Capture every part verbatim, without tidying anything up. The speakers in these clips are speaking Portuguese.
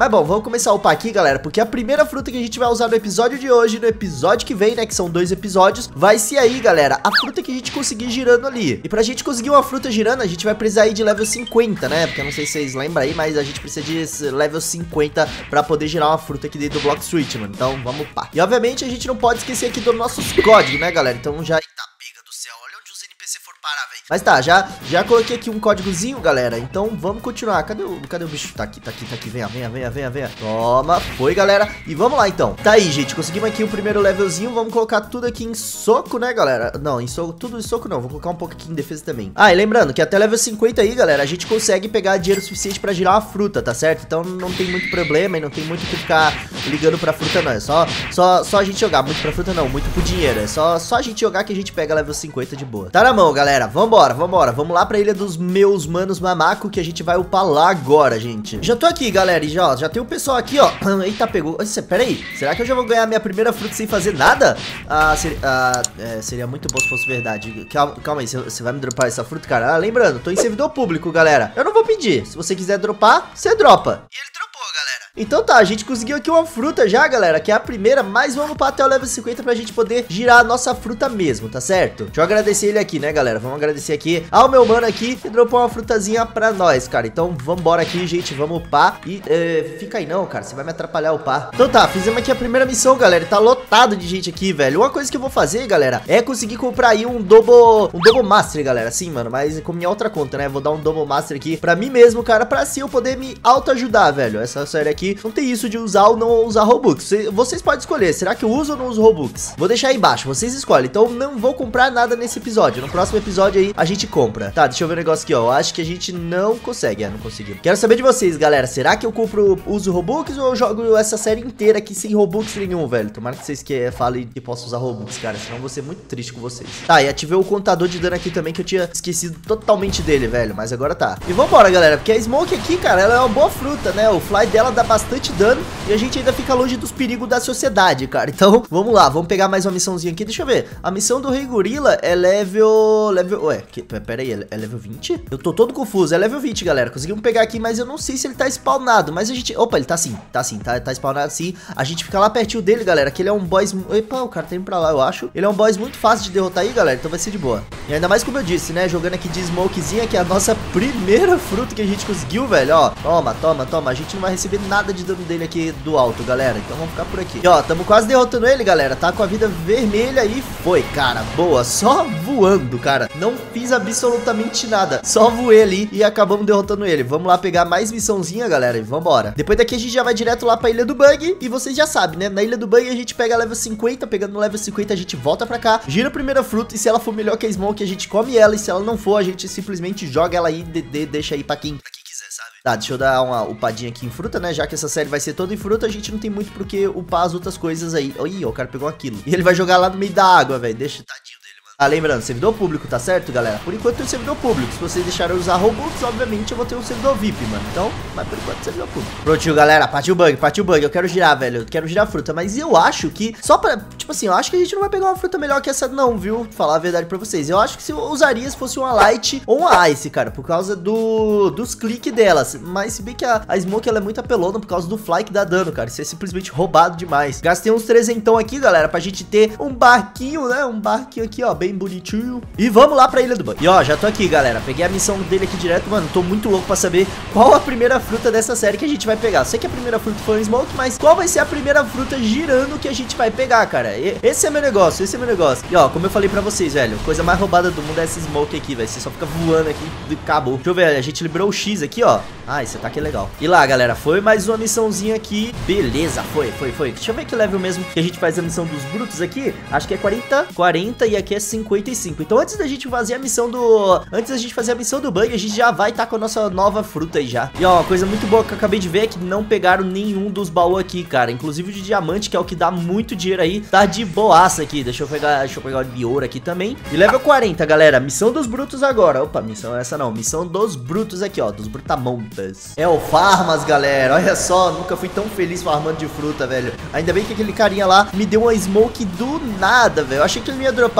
Mas bom, vamos começar a upar aqui, galera, porque a primeira fruta que a gente vai usar no episódio de hoje, no episódio que vem, né, que são dois episódios, vai ser aí, galera, a fruta que a gente conseguir girando ali. E pra gente conseguir uma fruta girando, a gente vai precisar aí de level cinquenta, né, porque eu não sei se vocês lembram aí, mas a gente precisa de level cinquenta pra poder girar uma fruta aqui dentro do Block Switch, mano. Então, vamos upar. E obviamente a gente não pode esquecer aqui dos nossos códigos, né, galera? Então já... Eita, pega do céu, olha onde os N P C foram parar, velho. Mas tá, já, já coloquei aqui um códigozinho, galera. Então vamos continuar. Cadê o, cadê o bicho? Tá aqui, tá aqui, tá aqui. Venha, venha, venha, venha, venha. Toma, foi, galera. E vamos lá, então. Tá aí, gente. Conseguimos aqui o primeiro levelzinho. Vamos colocar tudo aqui em soco, né, galera? Não, em soco, tudo em soco não. Vou colocar um pouco aqui em defesa também. Ah, e lembrando que até level cinquenta aí, galera, a gente consegue pegar dinheiro suficiente pra girar uma fruta, tá certo? Então não tem muito problema e não tem muito que ficar ligando pra fruta, não. É só, só, só a gente jogar. Muito pra fruta, não. Muito pro dinheiro. É só, só a gente jogar que a gente pega level cinquenta de boa. Tá na mão, galera. Vambora, vambora. Vamos lá pra ilha dos meus manos mamaco, que a gente vai upar lá agora, gente. Já tô aqui, galera, e já, já tem o pessoal aqui, ó. Eita, pegou. Pera aí, será que eu já vou ganhar minha primeira fruta sem fazer nada? Ah, seria, ah, é, seria muito bom se fosse verdade. Calma, calma aí, você vai me dropar essa fruta, cara? Ah, lembrando, tô em servidor público, galera. Eu não vou pedir. Se você quiser dropar, você dropa. E ele dropou, galera. Então tá, a gente conseguiu aqui uma fruta já, galera, que é a primeira, mas vamos para até o level cinquenta pra gente poder girar a nossa fruta mesmo, tá certo? Deixa eu agradecer ele aqui, né, galera? Vamos agradecer aqui ao meu mano aqui, que dropou uma frutazinha pra nós, cara. Então vambora aqui, gente, vamos upar. E é, fica aí não, cara, você vai me atrapalhar a upar. Então tá, fizemos aqui a primeira missão, galera, e tá lotado de gente aqui, velho. Uma coisa que eu vou fazer, galera, é conseguir comprar aí um double, um double master, galera, sim, mano, mas com minha outra conta, né? Vou dar um double master aqui pra mim mesmo, cara, pra assim eu poder me autoajudar, velho. Essa série aqui não tem isso de usar ou não usar Robux. Vocês podem escolher, será que eu uso ou não uso Robux? Vou deixar aí embaixo, vocês escolhem. Então não vou comprar nada nesse episódio. No próximo episódio aí a gente compra. Tá, deixa eu ver o negócio aqui, ó. Eu acho que a gente não consegue, é, não conseguimos. Quero saber de vocês, galera. Será que eu compro, uso Robux ou eu jogo essa série inteira aqui sem Robux nenhum, velho? Tomara que vocês que falem que posso usar Robux, cara. Senão eu vou ser muito triste com vocês. Tá, e ativei o contador de dano aqui também, que eu tinha esquecido totalmente dele, velho. Mas agora tá. E vambora, galera, porque a Smoke aqui, cara, ela é uma boa fruta, né? O fly dela dá bastante dano e a gente ainda fica longe dos perigos da sociedade, cara. Então, vamos lá, vamos pegar mais uma missãozinha aqui. Deixa eu ver. A missão do Rei Gorila é level... Level... Ué, que... pera aí, é level vinte? Eu tô todo confuso. É level vinte, galera. Conseguimos pegar aqui, mas eu não sei se ele tá spawnado. Mas a gente... Opa, ele tá sim. Tá sim, tá, tá spawnado sim. A gente fica lá pertinho dele, galera, que ele é um boss... Epa, o cara tá indo pra lá, eu acho. Ele é um boss muito fácil de derrotar aí, galera. Então vai ser de boa. E ainda mais como eu disse, né? Jogando aqui de Smokezinha, que é a nossa primeira fruta que a gente conseguiu, velho. Ó, toma, toma, toma. A gente não vai receber nada de dano dele aqui do alto, galera. Então vamos ficar por aqui. E ó, tamo quase derrotando ele, galera. Tá com a vida vermelha e foi, cara. Boa, só voando, cara. Não fiz absolutamente nada. Só voei ali e acabamos derrotando ele. Vamos lá pegar mais missãozinha, galera, e vambora. Depois daqui a gente já vai direto lá pra Ilha do Bug. E vocês já sabem, né? Na Ilha do Bug a gente pega level cinquenta. Pegando no level cinquenta a gente volta pra cá, gira a primeira fruta. E se ela for melhor que a Smoke, a gente come ela. E se ela não for, a gente simplesmente joga ela aí e de, de, deixa aí pra quem... Tá, deixa eu dar uma upadinha aqui em fruta, né? Já que essa série vai ser toda em fruta, a gente não tem muito por que upar as outras coisas aí. Ih, o cara pegou aquilo. E ele vai jogar lá no meio da água, velho. Deixa, tadinho dele, mano. Ah, lembrando, servidor público, tá certo, galera? Por enquanto tem servidor público. Se vocês deixarem usar Robux, obviamente eu vou ter um servidor V I P, mano. Então, mas por enquanto servidor público. Prontinho, galera. Partiu o bug, partiu o bug. Eu quero girar, velho. Eu quero girar fruta. Mas eu acho que, só pra, tipo assim, eu acho que a gente não vai pegar uma fruta melhor que essa não, viu? Falar a verdade pra vocês. Eu acho que se eu usaria se fosse uma Light ou uma Ice, cara, por causa do, dos cliques delas. Mas se bem que a, a Smoke, ela é muito apelona por causa do Fly que dá dano, cara. Isso é simplesmente roubado demais. Gastei uns trezentão aqui, galera, pra gente ter um barquinho, né? Um barquinho aqui, ó, bem bonitinho. E vamos lá pra Ilha do Bug. E ó, já tô aqui, galera. Peguei a missão dele aqui direto, mano. Tô muito louco pra saber qual a primeira fruta dessa série que a gente vai pegar. Sei que a primeira fruta foi um Smoke, mas qual vai ser a primeira fruta girando que a gente vai pegar, cara? E, esse é meu negócio, esse é meu negócio. E ó, como eu falei pra vocês, velho, coisa mais roubada do mundo é essa Smoke aqui, velho. Você só fica voando aqui e acabou. Deixa eu ver, a gente liberou o X aqui, ó. Ah, esse ataque é legal. E lá, galera, foi mais uma missãozinha aqui. Beleza, foi, foi, foi. Deixa eu ver que level mesmo que a gente faz a missão dos brutos aqui. Acho que é quarenta, quarenta e aqui é cinquenta e cinco. Então antes da gente fazer a missão do... Antes da gente fazer a missão do bug, a gente já vai estar tá com a nossa nova fruta aí já. E ó, uma coisa muito boa que eu acabei de ver é que não pegaram nenhum dos baús aqui, cara. Inclusive o de diamante, que é o que dá muito dinheiro aí, tá de boaça aqui. Deixa eu pegar, deixa eu pegar o de ouro aqui também. E level quarenta, galera. Missão dos brutos agora. Opa, missão essa não. Missão dos brutos aqui, ó. Dos brutamontas. É o Farmas, galera. Olha só, nunca fui tão feliz farmando de fruta, velho. Ainda bem que aquele carinha lá me deu uma Smoke do nada, velho. Eu achei que ele me ia dropar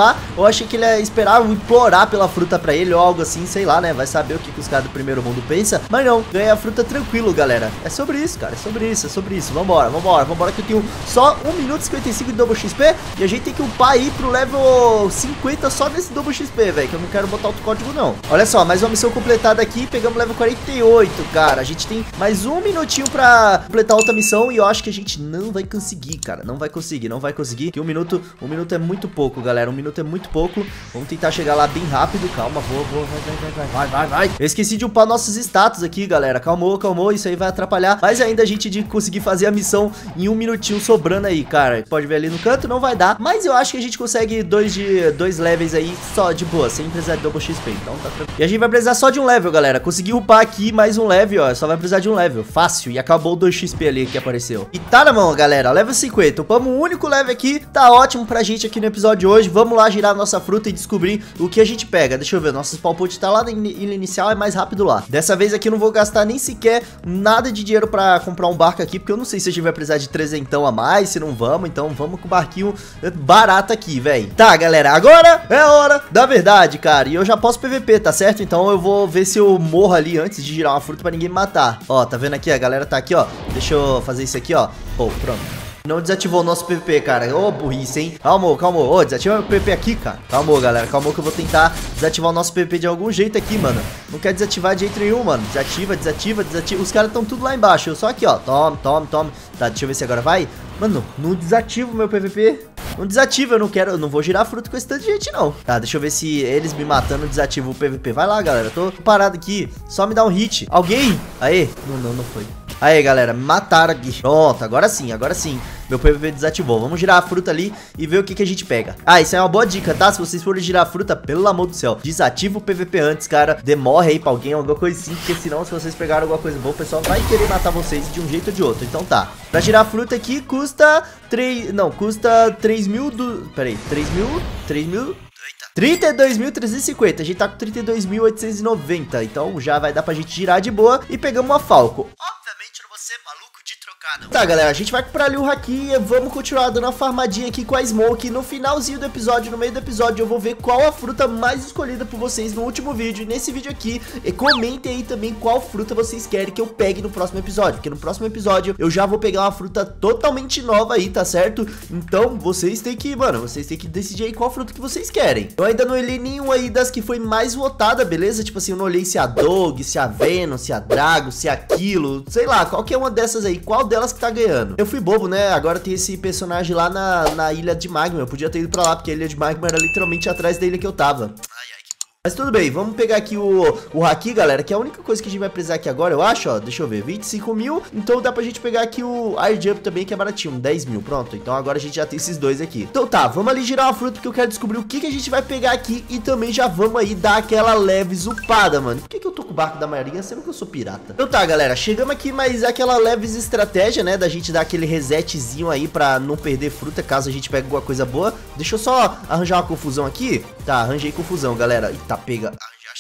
Eu achei que ele ia esperar implorar pela fruta pra ele ou algo assim, sei lá, né? Vai saber o que, que os caras do primeiro mundo pensam. Mas não, ganha a fruta tranquilo, galera. É sobre isso, cara, é sobre isso, é sobre isso. Vambora, vambora, vambora que eu tenho só um minuto e cinquenta e cinco de double X P e a gente tem que upar aí pro level cinquenta só nesse double X P, velho, que eu não quero botar outro código, não. Olha só, mais uma missão completada aqui, pegamos level quarenta e oito, cara. A gente tem mais um minutinho pra completar outra missão e eu acho que a gente não vai conseguir, cara. Não vai conseguir, não vai conseguir. Que um minuto, um minuto é muito pouco, galera. Um minuto é muito pouco. Vamos tentar chegar lá bem rápido. Calma, vou, vou, vai, vai, vai, vai, vai, vai. Eu esqueci de upar nossos status aqui, galera. Calmou, calmou. Isso aí vai atrapalhar. Mas ainda a gente de conseguir fazer a missão em um minutinho sobrando aí, cara. Pode ver ali no canto, não vai dar. Mas eu acho que a gente consegue dois de dois levels aí só de boa, sem precisar de double X P. Então tá tranquilo. E a gente vai precisar só de um level, galera. Consegui upar aqui mais um level, ó. Só vai precisar de um level. Fácil. E acabou o dois X P ali que apareceu. E tá na mão, galera. Level cinquenta. Upamos um único level aqui. Tá ótimo pra gente aqui no episódio de hoje. Vamos lá girar a nossa fruta e descobrir o que a gente pega. Deixa eu ver. Nosso spawn point tá lá na ilha inicial. É mais rápido lá. Dessa vez aqui eu não vou gastar nem sequer nada de dinheiro pra comprar um barco aqui. Porque eu não sei se a gente vai precisar de trezentão a mais. Se não vamos. Então vamos com o barquinho barato aqui, velho. Tá, galera. Agora é a hora da verdade, cara. E eu já posso P V P, tá certo? Então eu vou ver se eu morro ali antes de girar uma fruta pra ninguém me matar. Ó, tá vendo aqui? A galera tá aqui, ó. Deixa eu fazer isso aqui, ó. Pô, pronto. Não desativou o nosso P V P, cara. Ô, burrice, hein? Calma, calma. Ô, desativa o P V P aqui, cara. Calma, galera. Calma que eu vou tentar desativar o nosso P V P de algum jeito aqui, mano. Não quer desativar de jeito nenhum, mano. Desativa, desativa, desativa. Os caras estão tudo lá embaixo. Eu só aqui, ó. Tome, tome, tome. Tá, deixa eu ver se agora vai. Mano, não desativa o meu P V P. Não desativa, eu não quero, eu não vou girar fruta com esse tanto de gente, não. Tá, deixa eu ver se eles me matando desativam o P V P. Vai lá, galera. Eu tô parado aqui. Só me dá um hit. Alguém? Aê. Não, não, não foi. Aí, galera, mataram aqui. Pronto, agora sim, agora sim. Meu P V P desativou. Vamos girar a fruta ali e ver o que, que a gente pega. Ah, isso é uma boa dica, tá? Se vocês forem girar a fruta, pelo amor do céu, desativa o P V P antes, cara. Demorre aí pra alguém, alguma coisa assim. Porque senão, se vocês pegarem alguma coisa boa, o pessoal vai querer matar vocês de um jeito ou de outro. Então tá. Pra girar a fruta aqui, custa três... Não, custa três mil do... Pera aí, três mil... três mil... trinta e dois mil trezentos e cinquenta. A gente tá com trinta e dois mil oitocentos e noventa. Então já vai dar pra gente girar de boa. E pegamos uma Falco. Obviamente eu não vou ser maluco de trocar, não. Tá, galera, a gente vai comprar ali o Haki. Vamos continuar dando uma farmadinha aqui com a Smoke. No finalzinho do episódio, no meio do episódio, eu vou ver qual a fruta mais escolhida por vocês no último vídeo. E nesse vídeo aqui, e comentem aí também qual fruta vocês querem que eu pegue no próximo episódio. Porque no próximo episódio eu já vou pegar uma fruta totalmente nova aí, tá certo? Então vocês têm que, mano, vocês têm que decidir aí qual fruta que vocês querem. Eu ainda não olhei nenhum aí das que foi mais votada, beleza? Tipo assim, eu não olhei se a Dog, se a Venom, se a Drago, se aquilo, sei lá, qualquer uma dessas aí, qual delas que tá ganhando. Eu fui bobo, né? Agora tem esse personagem lá na, na ilha de Magma. Eu podia ter ido pra lá, porque a ilha de Magma era literalmente atrás da ilha que eu tava. Mas tudo bem, vamos pegar aqui o, o Haki, galera, que é a única coisa que a gente vai precisar aqui agora, eu acho, ó, deixa eu ver, vinte e cinco mil, então dá pra gente pegar aqui o Air Jump também, que é baratinho, dez mil, pronto, então agora a gente já tem esses dois aqui. Então tá, vamos ali girar uma fruta, porque eu quero descobrir o que, que a gente vai pegar aqui e também já vamos aí dar aquela leve zupada, mano. Por que que eu tô com o barco da marinha, sendo que eu sou pirata? Então tá, galera, chegamos aqui, mas aquela leves estratégia, né, da gente dar aquele resetzinho aí pra não perder fruta, caso a gente pegue alguma coisa boa. Deixa eu só arranjar uma confusão aqui. Tá, arranjei confusão, galera. Eita, pega.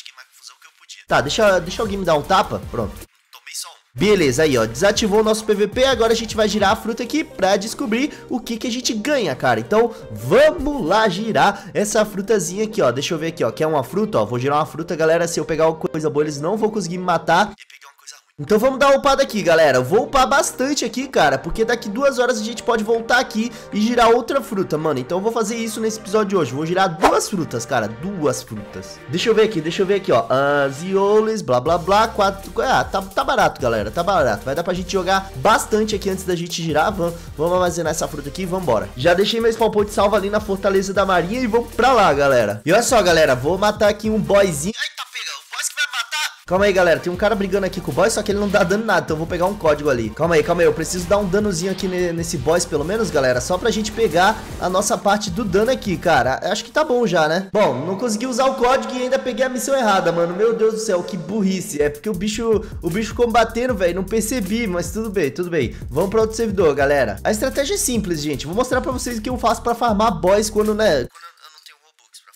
Tá, deixa, deixa alguém me dar um tapa. Pronto. Tomei só um. Beleza, aí, ó. Desativou o nosso P V P. Agora a gente vai girar a fruta aqui pra descobrir o que que a gente ganha, cara. Então, vamos lá girar essa frutazinha aqui, ó. Deixa eu ver aqui, ó. Quer uma fruta, ó? Vou girar uma fruta, galera. Se eu pegar alguma coisa boa, eles não vão conseguir me matar. Então vamos dar uma upada aqui, galera. Vou upar bastante aqui, cara, porque daqui duas horas a gente pode voltar aqui e girar outra fruta, mano. Então eu vou fazer isso nesse episódio de hoje. Vou girar duas frutas, cara, duas frutas. Deixa eu ver aqui, deixa eu ver aqui, ó. Azioles, blá, blá, blá, quatro... Ah, tá, tá barato, galera, tá barato. Vai dar pra gente jogar bastante aqui antes da gente girar. Vamos, vamos armazenar essa fruta aqui e vambora. Já deixei meu spawn point salvo ali na Fortaleza da Marinha e vamos pra lá, galera. E olha só, galera, vou matar aqui um boyzinho. Calma aí, galera, tem um cara brigando aqui com o boss, só que ele não dá dano nada, então eu vou pegar um código ali. Calma aí, calma aí, eu preciso dar um danozinho aqui nesse boss, pelo menos, galera, só pra gente pegar a nossa parte do dano aqui, cara. Acho que tá bom já, né? Bom, não consegui usar o código e ainda peguei a missão errada, mano. Meu Deus do céu, que burrice. É porque o bicho, o bicho ficou me batendo, velho, não percebi, mas tudo bem, tudo bem. Vamos pra outro servidor, galera. A estratégia é simples, gente. Vou mostrar pra vocês o que eu faço pra farmar boss quando, né...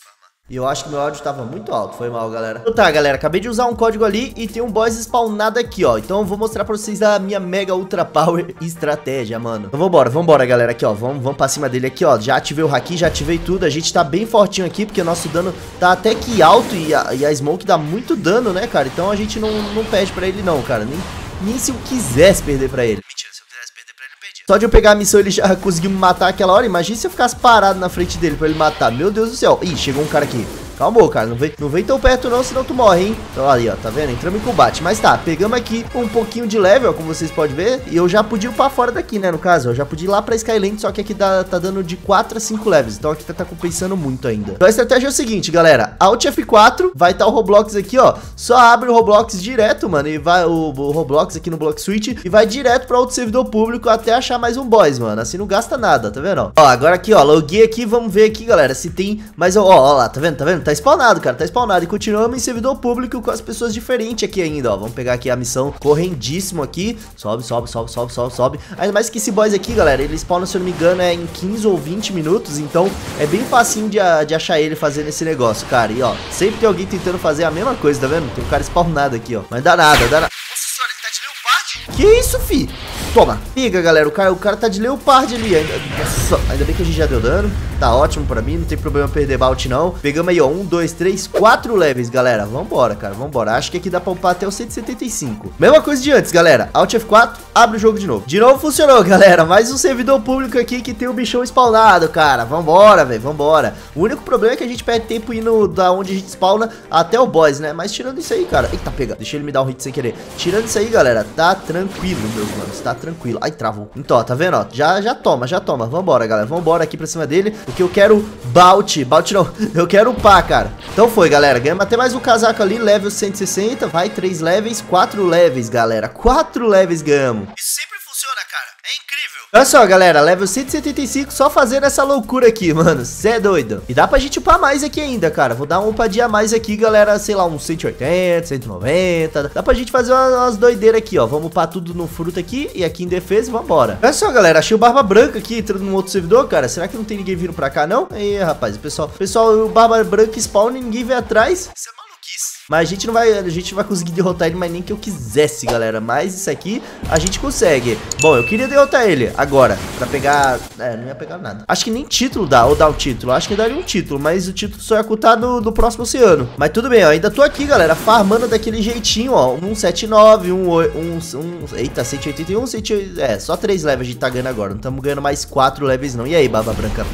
E eu acho que meu áudio tava muito alto, foi mal, galera. Então tá, galera, acabei de usar um código ali e tem um boss spawnado aqui, ó. Então eu vou mostrar pra vocês a minha mega ultra power estratégia, mano. Então vambora, vambora, galera, aqui, ó. Vamos, vamos pra cima dele aqui, ó. Já ativei o haki, já ativei tudo. A gente tá bem fortinho aqui, porque o nosso dano tá até que alto e a, e a smoke dá muito dano, né, cara? Então a gente não, não perde pra ele não, cara. Nem, nem se eu quisesse perder pra ele. Mentira, se eu quisesse perder pra ele, eu perdi. Só de eu pegar a missão ele já conseguiu me matar aquela hora. Imagina se eu ficasse parado na frente dele pra ele matar. Meu Deus do céu. Ih, chegou um cara aqui. Calma, cara, não vem, não vem tão perto não, senão tu morre, hein? Então ali, ó, tá vendo? Entramos em combate. Mas tá, pegamos aqui um pouquinho de level, como vocês podem ver. E eu já podia ir pra fora daqui, né, no caso. Eu já podia ir lá pra Skyland, só que aqui dá, tá dando de quatro a cinco levels. Então aqui tá, tá compensando muito ainda. Então a estratégia é o seguinte, galera. Alt F quatro, vai estar tá o Roblox aqui, ó. Só abre o Roblox direto, mano. E vai o, o Roblox aqui no Block Switch. E vai direto pra outro servidor público até achar mais um boss, mano. Assim não gasta nada, tá vendo? Ó, agora aqui, ó, loguei aqui. Vamos ver aqui, galera, se tem mais... Ó, ó lá, tá vendo? Tá vendo? Tá spawnado, cara. Tá spawnado e continuamos em servidor público com as pessoas diferentes aqui ainda, ó. Vamos pegar aqui a missão correndíssimo aqui. Sobe, sobe, sobe, sobe, sobe, sobe. Ainda mais que esse boss aqui, galera, ele spawna, se eu não me engano, é em quinze ou vinte minutos. Então, é bem facinho de, de achar ele fazendo esse negócio, cara. E, ó, sempre tem alguém tentando fazer a mesma coisa, tá vendo? Tem um cara spawnado aqui, ó. Mas dá nada, dá nada. Nossa senhora, ele tá de leopard? Que isso, fi? Toma. Pega, galera. O cara, o cara tá de leopard ali. Ainda, nossa, ainda bem que a gente já deu dano. Tá ótimo pra mim. Não tem problema perder bout, não. Pegamos aí, ó. Um, dois, três, quatro levels, galera. Vambora, cara. Vambora. Acho que aqui dá pra upar até o cento e setenta e cinco. Mesma coisa de antes, galera. Alt F quatro. Abre o jogo de novo. De novo funcionou, galera. Mais um servidor público aqui que tem o bichão spawnado, cara. Vambora, velho. Vambora. O único problema é que a gente perde tempo indo da onde a gente spawna até o boss, né? Mas tirando isso aí, cara. Eita, pega. Deixa ele me dar um hit sem querer. Tirando isso aí, galera. Tá tranquilo, meus manos. Tá tranquilo. Ai, travou. Então, ó, tá vendo, ó? Já, já toma, já toma. Vambora, galera. Vambora aqui pra cima dele. Porque eu quero bout. Bout não. Eu quero upar, cara. Então foi, galera. Ganhamos até mais um casaco ali. Level cento e sessenta. Vai, três levels. quatro levels, galera. quatro levels ganhamos. Isso sempre funciona, cara. É incrível. Olha só, galera, level cento e setenta e cinco só fazendo essa loucura aqui, mano. Cê é doido. E dá pra gente upar mais aqui ainda, cara. Vou dar uma upadinha a mais aqui, galera. Sei lá, uns cento e oitenta, cento e noventa. Dá pra gente fazer umas, umas doideiras aqui, ó. Vamos upar tudo no fruto aqui e aqui em defesa e vambora. Olha só, galera, achei o Barba Branca aqui entrando num outro servidor, cara. Será que não tem ninguém vindo pra cá, não? Aí, rapaz, o pessoal, o pessoal, o Barba Branca spawn e ninguém vem atrás. Você é maluquice. Mas a gente não vai, a gente não vai conseguir derrotar ele, mas nem que eu quisesse, galera. Mas isso aqui a gente consegue. Bom, eu queria derrotar ele agora, pra pegar... É, não ia pegar nada. Acho que nem título dá, ou dá o título. Acho que daria um título, mas o título só ia ocultar no, no próximo oceano. Mas tudo bem, ó. Ainda tô aqui, galera, farmando daquele jeitinho, ó. um sete nove, um... um, um eita, cento e oitenta e um, cento... É, só três levels a gente tá ganhando agora. Não estamos ganhando mais quatro levels, não. E aí, Barba Branca?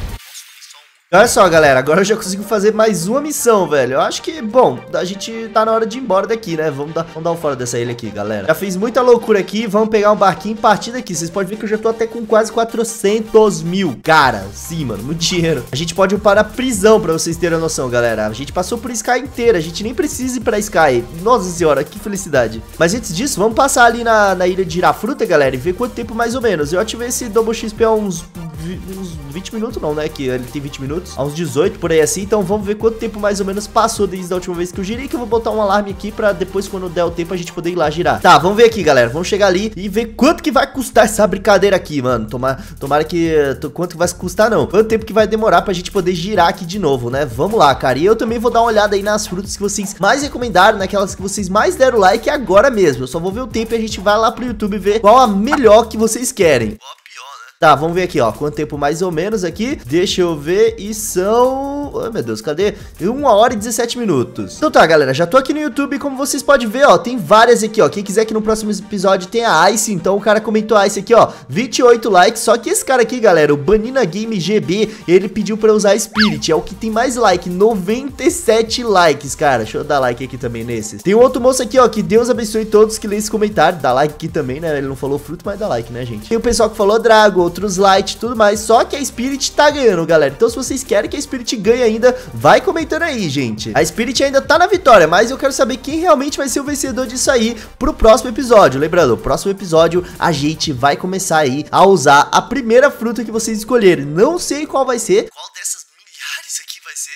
Olha só, galera, agora eu já consigo fazer mais uma missão, velho. Eu acho que, bom, a gente tá na hora de ir embora daqui, né? Vamos dar, vamos dar um fora dessa ilha aqui, galera. Já fiz muita loucura aqui, vamos pegar um barquinho e partir daqui. Vocês podem ver que eu já tô até com quase quatrocentos mil. Cara, sim, mano, muito dinheiro. A gente pode upar a prisão, pra vocês terem a noção, galera. A gente passou por Sky inteira, a gente nem precisa ir pra Sky. Nossa senhora, que felicidade. Mas antes disso, vamos passar ali na, na ilha de Girafruta, galera, e ver quanto tempo mais ou menos. Eu ativei esse Double X P há uns... uns vinte minutos não, né? Que ele tem vinte minutos, há uns dezoito, por aí assim. Então vamos ver quanto tempo mais ou menos passou desde a última vez que eu girei, que eu vou botar um alarme aqui pra depois, quando der o tempo, a gente poder ir lá girar. Tá, vamos ver aqui, galera. Vamos chegar ali e ver quanto que vai custar essa brincadeira aqui, mano. Tomara, tomara que... Quanto que vai custar, não. Quanto tempo que vai demorar pra gente poder girar aqui de novo, né? Vamos lá, cara. E eu também vou dar uma olhada aí nas frutas que vocês mais recomendaram, naquelas que vocês mais deram like agora mesmo. Eu só vou ver o tempo e a gente vai lá pro YouTube ver qual a melhor que vocês querem. Tá, vamos ver aqui, ó, quanto tempo mais ou menos aqui. Deixa eu ver, e são... Ai, meu Deus, cadê? uma hora e dezessete minutos. Então tá, galera, já tô aqui no YouTube, como vocês podem ver, ó, tem várias aqui, ó. Quem quiser que no próximo episódio tenha Ice, então o cara comentou Ice aqui, ó, vinte e oito likes. Só que esse cara aqui, galera, o Banana Game G B, ele pediu pra eu usar Spirit, é o que tem mais like, noventa e sete likes, cara. Deixa eu dar like aqui também nesses. Tem um outro moço aqui, ó, que Deus abençoe todos que lê esse comentário. Dá like aqui também, né? Ele não falou fruto, mas dá like, né, gente? Tem o pessoal que falou Drago, outros light, tudo mais, só que a Spirit tá ganhando, galera. Então se vocês querem que a Spirit ganhe ainda, vai comentando aí, gente. A Spirit ainda tá na vitória, mas eu quero saber quem realmente vai ser o vencedor disso aí pro próximo episódio. Lembrando, o próximo episódio a gente vai começar aí a usar a primeira fruta que vocês escolherem. Não sei qual vai ser. Qual dessas milhares aqui vai ser?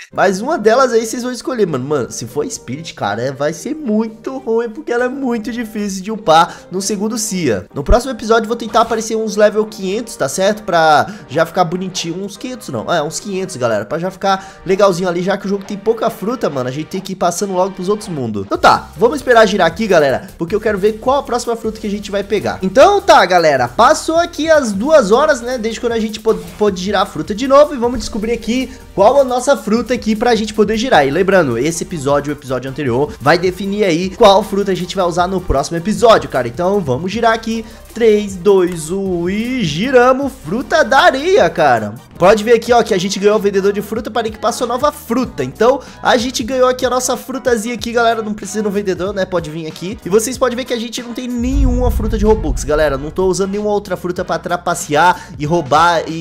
Mas uma delas aí vocês vão escolher, mano. Mano, se for Spirit, cara, é, vai ser muito ruim, porque ela é muito difícil de upar no segundo Cia. No próximo episódio vou tentar aparecer uns level quinhentos, tá certo? Pra já ficar bonitinho. Uns quinhentos não, é, uns quinhentos, galera. Pra já ficar legalzinho ali, já que o jogo tem pouca fruta, mano. A gente tem que ir passando logo pros outros mundos. Então tá, vamos esperar girar aqui, galera, porque eu quero ver qual a próxima fruta que a gente vai pegar. Então tá, galera, passou aqui as duas horas, né? Desde quando a gente pôde, pôde girar a fruta de novo. E vamos descobrir aqui qual a nossa fruta aqui pra gente poder girar. E lembrando, esse episódio, o episódio anterior, vai definir aí qual fruta a gente vai usar no próximo episódio, cara. Então vamos girar aqui. três, dois, um e giramos. Fruta da areia, cara. Pode ver aqui, ó, que a gente ganhou o vendedor de fruta para que passou nova fruta. Então a gente ganhou aqui a nossa frutazinha aqui, galera. Não precisa de um vendedor, né? Pode vir aqui. E vocês podem ver que a gente não tem nenhuma fruta de Robux, galera. Não tô usando nenhuma outra fruta para trapacear e roubar e,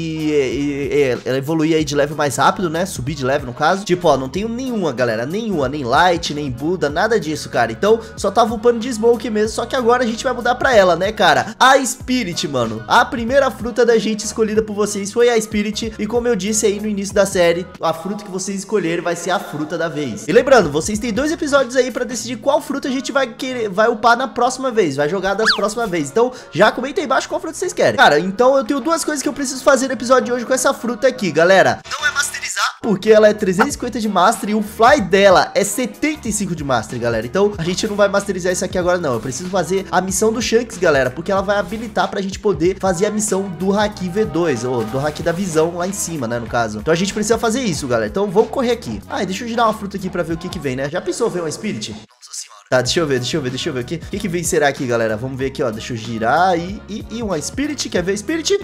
e, e evoluir aí de level mais rápido, né? Subir de level, no caso. Tipo, ó, não tenho nenhuma, galera. Nenhuma, nem Light, nem Buda, nada disso, cara. Então só tava upando de Smoke mesmo. Só que agora a gente vai mudar pra ela, né, cara? A Spirit, mano. A primeira fruta da gente escolhida por vocês foi a Spirit. E como eu disse aí no início da série, a fruta que vocês escolherem vai ser a fruta da vez. E lembrando, vocês têm dois episódios aí pra decidir qual fruta a gente vai querer, vai upar na próxima vez. Vai jogar das próximas vezes. Então já comenta aí embaixo qual fruta vocês querem. Cara, então eu tenho duas coisas que eu preciso fazer no episódio de hoje com essa fruta aqui, galera. Não é masterizar, porque ela é trezentos e cinquenta de master e o fly dela é setenta e cinco de master, galera. Então a gente não vai masterizar isso aqui agora não. Eu preciso fazer a missão do Shanks, galera, porque ela vai habilitar pra gente poder fazer a missão do Haki V dois, ou do Haki da visão lá em cima, né, no caso. Então a gente precisa fazer isso, galera. Então vamos correr aqui. Ah, deixa eu girar uma fruta aqui pra ver o que que vem, né? Já pensou ver uma Spirit? Nossa senhora. Tá, deixa eu ver, deixa eu ver, deixa eu ver. O que, que que vem será aqui, galera? Vamos ver aqui, ó. Deixa eu girar e, e, e uma Spirit. Quer ver Spirit?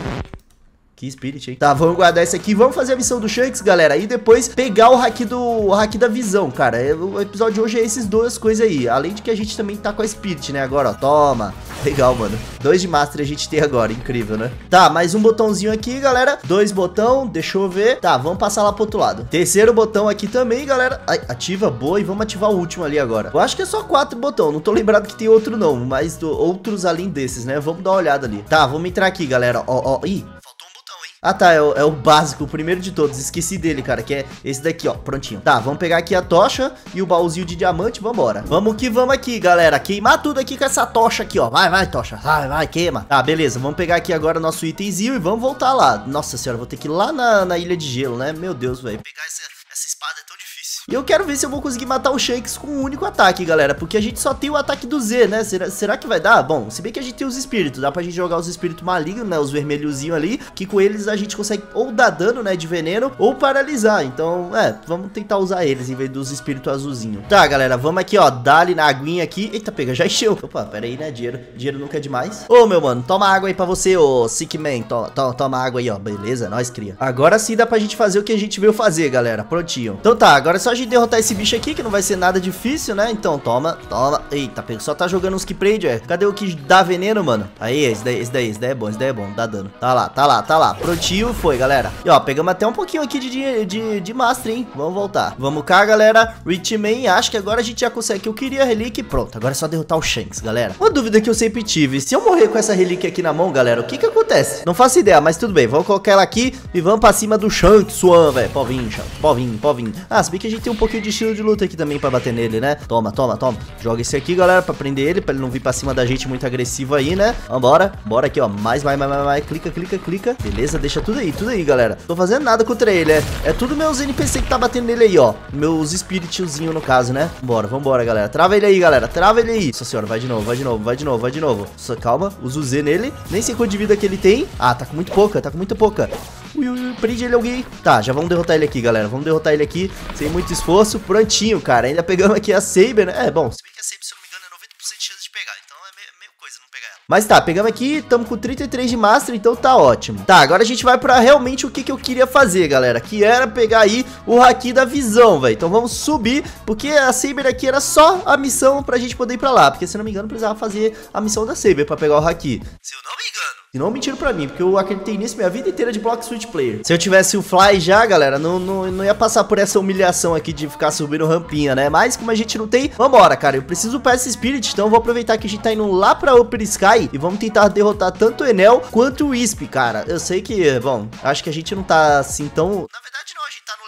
Que Spirit, hein? Tá, vamos guardar esse aqui. Vamos fazer a missão do Shanks, galera. E depois pegar o Haki do o Haki da visão, cara. O episódio de hoje é esses duas coisas aí. Além de que a gente também tá com a Spirit, né? Agora, ó. Toma. Legal, mano. Dois de Master a gente tem agora. Incrível, né? Tá, mais um botãozinho aqui, galera. Dois botão. Deixa eu ver. Tá, vamos passar lá pro outro lado. Terceiro botão aqui também, galera. Ai, ativa, boa. E vamos ativar o último ali agora. Eu acho que é só quatro botão. Não tô lembrado que tem outro, não. Mas do, outros além desses, né? Vamos dar uma olhada ali. Tá, vamos entrar aqui, galera. Ó, ó. Ih. Ah, tá, é o, é o básico, o primeiro de todos. Esqueci dele, cara, que é esse daqui, ó, prontinho. Tá, vamos pegar aqui a tocha e o baúzinho de diamante, vambora. Vamos que vamos aqui, galera. Queimar tudo aqui com essa tocha aqui, ó. Vai, vai, tocha. Vai, vai, queima. Tá, beleza, vamos pegar aqui agora nosso itemzinho e vamos voltar lá. Nossa senhora, vou ter que ir lá na, na ilha de gelo, né? Meu Deus, velho. Pegar essa, essa espada é tão difícil. E eu quero ver se eu vou conseguir matar o Shanks com um único ataque, galera. Porque a gente só tem o ataque do Z, né? Será, será que vai dar? Bom, se bem que a gente tem os espíritos. Dá pra gente jogar os espíritos malignos, né? Os vermelhozinhos ali. Que com eles a gente consegue ou dar dano, né? De veneno ou paralisar. Então, é, vamos tentar usar eles em vez dos espíritos azulzinhos. Tá, galera, vamos aqui, ó. Dá-lhe na aguinha aqui. Eita, pega, já encheu. Opa, pera aí, né? Dinheiro, dinheiro nunca é demais. Ô, meu mano, toma água aí pra você, ô Sickman. Toma, toma, toma água aí, ó. Beleza, nós cria. Agora sim dá pra gente fazer o que a gente veio fazer, galera. Prontinho. Então tá, agora é só a gente derrotar esse bicho aqui, que não vai ser nada difícil, né? Então, toma, toma. Eita, pega, só tá jogando uns Keyblade, cadê o que dá veneno, mano? Aí, esse daí, esse daí, esse daí é bom, esse daí é bom, dá dano. Tá lá, tá lá, tá lá. Prontinho, foi, galera. E ó, pegamos até um pouquinho aqui de, de, de Master, hein? Vamos voltar. Vamos cá, galera. Richman, acho que agora a gente já consegue. Que eu queria a relíquia e pronto. Agora é só derrotar o Shanks, galera. Uma dúvida que eu sempre tive. Se eu morrer com essa relíquia aqui na mão, galera, o que que acontece? Não faço ideia, mas tudo bem. Vamos colocar ela aqui e vamos pra cima do Shanks, Swan, velho. Povinho, Shanks. Povinho, povinho. Ah, se bem que a gente tem um pouquinho de estilo de luta aqui também pra bater nele, né? Toma, toma, toma. Joga esse aqui, galera, pra prender ele, pra ele não vir pra cima da gente muito agressivo aí, né? Vambora. Bora aqui, ó. Mais, mais, mais, mais, mais. Clica, clica, clica. Beleza, deixa tudo aí, tudo aí, galera. Tô fazendo nada contra ele, é. É tudo meus N P C que tá batendo nele aí, ó. Meus espíritozinhos, no caso, né? Bora, vambora, galera. Trava ele aí, galera. Trava ele aí. Nossa senhora, vai de novo, vai de novo, vai de novo, vai de novo. Só calma, usa o Z nele. Nem sei quanto de vida que ele tem. Ah, tá com muito pouca, tá com muito pouca. Ui, ui, ui, prende ele alguém. Tá, já vamos derrotar ele aqui, galera. Vamos derrotar ele aqui, sem muito esforço. Prontinho, cara. Ainda pegamos aqui a Saber, né? É, bom, se bem que a Saber, se eu não me engano, é noventa por cento de chance de pegar. Então é meio, meio coisa não pegar ela. Mas tá, pegamos aqui, tamo com trinta e três de Master, então tá ótimo. Tá, agora a gente vai pra realmente o que que eu queria fazer, galera. Que era pegar aí o Haki da visão, velho. Então vamos subir, porque a Saber aqui era só a missão pra gente poder ir pra lá. Porque, se eu não me engano, precisava fazer a missão da Saber pra pegar o Haki. Se eu não me engano. E não mentiram pra mim, porque eu acreditei nisso minha vida inteira de Block Switch Player. Se eu tivesse o Fly já, galera, não, não, não ia passar por essa humilhação aqui de ficar subindo rampinha, né? Mas como a gente não tem, vambora, cara. Eu preciso upar esse Spirit, então eu vou aproveitar que a gente tá indo lá pra Upper Sky e vamos tentar derrotar tanto o Enel quanto o Wisp, cara. Eu sei que, bom, acho que a gente não tá assim tão... Na verdade não, a gente tá no level sim, né?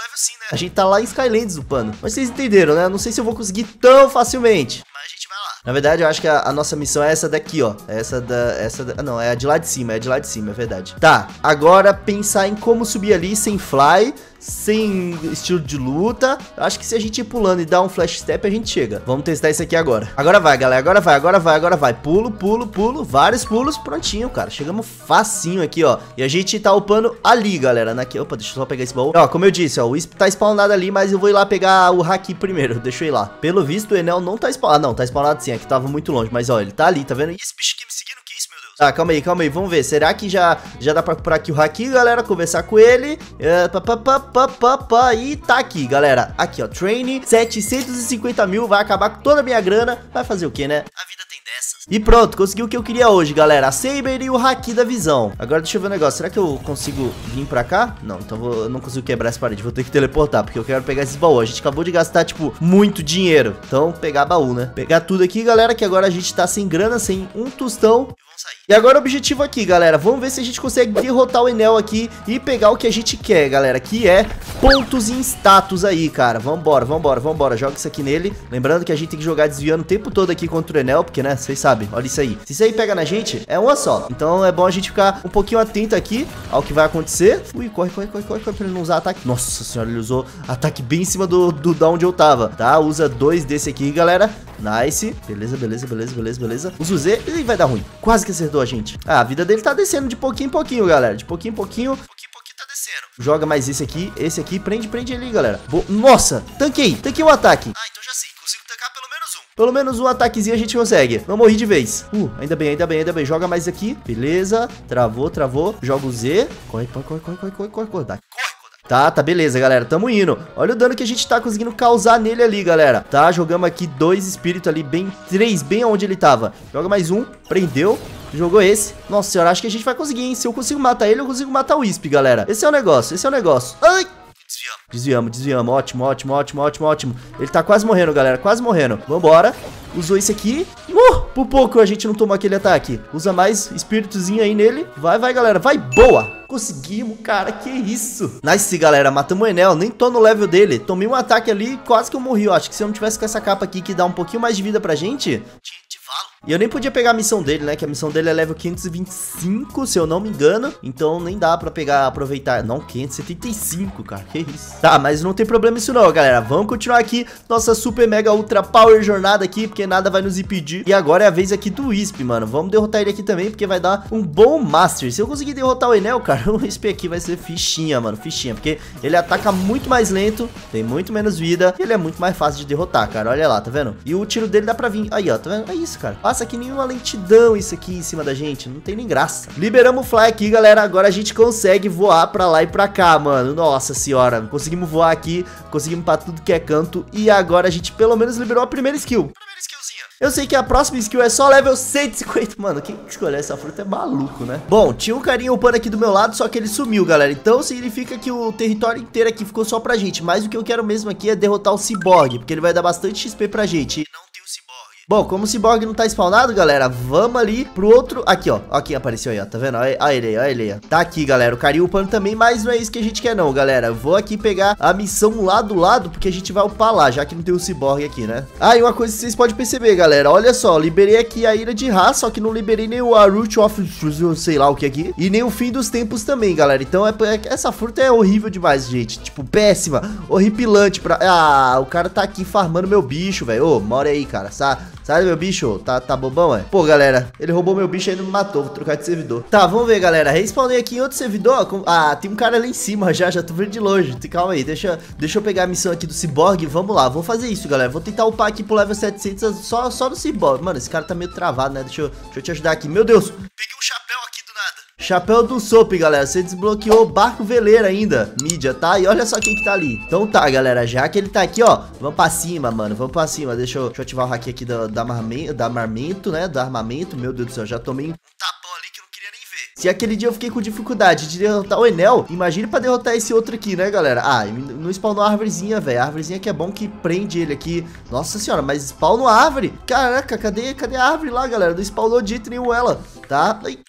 A gente tá lá em Skylands upando. Mas vocês entenderam, né? Não sei se eu vou conseguir tão facilmente. Mas a gente vai lá. Na verdade, eu acho que a, a nossa missão é essa daqui, ó. Essa da... Essa da... Não, é a de lá de cima. É de lá de cima, é verdade. Tá, agora pensar em como subir ali sem fly, sem estilo de luta. Acho que se a gente ir pulando e dar um flash step, a gente chega. Vamos testar isso aqui agora. Agora vai, galera. Agora vai, agora vai, agora vai. Pulo, pulo, pulo. Vários pulos. Prontinho, cara. Chegamos facinho aqui, ó. E a gente tá upando ali, galera. Naqui... Opa, deixa eu só pegar esse baú. Ó, como eu disse, ó. O Wisp tá spawnado ali, mas eu vou ir lá pegar o Haki primeiro. Deixa eu ir lá. Pelo visto, o Enel não tá spawnado. Ah, não. Tá spawnado sim. Aqui tava muito longe. Mas, ó, ele tá ali, tá vendo? E esse bicho aqui me seguindo? Que isso, meu Deus? Tá, calma aí, calma aí. Vamos ver. Será que já, já dá pra comprar aqui o Haki, galera? Conversar com ele. É, pá, pá, pá, pá, pá, pá. E tá aqui, galera. Aqui, ó. Train. setecentos e cinquenta mil. Vai acabar com toda a minha grana. Vai fazer o quê, né? A vida tem dessas. E pronto. Consegui o que eu queria hoje, galera. A Saber e o Haki da visão. Agora deixa eu ver um negócio. Será que eu consigo vir pra cá? Não, então vou, eu não consigo quebrar essa parede. Vou ter que teleportar, porque eu quero pegar esses baús. A gente acabou de gastar, tipo, muito dinheiro. Então, pegar baú, né? Pegar tudo aqui, galera, que agora a gente tá sem grana, sem um tostão. E agora o objetivo aqui, galera, vamos ver se a gente consegue derrotar o Enel aqui e pegar o que a gente quer, galera, que é pontos em status aí, cara. Vambora, vambora, vambora, joga isso aqui nele. Lembrando que a gente tem que jogar desviando o tempo todo aqui contra o Enel, porque, né, vocês sabem, olha isso aí. Se isso aí pega na gente, é uma só. Então é bom a gente ficar um pouquinho atento aqui ao que vai acontecer. Ui, corre, corre, corre, corre, corre pra ele não usar ataque. Nossa senhora, ele usou ataque bem em cima do, do da onde eu tava, tá? Usa dois desse aqui, galera. Nice. Beleza, beleza, beleza, beleza, beleza. Usa o Z e vai dar ruim. Quase que acertou a gente. Ah, a vida dele tá descendo de pouquinho em pouquinho, galera. De pouquinho em pouquinho. Pouquinho em pouquinho tá descendo. Joga mais esse aqui, esse aqui. Prende, prende ele, galera. Bo Nossa, tanquei. Tanquei o ataque. Ah, então já sei. Consigo tancar pelo menos um. Pelo menos um ataquezinho a gente consegue. Não morri de vez. Uh, ainda bem, ainda bem, ainda bem. Joga mais aqui. Beleza. Travou, travou. Joga o Z. Corre, corre, corre, corre, corre, corre, corre, corre. Corre. Tá, tá, beleza, galera, tamo indo. Olha o dano que a gente tá conseguindo causar nele ali, galera. Tá, jogamos aqui dois espíritos ali, bem, três, bem onde ele tava. Joga mais um, prendeu, jogou esse. Nossa senhora, acho que a gente vai conseguir, hein. Se eu consigo matar ele, eu consigo matar o Wisp, galera. Esse é o negócio, esse é o negócio. Ai! Desviamos, desviamos, desviamos. Ótimo, ótimo, ótimo, ótimo, ótimo. Ele tá quase morrendo, galera, quase morrendo. Vambora. Usou esse aqui. Uh, por pouco a gente não tomou aquele ataque. Usa mais espíritozinho aí nele. Vai, vai, galera. Vai, boa. Conseguimos, cara. Que isso. Nice, galera. Matamos o Enel. Nem tô no level dele. Tomei um ataque ali. Quase que eu morri. Eu acho que se eu não tivesse com essa capa aqui que dá um pouquinho mais de vida pra gente... E eu nem podia pegar a missão dele, né? Que a missão dele é level quinhentos e vinte e cinco, se eu não me engano. Então nem dá pra pegar, aproveitar. Não, quinhentos e setenta e cinco, cara. Que isso. Tá, mas não tem problema isso não, galera. Vamos continuar aqui nossa super mega ultra power jornada aqui, porque nada vai nos impedir. E agora é a vez aqui do Wisp, mano. Vamos derrotar ele aqui também, porque vai dar um bom Master. Se eu conseguir derrotar o Enel, cara, o Wisp aqui vai ser fichinha, mano. Fichinha, porque ele ataca muito mais lento, tem muito menos vida, e ele é muito mais fácil de derrotar, cara. Olha lá, tá vendo? E o tiro dele dá pra vir. Aí, ó, tá vendo? É isso, cara. Passa aqui nenhuma lentidão isso aqui em cima da gente. Não tem nem graça. Liberamos o Fly aqui, galera. Agora a gente consegue voar pra lá e pra cá, mano. Nossa senhora. Conseguimos voar aqui. Conseguimos pra tudo que é canto. E agora a gente pelo menos liberou a primeira skill. Primeira skillzinha. Eu sei que a próxima skill é só level cento e cinquenta. Mano, quem escolher essa fruta é maluco, né? Bom, tinha um carinha upando aqui do meu lado, só que ele sumiu, galera. Então significa que o território inteiro aqui ficou só pra gente. Mas o que eu quero mesmo aqui é derrotar o Cyborg, porque ele vai dar bastante X P pra gente. E não tem o Cyborg. Bom, como o Cyborg não tá spawnado, galera, vamos ali pro outro... Aqui, ó. Ó quem apareceu aí, ó. Tá vendo? Olha ele aí, olha ele aí. Tá aqui, galera. O carinha upando também, mas não é isso que a gente quer não, galera. Eu vou aqui pegar a missão lá do lado, porque a gente vai upar lá, já que não tem o Cyborg aqui, né? Ah, e uma coisa que vocês podem perceber, galera. Olha só, liberei aqui a Ira de Ra, só que não liberei nem o Root of... sei lá o que aqui. E nem o Fim dos Tempos também, galera. Então, é... essa fruta é horrível demais, gente. Tipo, péssima. Horripilante pra... Ah, o cara tá aqui farmando meu bicho, velho. Ô, mora aí, cara. Sabe? Sabe meu bicho? Tá, tá bobão, é? Pô, galera, ele roubou meu bicho e ainda me matou. Vou trocar de servidor. Tá, vamos ver, galera. Respawnei aqui em outro servidor. Ah, tem um cara ali em cima já. Já tô vendo de longe. Calma aí. Deixa, deixa eu pegar a missão aqui do Cyborg. Vamos lá. Vou fazer isso, galera. Vou tentar upar aqui pro level setecentos só, só no Cyborg. Mano, esse cara tá meio travado, né? Deixa eu, deixa eu te ajudar aqui. Meu Deus. Peguei um chapéu aqui do nada. Chapéu do Soap, galera. Você desbloqueou o barco veleiro ainda. Mídia, tá? E olha só quem que tá ali. Então tá, galera. Já que ele tá aqui, ó. Vamos pra cima, mano. Vamos pra cima. Deixa eu, deixa eu ativar o hack aqui do, do, armamento, do armamento, né? Do armamento. Meu Deus do céu. Já tomei um tapão ali que eu não queria nem ver. Se aquele dia eu fiquei com dificuldade de derrotar o Enel, imagine pra derrotar esse outro aqui, né, galera? Ah, não spawnou a árvorezinha, velho. A árvorezinha que é bom que prende ele aqui. Nossa senhora, mas spawnou a árvore. Caraca, cadê, cadê a árvore lá, galera? Não spawnou de jeito nenhum ela. Tá? Ai.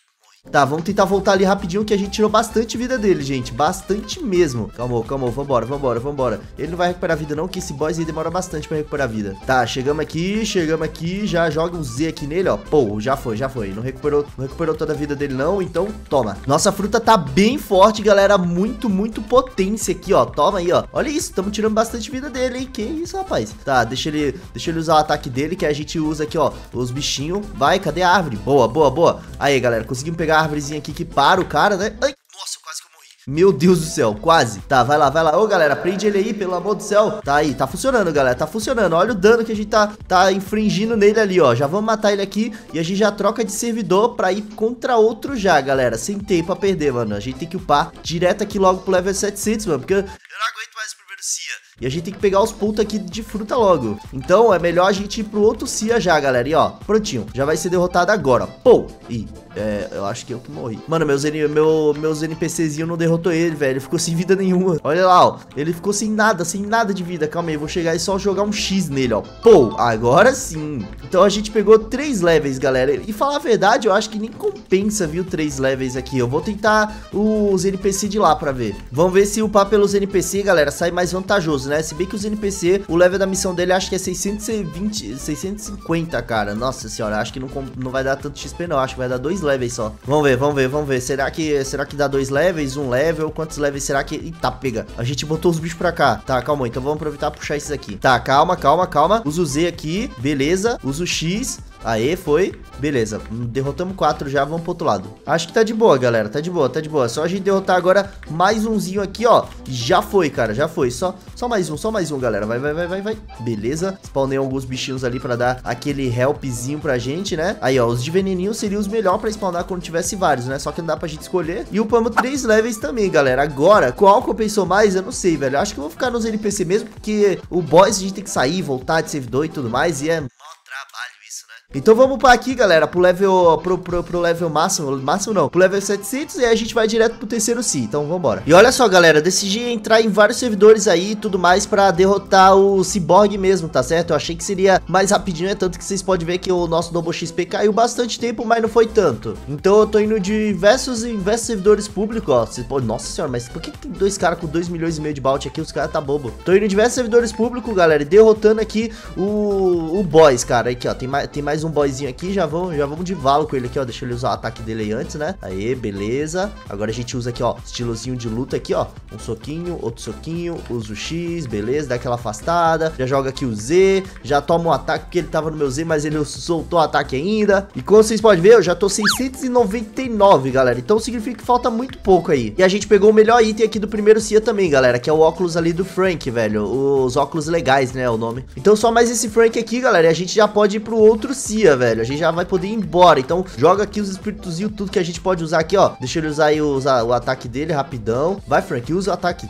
Tá, vamos tentar voltar ali rapidinho, que a gente tirou bastante vida dele, gente. Bastante mesmo. Calma, calma, vambora, vambora, vambora. Ele não vai recuperar vida não, que esse boss aí demora bastante pra recuperar vida. Tá, chegamos aqui, chegamos aqui. Já joga um Z aqui nele, ó. Pô, já foi, já foi. Não recuperou, não recuperou toda a vida dele não, então toma. Nossa fruta tá bem forte, galera. Muito, muito potência aqui, ó. Toma aí, ó. Olha isso, estamos tirando bastante vida dele, hein. Que isso, rapaz. Tá, deixa ele, deixa ele usar o ataque dele, que a gente usa aqui, ó, os bichinhos. Vai, cadê a árvore? Boa, boa, boa. Aí, galera, conseguimos pegar a árvorezinha aqui que para o cara, né? Ai, nossa, quase que eu morri. Meu Deus do céu, quase. Tá, vai lá, vai lá. Ô, galera, prende ele aí, pelo amor do céu. Tá aí, tá funcionando, galera, tá funcionando. Olha o dano que a gente tá, tá infringindo nele ali, ó. Já vamos matar ele aqui e a gente já troca de servidor pra ir contra outro já, galera. Sem tempo pra perder, mano. A gente tem que upar direto aqui logo pro level setecentos, mano, porque eu não aguento mais o primeiro Cia. E a gente tem que pegar os pontos aqui de fruta logo. Então é melhor a gente ir pro outro Cia já, galera. E ó, prontinho, já vai ser derrotado agora, ó. Pô, ih, é, eu acho que eu que morri. Mano, meus, meu, meus NPCzinhos não derrotou ele, velho. Ele ficou sem vida nenhuma. Olha lá, ó. Ele ficou sem nada, sem nada de vida. Calma aí, vou chegar e só jogar um X nele, ó. Pô, agora sim. Então a gente pegou três levels, galera. E falar a verdade, eu acho que nem compensa, viu, três levels aqui. Eu vou tentar os N P C de lá pra ver. Vamos ver se upar pelos N P C, galera, sai mais vantajoso, né? Se bem que os N P C, o level da missão dele acho que é seiscentos e vinte, seiscentos e cinquenta, cara. Nossa senhora, acho que não, não vai dar tanto X P não, acho que vai dar dois levels só. Vamos ver, vamos ver, vamos ver. Será que, será que dá dois levels, um level? Quantos levels será que... Eita, pega. A gente botou os bichos pra cá. Tá, calma aí, então vamos aproveitar e puxar esses aqui. Tá, calma, calma, calma. Usa o Z aqui, beleza. Usa o X. Aê, foi. Beleza, derrotamos quatro já, vamos pro outro lado. Acho que tá de boa, galera, tá de boa, tá de boa. Só a gente derrotar agora mais umzinho aqui, ó. Já foi, cara, já foi. Só, só mais um, só mais um, galera. Vai, vai, vai, vai, vai. Beleza. Spawnei alguns bichinhos ali pra dar aquele helpzinho pra gente, né? Aí, ó, os de veneninho seriam os melhores pra spawnar quando tivesse vários, né? Só que não dá pra gente escolher. E upamos três levels também, galera. Agora, qual compensou mais, eu não sei, velho. Eu acho que eu vou ficar nos N P C mesmo, porque o boss a gente tem que sair, voltar de servidor e tudo mais. E é mó trabalho isso, né? Então vamos para aqui, galera, pro level, pro, pro, pro level máximo, máximo não, pro level setecentos, e aí a gente vai direto pro terceiro Cia, então vambora. E olha só, galera, decidi entrar em vários servidores aí e tudo mais pra derrotar o Cyborg mesmo, tá certo? Eu achei que seria mais rapidinho, é tanto que vocês podem ver que o nosso Double X P caiu bastante tempo, mas não foi tanto. Então eu tô indo de diversos, diversos servidores públicos, ó. Vocês podem... Nossa senhora, mas por que tem dois caras com dois milhões e meio de bounty aqui? Os caras tá bobo. Tô indo em diversos servidores públicos, galera, e derrotando aqui o, o boss, cara. Aqui, ó, tem mais, tem mais um boyzinho aqui, já vamos, já vamos de valo com ele aqui, ó. Deixa ele usar o ataque dele aí antes, né? Aê, beleza. Agora a gente usa aqui, ó, estilozinho de luta aqui, ó. Um soquinho, outro soquinho, usa o X, beleza, dá aquela afastada. Já joga aqui o Z, já toma um ataque, porque ele tava no meu Z, mas ele soltou o ataque ainda. E como vocês podem ver, eu já tô seiscentos e noventa e nove, galera. Então significa que falta muito pouco aí. E a gente pegou o melhor item aqui do primeiro Cia também, galera, que é o óculos ali do Frank, velho. Os óculos legais, né, o nome. Então só mais esse Frank aqui, galera, e a gente já pode ir pro outro Cia, velho. A gente já vai poder ir embora. Então joga aqui os espíritos e tudo que a gente pode usar aqui, ó. Deixa ele usar aí o, o ataque dele rapidão. Vai, Frank, usa o ataque.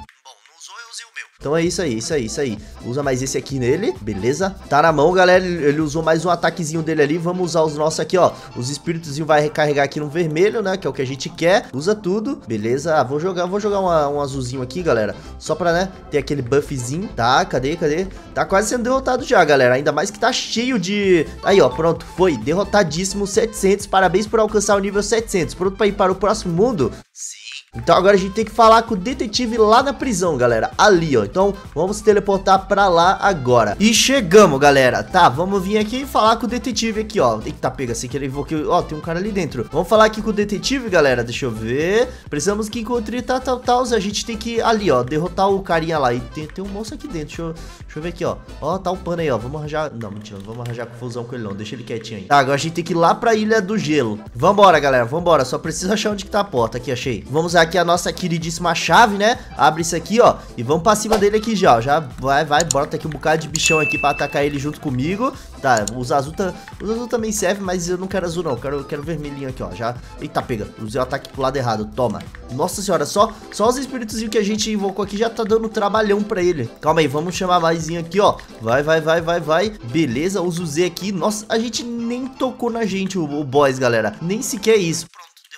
Então é isso aí, isso aí, isso aí. Usa mais esse aqui nele, beleza? Tá na mão, galera, ele usou mais um ataquezinho dele ali. Vamos usar os nossos aqui, ó. Os espíritozinhos vai recarregar aqui no vermelho, né? Que é o que a gente quer. Usa tudo, beleza? Ah, vou jogar, vou jogar uma, um azulzinho aqui, galera. Só pra, né, ter aquele buffzinho. Tá, cadê, cadê? Tá quase sendo derrotado já, galera. Ainda mais que tá cheio de... Aí, ó, pronto, foi. Derrotadíssimo, setecentos. Parabéns por alcançar o nível setecentos. Pronto pra ir para o próximo mundo? Sim. Então agora a gente tem que falar com o detetive lá na prisão, galera. Ali, ó. Então vamos se teleportar pra lá agora. E chegamos, galera. Tá, vamos vir aqui e falar com o detetive aqui, ó. Eita, pega, sem querer invoquei. Ó, tem um cara ali dentro. Vamos falar aqui com o detetive, galera. Deixa eu ver. Precisamos que encontre tal, tal, tal. A gente tem que ir ali, ó. Derrotar o carinha lá. E tem, tem um moço aqui dentro. Deixa eu, deixa eu ver aqui, ó. Ó, tá o pano aí, ó. Vamos arranjar... Não, mentira. Não vamos arranjar confusão com ele, não. Deixa ele quietinho aí. Tá, agora a gente tem que ir lá pra Ilha do Gelo. Vambora, galera. Vambora. Só preciso achar onde que tá a porta. Aqui, achei. Vamos usar aqui a nossa queridíssima chave, né? Abre isso aqui, ó. E vamos pra cima dele aqui já, ó. Já vai, vai. Bora, tá aqui um bocado de bichão aqui pra atacar ele junto comigo. Tá, os azul, tá, os azul também serve, mas eu não quero azul, não. Eu quero, eu quero vermelhinho aqui, ó. Já. Eita, pega. Usei o ataque pro lado errado. Toma. Nossa senhora, só, só os espíritos que a gente invocou aqui já tá dando trabalhão pra ele. Calma aí, vamos chamar maisinho aqui, ó. Vai, vai, vai, vai, vai. Beleza, usa o Z aqui. Nossa, a gente nem tocou na gente, o, o boss, galera. Nem sequer isso.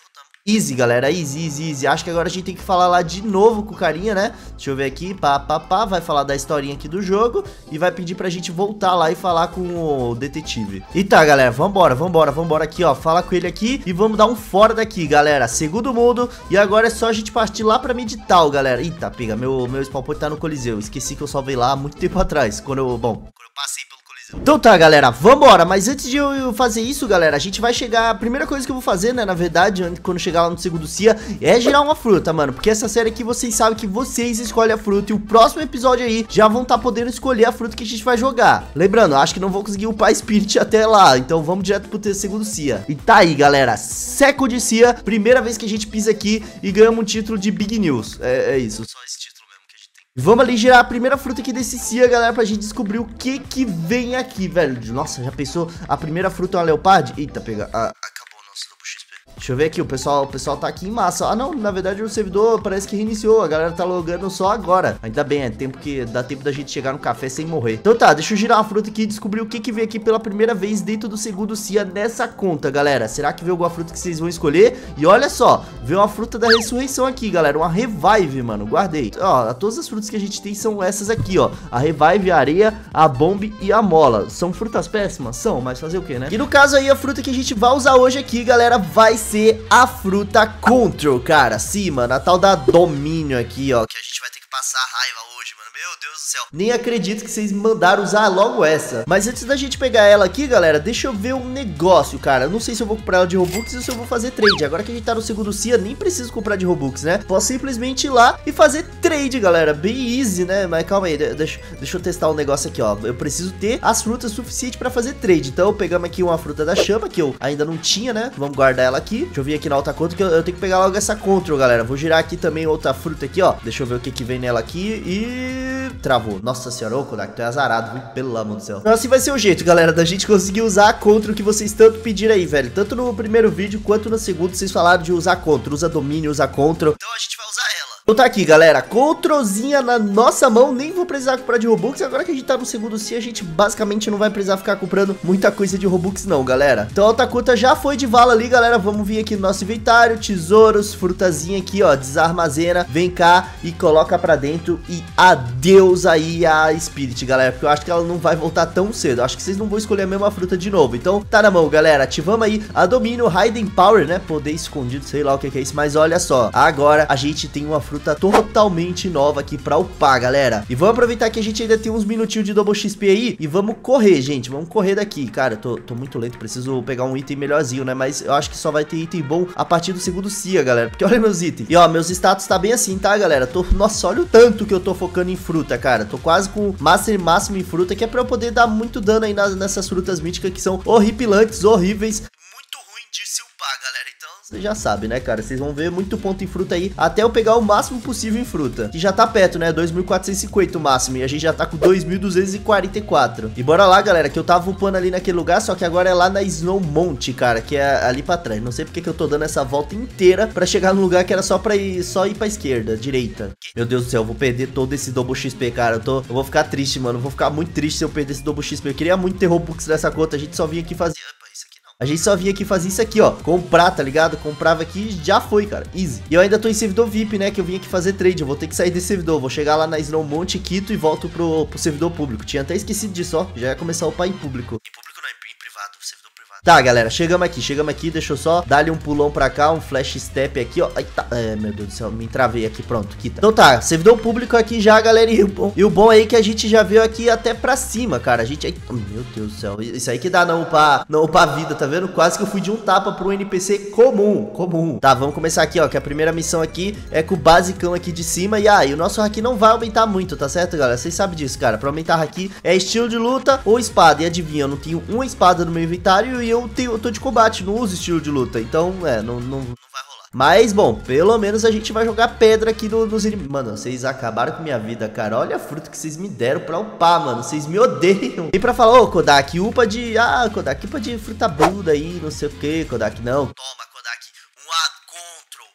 Easy, galera, easy, easy, easy. Acho que agora a gente tem que falar lá de novo com o carinha, né? Deixa eu ver aqui, pá, pá, pá. Vai falar da historinha aqui do jogo e vai pedir pra gente voltar lá e falar com o detetive. E tá, galera, vambora, vambora, vambora aqui, ó. Fala com ele aqui e vamos dar um fora daqui, galera. Segundo mundo. E agora é só a gente partir lá pra Medital, galera. Eita, pega, meu, meu spawn point tá no Coliseu. Esqueci que eu salvei lá há muito tempo atrás. Quando eu, bom, quando eu passei pelo Coliseu. Então tá, galera, vambora. Mas antes de eu fazer isso, galera, a gente vai chegar... A primeira coisa que eu vou fazer, né, na verdade, quando chegar lá no segundo C I A, é girar uma fruta, mano. Porque essa série aqui, vocês sabem que vocês escolhem a fruta. E o próximo episódio aí, já vão estar tá podendo escolher a fruta que a gente vai jogar. Lembrando, acho que não vou conseguir upar Spirit até lá. Então vamos direto pro segundo C I A. E tá aí, galera, Second C I A. Primeira vez que a gente pisa aqui e ganhamos um título de Big News. É, é isso, só esse título. Vamos ali girar a primeira fruta aqui desse C I A, galera, pra gente descobrir o que que vem aqui, velho. Nossa, já pensou? A primeira fruta é uma leopardi? Eita, pega. Ah, acabou o nosso double X P. Deixa eu ver aqui, o pessoal, o pessoal tá aqui em massa. Ah, não, na verdade o servidor parece que reiniciou. A galera tá logando só agora. Ainda bem, é tempo que dá tempo da gente chegar no café sem morrer. Então tá, deixa eu girar uma fruta aqui e descobrir o que que vem aqui pela primeira vez dentro do segundo C I A nessa conta, galera. Será que veio alguma fruta que vocês vão escolher? E olha só, veio uma fruta da ressurreição aqui, galera. Uma revive, mano, guardei. Ó, todas as frutas que a gente tem são essas aqui, ó. A revive, a areia, a bombe e a mola. São frutas péssimas? São, mas fazer o que, né? E no caso aí, a fruta que a gente vai usar hoje aqui, galera, vai ser a fruta Control, cara. Sim, mano, a tal da domínio aqui, ó, que a gente vai ter que passar raiva hoje, mano. Meu Deus do céu. Nem acredito que vocês mandaram usar logo essa. Mas antes da gente pegar ela aqui, galera, deixa eu ver um negócio, cara. Eu não sei se eu vou comprar ela de Robux ou se eu vou fazer trade. Agora que a gente tá no segundo C I A, nem preciso comprar de Robux, né? Posso simplesmente ir lá e fazer trade, galera. Bem easy, né? Mas calma aí, deixa, deixa eu testar um negócio aqui, ó. Eu preciso ter as frutas suficientes pra fazer trade. Então, pegamos aqui uma fruta da chama, que eu ainda não tinha, né? Vamos guardar ela aqui. Deixa eu vir aqui na outra conta, que eu, eu tenho que pegar logo essa Control, galera. Vou girar aqui também outra fruta aqui, ó. Deixa eu ver o que que vem nela aqui e... travou. Nossa senhora, ô Kodak, tu é azarado, viu? Pelo amor do céu. Então assim vai ser o jeito, galera, da gente conseguir usar a Control que vocês tanto pediram aí, velho. Tanto no primeiro vídeo quanto no segundo, vocês falaram de usar Control. Usa domínio, usa Control. Então a gente vai usar ela. Então tá aqui, galera, Controlzinha na nossa mão. Nem vou precisar comprar de Robux. Agora que a gente tá no segundo C I A, a gente basicamente não vai precisar ficar comprando muita coisa de Robux não, galera. Então a outra conta já foi de vala ali, galera. Vamos vir aqui no nosso inventário, tesouros, frutazinha aqui, ó, desarmazena. Vem cá e coloca pra dentro. E adeus aí a Spirit, galera, porque eu acho que ela não vai voltar tão cedo. Eu acho que vocês não vão escolher a mesma fruta de novo. Então tá na mão, galera. Ativamos aí a domínio, Hidden Power, né? Poder escondido, sei lá o que que é isso. Mas olha só, agora a gente tem uma fruta totalmente nova aqui pra upar, galera. E vamos aproveitar que a gente ainda tem uns minutinhos de double X P aí. E vamos correr, gente. Vamos correr daqui. Cara, eu tô, tô muito lento. Preciso pegar um item melhorzinho, né? Mas eu acho que só vai ter item bom a partir do segundo C I A, galera. Porque olha meus itens. E ó, meus status tá bem assim, tá, galera? Tô... Nossa, olha o tanto que eu tô focando em fruta, cara. Tô quase com Master máximo em fruta, que é pra eu poder dar muito dano aí nas, nessas frutas míticas que são horripilantes, horríveis. Muito ruim de se upar, galera. Então, você já sabe, né, cara? Vocês vão ver muito ponto em fruta aí, até eu pegar o máximo possível em fruta. Que já tá perto, né? dois mil quatrocentos e cinquenta o máximo. E a gente já tá com dois mil duzentos e quarenta e quatro. E bora lá, galera, que eu tava upando ali naquele lugar, só que agora é lá na Snowmont, cara, que é ali pra trás. Não sei porque que eu tô dando essa volta inteira pra chegar no lugar que era só pra ir, só ir pra esquerda, direita. Meu Deus do céu, eu vou perder todo esse double X P, cara. Eu, tô, eu vou ficar triste, mano. Eu vou ficar muito triste se eu perder esse double X P. Eu queria muito ter Robux nessa conta. A gente só vinha aqui fazer... A gente só vinha aqui fazer isso aqui, ó. Comprar, tá ligado? Comprava aqui e já foi, cara. Easy. E eu ainda tô em servidor V I P, né? Que eu vim aqui fazer trade. Eu vou ter que sair desse servidor. Vou chegar lá na Snowmont, quito e volto pro, pro servidor público. Tinha até esquecido disso, ó. Já ia começar a upar em público. Em público não, em privado. Servidor privado. Tá, galera. Chegamos aqui. Chegamos aqui. Deixa eu só dar-lhe um pulão pra cá. Um flash step aqui, ó. Ai, tá. É, meu Deus do céu. Me travei aqui. Pronto. Quita. Então tá. Servidor público aqui já, galera. E o bom, e o bom aí é que a gente já veio aqui até pra cima, cara. A gente... Ai, meu Deus do céu. Isso aí que dá não upar, não upar vida, tá vendo? Quase que eu fui de um tapa pro N P C comum. Comum. Tá, vamos começar aqui, ó. Que a primeira missão aqui é com o basicão aqui de cima. E aí, ah, o nosso haki não vai aumentar muito, tá certo, galera? Vocês sabem disso, cara. Pra aumentar haki é estilo de luta ou espada. E adivinha, eu não tenho uma espada no meu inventário e eu, tenho, eu tô de combate. Não uso estilo de luta. Então, é, não, não, não vai rolar. Mas, bom, pelo menos a gente vai jogar pedra aqui no, nos inimigos. Mano, vocês acabaram com minha vida, cara. Olha a fruta que vocês me deram pra upar, mano. Vocês me odeiam. E pra falar, ô, Kodak, upa de... Ah, Kodak, upa de fruta bruda aí, não sei o que, Kodak. Não. Toma, Kodak, uma Control.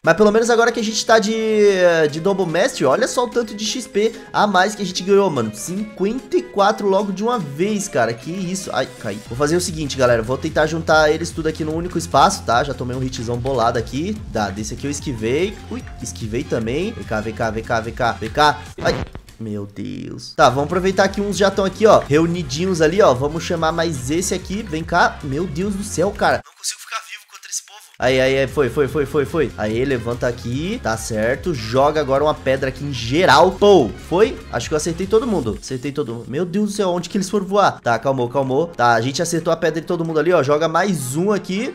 Mas pelo menos agora que a gente tá de, de Double Mastery, olha só o tanto de X P a mais que a gente ganhou, mano. cinquenta e quatro logo de uma vez, cara. Que isso. Ai, caí. Vou fazer o seguinte, galera. Vou tentar juntar eles tudo aqui num único espaço, tá? Já tomei um hitzão bolado aqui. Tá, desse aqui eu esquivei. Ui, esquivei também. Vem cá, vem cá, vem cá, vem cá, vem cá. Ai. Meu Deus. Tá, vamos aproveitar que uns já estão aqui, ó, reunidinhos ali, ó. Vamos chamar mais esse aqui. Vem cá. Meu Deus do céu, cara. Não consigo ficar vivo contra esse povo. Aí, aí, aí. Foi, foi, foi, foi, foi. Aí, levanta aqui. Tá certo. Joga agora uma pedra aqui em geral. Pô, foi? Acho que eu acertei todo mundo. Acertei todo mundo. Meu Deus do céu, onde que eles foram voar? Tá, calmou, calmou. Tá, a gente acertou a pedra de todo mundo ali, ó. Joga mais um aqui.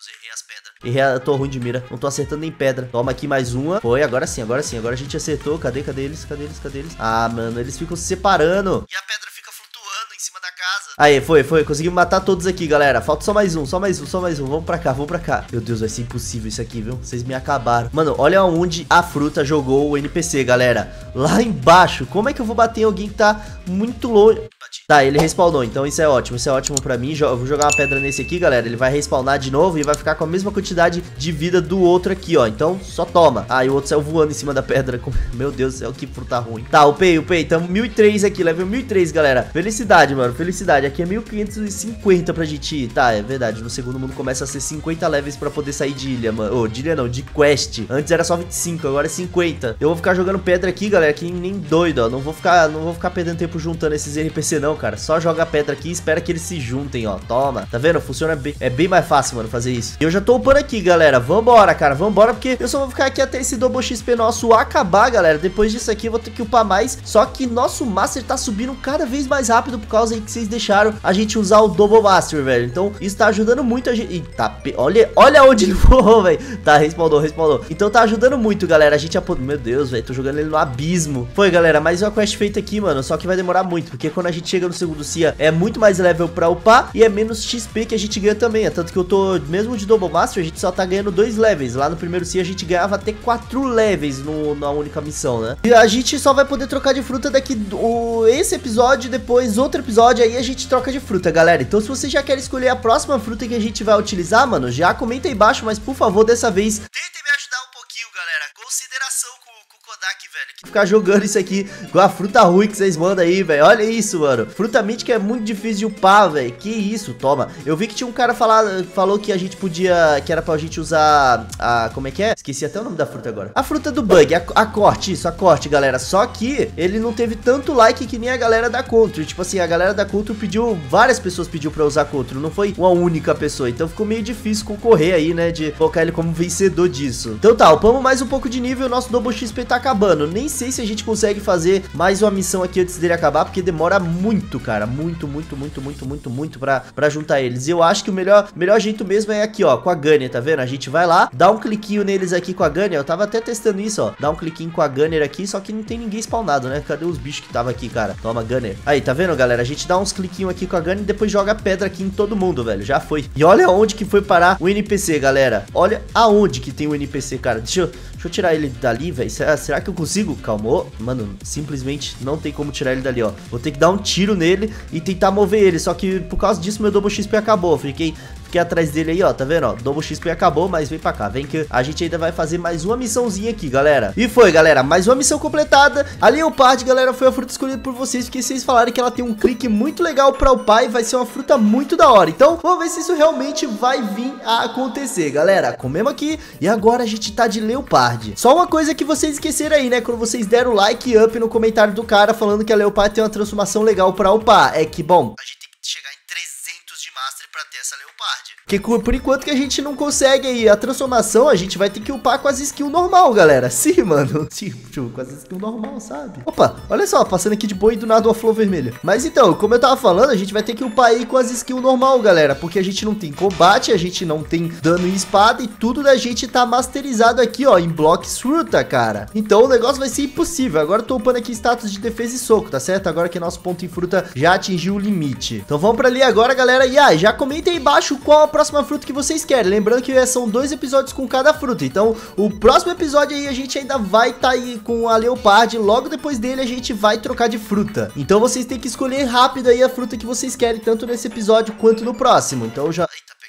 Errei, eu tô ruim de mira. Não tô acertando nem pedra. Toma aqui mais uma. Foi, agora sim, agora sim. Agora a gente acertou. Cadê, cadê eles? Cadê eles? Cadê eles? Ah, mano, eles ficam se separando. E a pedra fica flutuando em cima da casa. Aí, foi, foi. Conseguimos matar todos aqui, galera. Falta só mais um, só mais um, só mais um. Vamos pra cá, vamos pra cá. Meu Deus, vai ser impossível isso aqui, viu? Vocês me acabaram. Mano, olha onde a fruta jogou o N P C, galera. Lá embaixo. Como é que eu vou bater em alguém que tá muito longe? Tá, ele respawnou, então isso é ótimo, isso é ótimo pra mim. Eu vou jogar uma pedra nesse aqui, galera. Ele vai respawnar de novo e vai ficar com a mesma quantidade de vida do outro aqui, ó. Então, só toma. Ah, e o outro saiu voando em cima da pedra. Meu Deus do céu, que fruta ruim. Tá, upei, upei, tamo mil e três aqui, level mil e três, galera. Felicidade, mano, felicidade. Aqui é mil quinhentos e cinquenta pra gente ir. Tá, é verdade, no segundo mundo começa a ser cinquenta levels pra poder sair de ilha, mano. Ô, oh, de ilha não, de quest. Antes era só vinte e cinco, agora é cinquenta. Eu vou ficar jogando pedra aqui, galera, que nem doido, ó. Não vou ficar, não vou ficar perdendo tempo juntando esses N P C não, cara. Só joga pedra aqui e espera que eles se juntem, ó. Toma. Tá vendo? Funciona bem. É bem mais fácil, mano, fazer isso. E eu já tô upando aqui, galera. Vambora, cara. Vambora, porque eu só vou ficar aqui até esse Double X P nosso acabar, galera. Depois disso aqui eu vou ter que upar mais. Só que nosso Master tá subindo cada vez mais rápido por causa aí que vocês deixaram a gente usar o Double Master, velho. Então, isso tá ajudando muito a gente. Ih, tá... Pe... Olha, olha onde ele voou, velho. Tá, respawnou, respawnou. Então tá ajudando muito, galera. A gente... Ap... Meu Deus, velho. Tô jogando ele no abismo. Foi, galera. Mais uma quest feita aqui, mano. Só que vai demorar muito, porque quando a gente chega no segundo C I A, é muito mais level pra upar e é menos X P que a gente ganha também. É tanto que eu tô, mesmo de Double Master, a gente só tá ganhando dois levels. Lá no primeiro C I A a gente ganhava até quatro levels no, na única missão, né? E a gente só vai poder trocar de fruta daqui o, esse episódio, depois outro episódio, aí a gente troca de fruta, galera. Então se você já quer escolher a próxima fruta que a gente vai utilizar, mano, já comenta aí embaixo, mas por favor, dessa vez, tentem me ajudar um pouquinho, galera. Consideração com Kodak, velho. Ficar jogando isso aqui com a fruta ruim que vocês mandam aí, velho. Olha isso, mano. Fruta mítica é muito difícil de upar, velho. Que isso, toma. Eu vi que tinha um cara falar, falou que a gente podia, que era pra gente usar a, como é que é? Esqueci até o nome da fruta agora. A fruta do bug, a, a corte, isso, a corte, galera. Só que ele não teve tanto like que nem a galera da Control. Tipo assim, a galera da Control pediu, várias pessoas pediu pra usar Control. Não foi uma única pessoa. Então ficou meio difícil concorrer aí, né, de colocar ele como vencedor disso. Então tá, upamos mais um pouco de nível. Nosso Double X P tá acabando. Nem sei se a gente consegue fazer mais uma missão aqui antes dele acabar, porque demora muito, cara. Muito, muito, muito, muito, muito, muito pra, pra juntar eles. E eu acho que o melhor, melhor jeito mesmo é aqui, ó, com a Gunner, tá vendo? A gente vai lá, dá um cliquinho neles aqui com a Gunner. Eu tava até testando isso, ó. Dá um cliquinho com a Gunner aqui, só que não tem ninguém spawnado, né? Cadê os bichos que tava aqui, cara? Toma, Gunner. Aí, tá vendo, galera? A gente dá uns cliquinhos aqui com a Gunner e depois joga pedra aqui em todo mundo, velho. Já foi. E olha onde que foi parar o N P C, galera. Olha aonde que tem o N P C, cara. Deixa eu, deixa eu tirar ele dali, velho. Será, será que eu consigo? Calmou. Mano, simplesmente não tem como tirar ele dali, ó. Vou ter que dar um tiro nele e tentar mover ele. Só que por causa disso meu Double X P acabou. Fiquei... Fiquei atrás dele aí, ó, tá vendo, ó, Double X P acabou, mas vem pra cá, vem que a gente ainda vai fazer mais uma missãozinha aqui, galera. E foi, galera, mais uma missão completada. A Leopard, galera, foi a fruta escolhida por vocês, porque vocês falaram que ela tem um clique muito legal pra upar e vai ser uma fruta muito da hora. Então, vamos ver se isso realmente vai vir a acontecer, galera. Comemos aqui e agora a gente tá de Leopard. Só uma coisa que vocês esqueceram aí, né, quando vocês deram o like up no comentário do cara falando que a Leopard tem uma transformação legal pra upar, é que, bom, a gente tem que chegar em trezentos de Master pra ter essa Leopard. Porque por enquanto que a gente não consegue aí a transformação, a gente vai ter que upar com as skills normal, galera. Sim, mano. Sim, com as skills normal, sabe? Opa, olha só, passando aqui de boa e do nada uma flor vermelha. Mas então, como eu tava falando, a gente vai ter que upar aí com as skills normal, galera. Porque a gente não tem combate, a gente não tem dano em espada e tudo da gente tá masterizado aqui, ó, em blocks fruta, cara. Então o negócio vai ser impossível. Agora eu tô upando aqui status de defesa e soco, tá certo? Agora que nosso ponto em fruta já atingiu o limite. Então vamos pra ali agora, galera. E ah, já comenta aí embaixo qual a próxima fruta que vocês querem. Lembrando que são dois episódios com cada fruta. Então, o próximo episódio aí a gente ainda vai estar tá aí com a Leopard. Logo depois dele a gente vai trocar de fruta. Então, vocês têm que escolher rápido aí a fruta que vocês querem, tanto nesse episódio quanto no próximo. Então, já... Eita, pega a missão errada.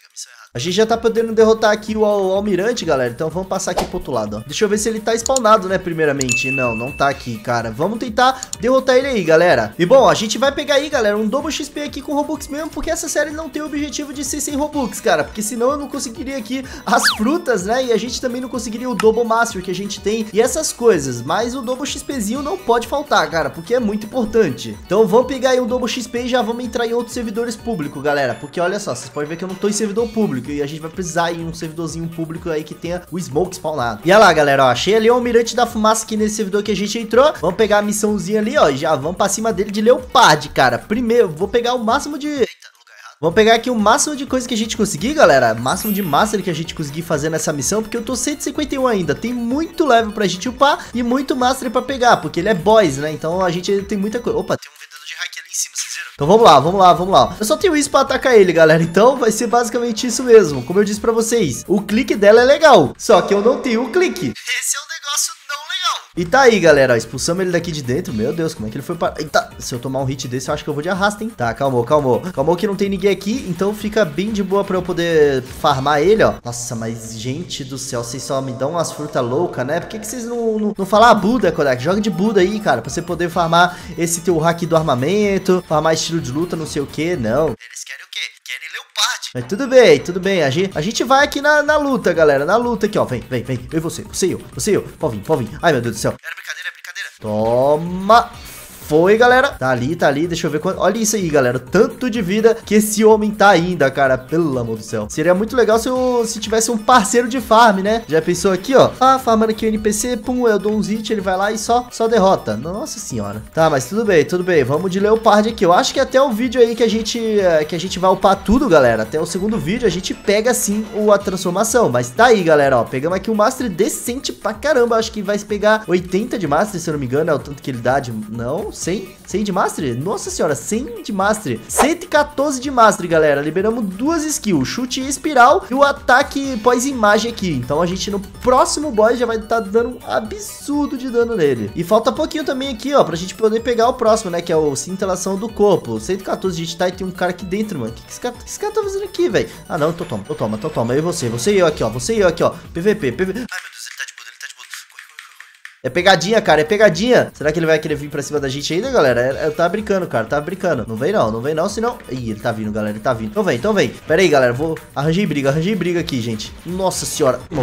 A gente já tá podendo derrotar aqui o, o almirante, galera. Então vamos passar aqui pro outro lado, ó. Deixa eu ver se ele tá spawnado, né, primeiramente. Não, não tá aqui, cara. Vamos tentar derrotar ele aí, galera. E bom, a gente vai pegar aí, galera, um Double X P aqui com Robux mesmo, porque essa série não tem o objetivo de ser sem Robux, cara. Porque senão eu não conseguiria aqui as frutas, né? E a gente também não conseguiria o Double Master que a gente tem e essas coisas. Mas o Double XPzinho não pode faltar, cara, porque é muito importante. Então vamos pegar aí um Double X P e já vamos entrar em outros servidores públicos, galera. Porque olha só, vocês podem ver que eu não tô em servidor público e a gente vai precisar ir em um servidorzinho público aí que tenha o Smoke spawnado. E olha lá, galera, ó, achei ali o Almirante da Fumaça aqui nesse servidor que a gente entrou. Vamos pegar a missãozinha ali, ó, e já vamos pra cima dele de Leopard, cara. Primeiro, vou pegar o máximo de... Vamos pegar aqui o máximo de coisa que a gente conseguir, galera. Máximo de master que a gente conseguir fazer nessa missão, porque eu tô cento e cinquenta e um ainda. Tem muito level pra gente upar e muito master pra pegar, porque ele é boss, né? Então a gente tem muita coisa. Opa, tem um vendedor de hack ali em cima, vocês viram? Então vamos lá, vamos lá, vamos lá. Eu só tenho isso pra atacar ele, galera. Então vai ser basicamente isso mesmo. Como eu disse pra vocês, o clique dela é legal, só que eu não tenho o clique. Esse é um negócio não legal. E tá aí, galera, ó, expulsamos ele daqui de dentro. Meu Deus, como é que ele foi para... Eita, se eu tomar um hit desse, eu acho que eu vou de arrasta, hein? Tá, calmou, calmou. Calmou que não tem ninguém aqui, então fica bem de boa pra eu poder farmar ele, ó. Nossa, mas, gente do céu, vocês só me dão umas frutas loucas, né? Por que que vocês não, não, não falam a Buda, Kodak? Joga de Buda aí, cara, pra você poder farmar esse teu hack do armamento, farmar estilo de luta, não sei o que, não. Eles querem o quê? Querem Leopard. Mas tudo bem, tudo bem. A gente, a gente vai aqui na, na luta, galera. Na luta aqui, ó. Vem, vem, vem. Eu e você. Você e eu. Você e eu. Pode vir, pode vir. Ai, meu Deus do céu. Era brincadeira, é brincadeira. Toma. Foi, galera. Tá ali, tá ali. Deixa eu ver quanto... Olha isso aí, galera. Tanto de vida que esse homem tá ainda, cara. Pelo amor do céu. Seria muito legal se, eu, se tivesse um parceiro de farm, né? Já pensou aqui, ó. Ah, farmando aqui o N P C. Pum, eu dou uns hits. Ele vai lá e só, só derrota. Nossa senhora. Tá, mas tudo bem, tudo bem. Vamos de Leopard aqui. Eu acho que até o vídeo aí que a gente, que a gente vai upar tudo, galera. Até o segundo vídeo a gente pega, sim, o, a transformação. Mas tá aí, galera, ó. Pegamos aqui um Master decente pra caramba. Acho que vai pegar oitenta de Master, se eu não me engano. É o tanto que ele dá de... Não, cem. cem de Mastery? Nossa senhora, cem de Mastery. cento e quatorze de Mastery, galera. Liberamos duas skills, chute e espiral e o ataque pós-imagem aqui. Então a gente no próximo boss já vai estar tá dando um absurdo de dano nele. E falta pouquinho também aqui, ó, pra gente poder pegar o próximo, né, que é o cintelação do corpo. cento e quatorze, a gente tá e tem um cara aqui dentro, mano. O que, que, esse, cara, que esse cara tá fazendo aqui, velho? Ah, não, então toma, então toma, então toma. Eu e você, você e eu aqui, ó. Você e eu aqui, ó. P V P, P V P. Ai, meu Deus, ele tá de boa, ele tá de boa. Corre, corre, corre, corre. É pegadinha, cara, é pegadinha. Será que ele vai querer vir pra cima da gente ainda, galera? Eu tava brincando, cara, tava brincando. Não vem não, não vem não, senão... Ih, ele tá vindo, galera, ele tá vindo. Então vem, então vem. Pera aí, galera, vou... Arranjei briga, arranjei briga aqui, gente. Nossa senhora. Bom...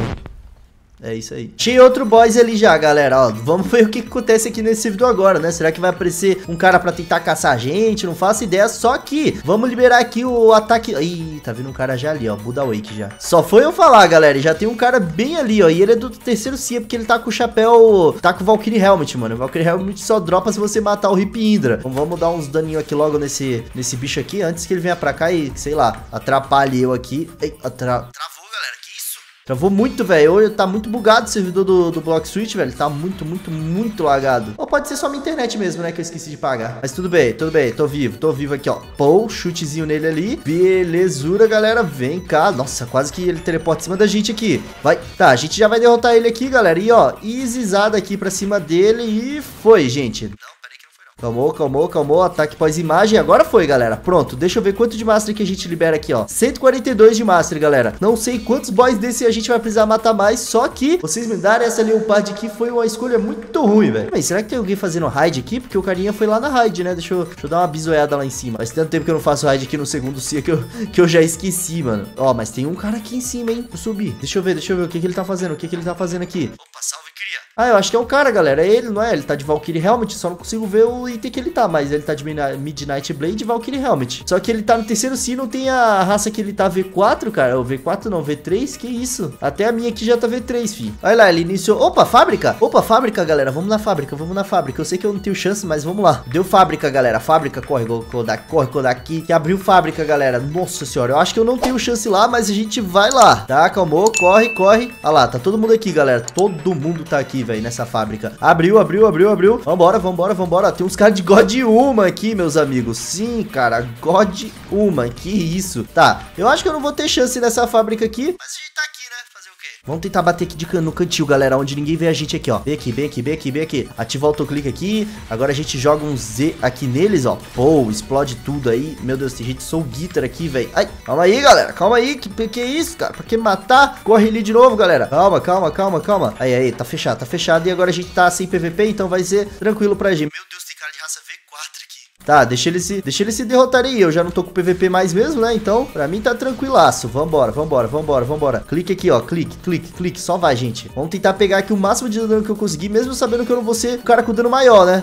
É isso aí. Tinha outro boss ali já, galera, ó. Vamos ver o que, que acontece aqui nesse servidor agora, né? Será que vai aparecer um cara pra tentar caçar a gente? Não faço ideia, só que vamos liberar aqui o ataque... Ih, tá vindo um cara já ali, ó. Buda Wake já. Só foi eu falar, galera, já tem um cara bem ali, ó. E ele é do terceiro C I A, porque ele tá com o chapéu... Tá com o Valkyrie Helmet, mano. O Valkyrie Helmet só dropa se você matar o Rip Indra. Então vamos dar uns daninhos aqui logo nesse, nesse bicho aqui, antes que ele venha pra cá e, sei lá, atrapalhe eu aqui. Ei, atra... Travou, galera, que isso? Travou muito, velho. Hoje tá muito bugado o servidor do, do Block Switch, velho. Tá muito, muito, muito lagado. Ou pode ser só minha internet mesmo, né? Que eu esqueci de pagar. Mas tudo bem, tudo bem. Tô vivo, tô vivo aqui, ó. Pô, chutezinho nele ali. Belezura, galera. Vem cá. Nossa, quase que ele teleporta em cima da gente aqui. Vai. Tá, a gente já vai derrotar ele aqui, galera. E, ó, easizada aqui pra cima dele. E foi, gente. Não. Calmou, calmou, calmou, ataque pós-imagem, agora foi, galera, pronto, deixa eu ver quanto de Master que a gente libera aqui, ó, cento e quarenta e dois de Master, galera, não sei quantos boys desse a gente vai precisar matar mais, só que vocês me darem essa Leopard aqui foi uma escolha muito ruim, velho. Mas será que tem alguém fazendo raid aqui? Porque o carinha foi lá na raid, né, deixa eu, deixa eu dar uma bisoiada lá em cima, faz tanto tempo que eu não faço raid aqui no segundo C I A que eu, que eu já esqueci, mano. Ó, mas tem um cara aqui em cima, hein, eu subi, deixa eu ver, deixa eu ver o que que ele tá fazendo, o que que ele tá fazendo aqui. Opa, salve, cria. Ah, eu acho que é o cara, galera, é ele, não é? Ele tá de Valkyrie Helmet, só não consigo ver o item que ele tá, mas ele tá de Midnight Blade e Valkyrie Helmet. Só que ele tá no terceiro C I A, não tem a raça que ele tá V quatro, cara. O V quatro não, V três, que isso? Até a minha aqui já tá V três, fi. Olha lá, ele iniciou... Opa, fábrica! Opa, fábrica, galera, vamos na fábrica, vamos na fábrica. Eu sei que eu não tenho chance, mas vamos lá. Deu fábrica, galera, fábrica, corre, Kodak, corre, Kodak aqui, que abriu fábrica, galera. Nossa senhora, eu acho que eu não tenho chance lá, mas a gente vai lá. Tá, calmou, corre, corre. Olha lá, tá todo mundo aqui, galera. Todo mundo tá aqui, velho, nessa fábrica. Abriu, abriu, abriu, abriu. Vambora, vambora, vambora. Tem uns caras de God Uma aqui, meus amigos. Sim, cara, God Uma. Que isso. Tá, eu acho que eu não vou ter chance nessa fábrica aqui. Mas a gente tá aqui, né? Fazer o quê? Vamos tentar bater aqui de can no cantil, galera, onde ninguém vê a gente aqui, ó. Vem aqui, vem aqui, vem aqui, vem aqui. Ativa o autoclique aqui. Agora a gente joga um Z aqui neles, ó. Pô, explode tudo aí. Meu Deus, tem gente Soul Guitar aqui, velho. Ai, calma aí, galera. Calma aí. Que, que é isso, cara? Pra que matar? Corre ali de novo, galera. Calma, calma, calma, calma. Aí, aí, tá fechado, tá fechado. E agora a gente tá sem P V P, então vai ser tranquilo pra gente. Meu Deus, tem cara de raça V quatro aqui. Tá, deixa ele se, deixa ele se derrotar aí. Eu já não tô com P V P mais mesmo, né? Então, pra mim tá tranquilaço. Vambora, vambora, vambora, vambora. Clique aqui, ó. Clique, clique, clique. Só vai, gente. Vamos tentar pegar aqui o máximo de dano que eu conseguir, mesmo sabendo que eu não vou ser o cara com dano maior, né?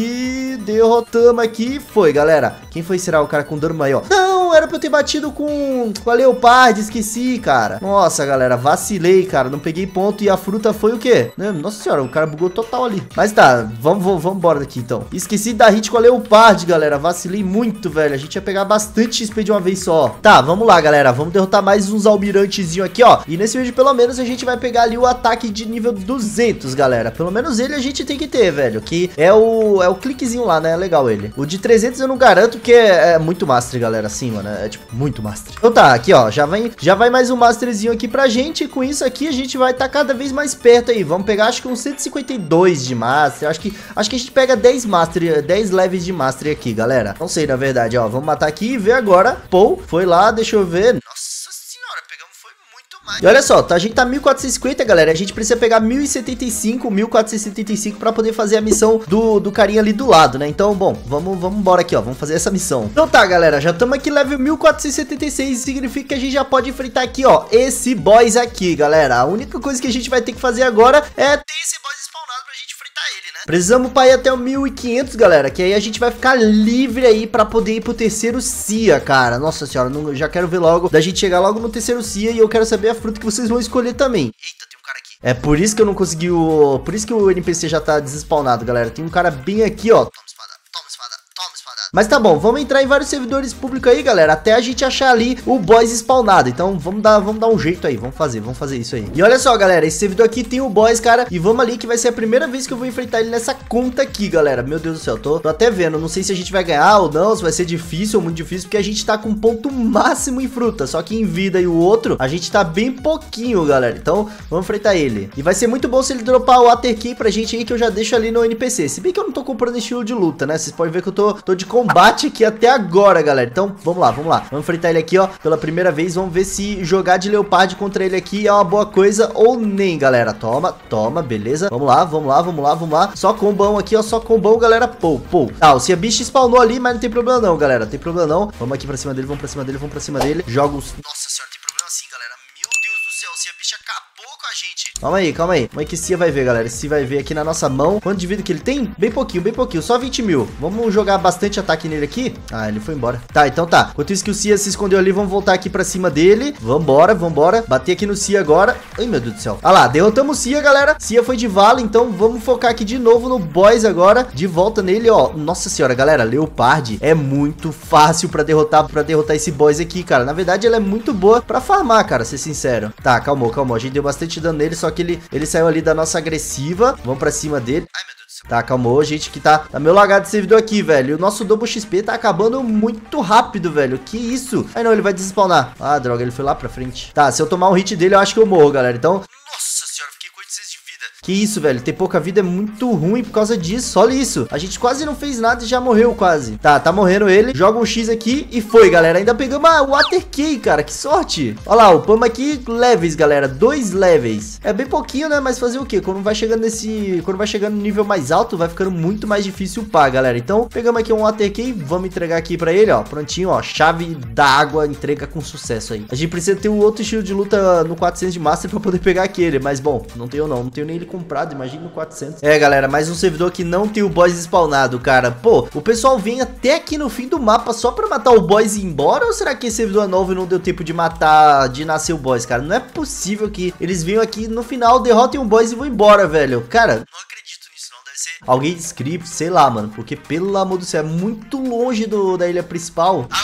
E derrotamos aqui. Foi, galera. Quem foi, será o cara com dano maior? Não, era pra eu ter batido com, com a Leopard. Esqueci, cara. Nossa, galera. Vacilei, cara. Não peguei ponto e a fruta foi o quê? Nossa senhora, o cara bugou total ali. Mas tá, vamos, vamos, vamos embora daqui, então. Esqueci da hit com a Leopard, galera. Galera, vacilei muito, velho. A gente ia pegar bastante X P de uma vez só. Tá, vamos lá, galera. Vamos derrotar mais uns almirantezinhos aqui, ó. E nesse vídeo, pelo menos, a gente vai pegar ali o ataque de nível duzentos, galera. Pelo menos ele a gente tem que ter, velho. Que é o, é o cliquezinho lá, né? É legal ele. O de trezentos eu não garanto, porque é, é muito master, galera. Assim, mano. É tipo, muito master. Então tá, aqui, ó. Já vai, já vai mais um masterzinho aqui pra gente. E com isso aqui, a gente vai estar tá cada vez mais perto aí. Vamos pegar, acho que uns cento e cinquenta e dois de master. Acho que, acho que a gente pega dez master, dez levels de master aqui, galera. Não sei, na verdade, ó. Vamos matar aqui e ver agora. Pô, foi lá, deixa eu ver. Nossa senhora, pegamos foi muito mais. E olha só, tá, a gente tá mil quatrocentos e cinquenta, galera. A gente precisa pegar mil e setenta e cinco, mil quatrocentos e setenta e cinco pra poder fazer a missão do, do carinha ali do lado, né? Então, bom, vamos, vamos embora aqui, ó. Vamos fazer essa missão. Então tá, galera, já estamos aqui level mil quatrocentos e setenta e seis. Significa que a gente já pode enfrentar aqui, ó, esse boss aqui, galera. A única coisa que a gente vai ter que fazer agora é ter esse boss spawnado pra gente enfrentar ele, né? Precisamos para ir até o mil e quinhentos, galera, que aí a gente vai ficar livre aí pra poder ir pro terceiro C I A, cara. Nossa senhora, não, já quero ver logo da gente chegar logo no terceiro C I A e eu quero saber a fruta que vocês vão escolher também. Eita, tem um cara aqui. É por isso que eu não consegui o... Por isso que o N P C já tá desespawnado, galera. Tem um cara bem aqui, ó. Toma espada, toma espada, toma espada. Mas tá bom, vamos entrar em vários servidores públicos aí, galera, até a gente achar ali o boss spawnado. Então vamos dar, vamos dar um jeito aí, vamos fazer, vamos fazer isso aí. E olha só, galera, esse servidor aqui tem o boss, cara, e vamos ali que vai ser a primeira vez que eu vou enfrentar ele nessa conta aqui, galera. Meu Deus do céu, tô, tô até vendo, não sei se a gente vai ganhar ou não, se vai ser difícil ou muito difícil, porque a gente tá com ponto máximo em fruta, só que em vida e o outro, a gente tá bem pouquinho, galera. Então vamos enfrentar ele. E vai ser muito bom se ele dropar o Water Key pra gente aí, que eu já deixo ali no N P C. Se bem que eu não tô comprando estilo de luta, né? Vocês podem ver que eu tô, tô de combate aqui até agora, galera. Então, vamos lá, vamos lá. Vamos enfrentar ele aqui, ó, pela primeira vez. Vamos ver se jogar de Leopard contra ele aqui é uma boa coisa ou nem, galera. Toma, toma, beleza. Vamos lá, vamos lá, vamos lá, vamos lá. Só combão aqui, ó, só combão, galera. Pô, pô. Tá, o Cia Bicho spawnou ali, mas não tem problema não, galera. Não tem problema não. Vamos aqui pra cima dele, vamos pra cima dele, vamos pra cima dele. Joga os... Nossa senhora, tem problema sim, galera. Meu Deus do céu, o Cia Bicho acabou com a gente. Calma aí, calma aí. Como é que Cia vai ver, galera? Cia vai ver aqui na nossa mão. Quanto de vida que ele tem? Bem pouquinho, bem pouquinho. Só vinte mil. Vamos jogar bastante ataque nele aqui. Ah, ele foi embora. Tá, então tá. Enquanto isso que o Cia se escondeu ali, vamos voltar aqui pra cima dele. Vambora, vambora. Bater aqui no Cia agora. Ai, meu Deus do céu. Ah lá, derrotamos o Cia, galera. Cia foi de vala, então vamos focar aqui de novo no boss agora. De volta nele, ó. Nossa senhora, galera. Leopard é muito fácil pra derrotar, pra derrotar esse boss aqui, cara. Na verdade, ela é muito boa pra farmar, cara, ser sincero. Tá, calmou, calmou. A gente deu bastante dano nele, só que ele, ele saiu ali da nossa agressiva. Vamos pra cima dele. Ai, meu Deus do céu. Tá, calmou, gente, que tá, tá meu lagado de servidor aqui, velho. O nosso double X P tá acabando muito rápido, velho. Que isso? Ai, não, ele vai despawnar. Ah, droga, ele foi lá pra frente. Tá, se eu tomar um hit dele, eu acho que eu morro, galera. Então... Nossa senhora, fiquei com oitocentos de vida. Que isso, velho. Ter pouca vida é muito ruim por causa disso. Olha isso. A gente quase não fez nada e já morreu quase. Tá, tá morrendo ele. Joga um X aqui e foi, galera. Ainda pegamos a Water Key, cara. Que sorte. Olha lá, upamos aqui levels, galera. Dois levels. É bem pouquinho, né? Mas fazer o quê? Quando vai chegando nesse... Quando vai chegando no nível mais alto, vai ficando muito mais difícil upar, galera. Então, pegamos aqui um Water Key. Vamos entregar aqui pra ele, ó. Prontinho, ó. Chave da água. Entrega com sucesso aí. A gente precisa ter um outro estilo de luta no quatrocentos de Master pra poder pegar aquele. Mas, bom, não tenho não. Não tenho nem ele comprado. Imagina no quatrocentos. É, galera, mais um servidor que não tem o boss spawnado, cara. Pô, o pessoal vem até aqui no fim do mapa só pra matar o boss e ir embora? Ou será que esse servidor é novo e não deu tempo de matar, de nascer o boss, cara? Não é possível que eles venham aqui no final, derrotem o boss e vão embora, velho. Cara, não acredito nisso não. Deve ser alguém de script, sei lá, mano. Porque, pelo amor do céu, é muito longe do, da ilha principal. Ah lá, galera.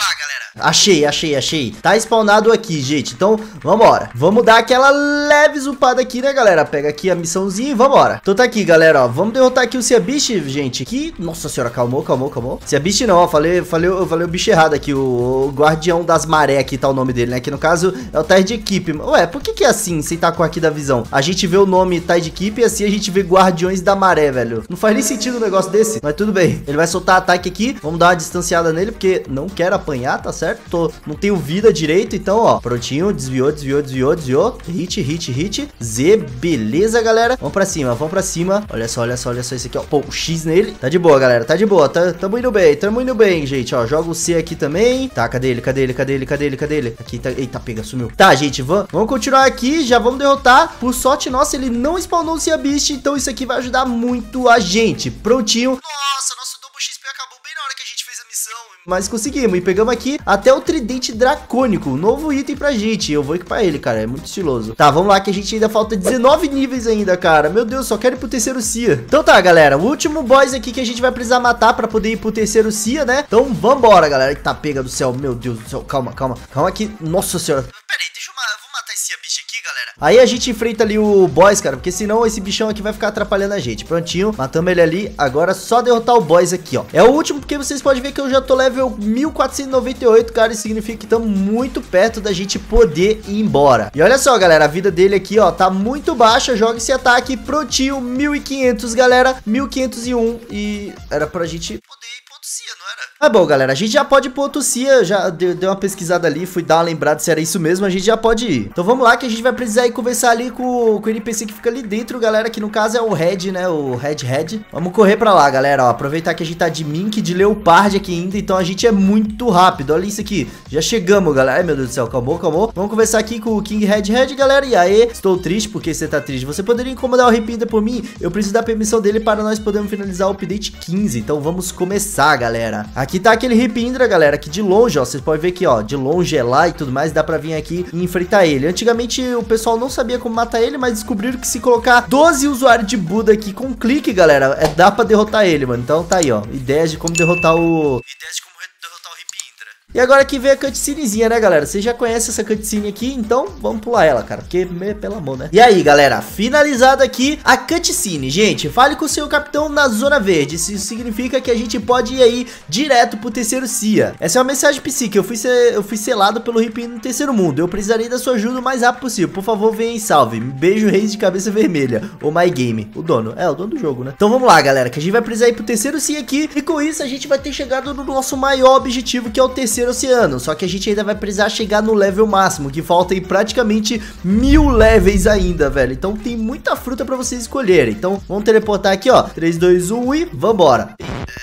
Achei, achei, achei. Tá spawnado aqui, gente. Então, vambora. Vamos dar aquela leve zupada aqui, né, galera? Pega aqui a missãozinha e vambora. Então tá aqui, galera, ó. Vamos derrotar aqui o Seabeast, gente. Que... Nossa senhora, calmou, calmou, calmou. Seabeast não, ó. Falei, falei, eu falei o bicho errado aqui. O, o Guardião das Maré aqui tá o nome dele, né? Que no caso é o Tide Equipe. Ué, por que que é assim, sem tá com aqui da visão? A gente vê o nome Tide Equipe e assim a gente vê Guardiões da Maré, velho. Não faz nem sentido um negócio desse. Mas tudo bem. Ele vai soltar ataque aqui. Vamos dar uma distanciada nele, porque não quero apanhar, tá certo? Tô, não tenho vida direito, então, ó. Prontinho, desviou, desviou, desviou, desviou. Hit, hit, hit. Z, beleza, galera. Vamos pra cima, vamos pra cima. Olha só, olha só, olha só esse aqui, ó. Pô, o X nele. Tá de boa, galera, tá de boa. Tá, tamo indo bem, tamo indo bem, gente, ó. Joga o C aqui também. Tá, cadê ele, cadê ele, cadê ele, cadê ele, cadê ele? Aqui, tá. Eita, pega, sumiu. Tá, gente, vamos, vamos continuar aqui. Já vamos derrotar. Por sorte nossa, ele não spawnou o Seabeast, então isso aqui vai ajudar muito a gente. Prontinho. Nossa, nosso Double X P acabou bem na hora que a gente fez a missão. Mas conseguimos. E pegamos aqui até o Tridente Dracônico. Novo item pra gente. Eu vou equipar ele, cara. É muito estiloso. Tá, vamos lá que a gente ainda falta dezenove níveis ainda, cara. Meu Deus, só quero ir pro terceiro C I A. Então tá, galera. O último boss aqui que a gente vai precisar matar pra poder ir pro terceiro C I A, né? Então vambora, galera. Que tá pega do céu. Meu Deus do céu. Calma, calma. Calma aqui. Nossa senhora. Pera aí, deixa eu, eu vou matar esse bicho aqui, galera. Aí a gente enfrenta ali o boss, cara. Porque senão esse bichão aqui vai ficar atrapalhando a gente. Prontinho. Matamos ele ali. Agora é só derrotar o boss aqui, ó. É o último porque vocês podem ver que eu já tô level mil quatrocentos e noventa e oito, cara, isso significa que estamos muito perto da gente poder ir embora. E olha só, galera, a vida dele aqui, ó, tá muito baixa. Joga esse ataque, prontinho, mil e quinhentos, galera, mil quinhentos e um. E era pra gente poder ir pro outro C I A, não era? Ah, bom, galera, a gente já pode ir pro outro C I A. Já deu, deu uma pesquisada ali, fui dar uma lembrada se era isso mesmo, a gente já pode ir. Então vamos lá que a gente vai precisar ir conversar ali com, com o N P C que fica ali dentro, galera, que no caso é o Red, né, o Red Red. Vamos correr pra lá, galera, ó, aproveitar que a gente tá de Mink, de Leopard aqui ainda, então a gente é muito rápido. Olha isso aqui, já chegamos, galera. Ai, meu Deus do céu, calmou, calmou. Vamos conversar aqui com o King Red Red, galera. E aí, estou triste porque você tá triste. Você poderia incomodar o Ripinda por mim? Eu preciso da permissão dele para nós podermos finalizar o update quinze. Então vamos começar, galera. Aqui tá aquele Ripindra, galera, que de longe, ó, vocês podem ver aqui, ó, de longe é lá e tudo mais, dá pra vir aqui e enfrentar ele. Antigamente o pessoal não sabia como matar ele, mas descobriram que se colocar doze usuários de Buda aqui com um clique, galera, é, dá pra derrotar ele, mano. Então tá aí, ó, ideias de como derrotar o... Ideias de como derrotar o Ripindra. E agora aqui vem a cutscenezinha, né, galera? Vocês já conhecem essa cutscene aqui, então vamos pular ela, cara, porque, me, pelo amor, né? E aí, galera, finalizada aqui a cutscene. Gente, fale com o seu capitão na Zona Verde. Isso significa que a gente pode ir aí direto pro terceiro C I A. Essa é uma mensagem psíquica. Eu fui, ser, eu fui selado pelo Ripinda no terceiro mundo. Eu precisarei da sua ajuda o mais rápido possível. Por favor, venha e salve. Beijo, Reis de Cabeça Vermelha. Ou My Game. O dono. É, o dono do jogo, né? Então vamos lá, galera, que a gente vai precisar ir pro terceiro C I A aqui. E com isso a gente vai ter chegado no nosso maior objetivo, que é o terceiro oceano. Só que a gente ainda vai precisar chegar no level máximo, que falta aí praticamente mil levels ainda, velho. Então tem muita fruta pra vocês escolherem. Então vamos teleportar aqui, ó. três, dois, um e vambora.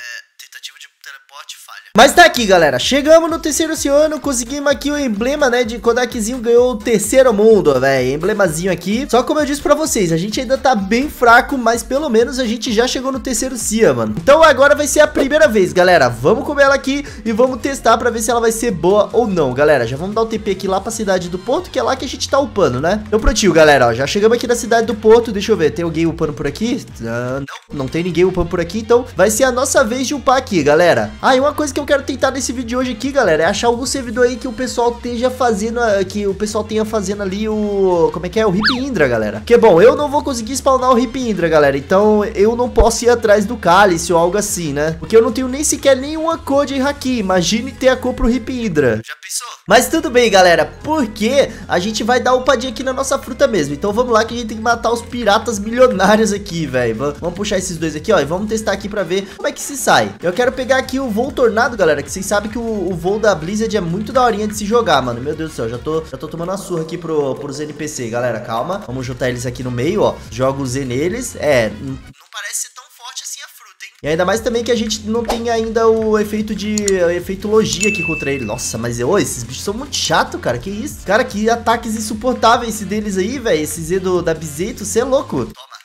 Mas tá aqui, galera, chegamos no terceiro oceano, conseguimos aqui o emblema, né, de Kodakzinho ganhou o terceiro mundo, velho, emblemazinho aqui. Só como eu disse pra vocês, a gente ainda tá bem fraco, mas pelo menos a gente já chegou no terceiro C I A, mano. Então agora vai ser a primeira vez, galera, vamos comer ela aqui e vamos testar pra ver se ela vai ser boa ou não, galera. Já vamos dar o T P aqui lá pra cidade do Porto, que é lá que a gente tá upando, né? Então prontinho, galera, ó, já chegamos aqui na cidade do Porto, deixa eu ver, tem alguém upando por aqui? Uh, não, não tem ninguém upando por aqui, então vai ser a nossa vez de upar aqui, galera. Ah, e uma coisa que eu quero tentar nesse vídeo de hoje aqui, galera, é achar algum servidor aí que o pessoal esteja fazendo, que o pessoal tenha fazendo ali o... como é que é? O Ripindra, galera. Porque, bom, eu não vou conseguir spawnar o Ripindra, galera, então eu não posso ir atrás do cálice ou algo assim, né? Porque eu não tenho nem sequer nenhuma cor de Haki. Imagine ter a cor pro Ripindra. Já pensou? Mas tudo bem, galera, porque a gente vai dar upadinha aqui na nossa fruta mesmo. Então vamos lá que a gente tem que matar os piratas milionários aqui, velho. Vamos puxar esses dois aqui, ó, e vamos testar aqui pra ver como é que se sai. Eu quero pegar aqui o voo tornado, galera, que vocês sabem que o, o voo da Blizzard é muito daorinha de se jogar, mano. Meu Deus do céu, já tô, já tô tomando uma surra aqui pro, pros N P C, galera, calma. Vamos juntar eles aqui no meio, ó. Joga o Z neles. É, não parece ser tão forte assim a fruta, hein? E ainda mais também que a gente não tem ainda o efeito de... o efeito logia aqui contra ele. Nossa, mas ô, esses bichos são muito chatos, cara. Que isso? Cara, que ataques insuportáveis esse deles aí, velho. Esse Z do, da Bizeito, você é louco. Toma.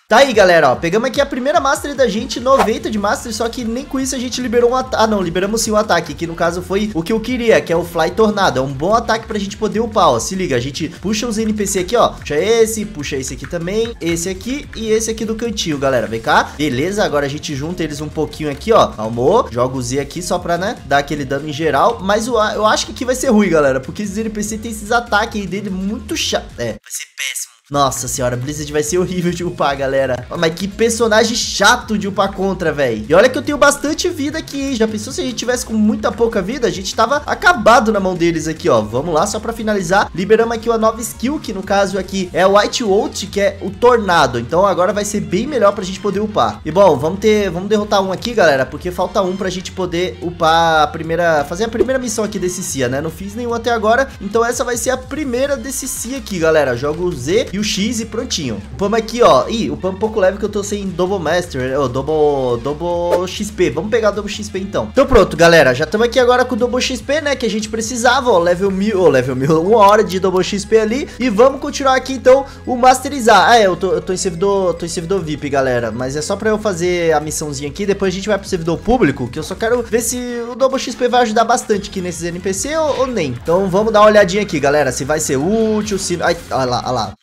Tá aí, galera, ó, pegamos aqui a primeira Mastery da gente, noventa de Mastery, só que nem com isso a gente liberou um ataque. Ah, não, liberamos sim um ataque, que no caso foi o que eu queria, que é o Fly Tornado. É um bom ataque pra gente poder upar, ó. Se liga, a gente puxa os N P C aqui, ó. Puxa esse, puxa esse aqui também, esse aqui e esse aqui do cantinho, galera. Vem cá. Beleza, agora a gente junta eles um pouquinho aqui, ó. Calmou. Joga o Z aqui só pra, né, dar aquele dano em geral. Mas eu, eu acho que aqui vai ser ruim, galera, porque esses N P C tem esses ataques aí dele muito chato. É, vai ser péssimo. Nossa senhora, Blizzard vai ser horrível de upar, galera. Mas que personagem chato de upar contra, velho. E olha que eu tenho bastante vida aqui, hein? Já pensou se a gente tivesse com muita pouca vida? A gente tava acabado na mão deles aqui, ó. Vamos lá, só pra finalizar. Liberamos aqui uma nova skill, que no caso aqui é o White Volt, que é o Tornado. Então agora vai ser bem melhor pra gente poder upar. E bom, vamos ter, vamos derrotar um aqui, galera, porque falta um pra gente poder upar a primeira, fazer a primeira missão aqui desse C I A, né? Não fiz nenhum até agora, então essa vai ser a primeira desse C I A aqui, galera. Jogo o Z e o X e prontinho. Upamos aqui, ó. Ih, upamos um pouco leve que eu tô sem Double Master, ó, Double, Double X P. Vamos pegar o Double X P então. Então pronto, galera, já estamos aqui agora com o Double X P, né, que a gente precisava, ó, level mil, ó, level mil, uma hora de Double X P ali, e vamos continuar aqui então o masterizar. Ah, é, eu tô, eu tô em servidor, tô em servidor V I P, galera, mas é só pra eu fazer a missãozinha aqui, depois a gente vai pro servidor público, que eu só quero ver se o Double X P vai ajudar bastante aqui nesses N P C ou, ou nem. Então vamos dar uma olhadinha aqui, galera, se vai ser útil, se... Ai, olha lá, olha lá.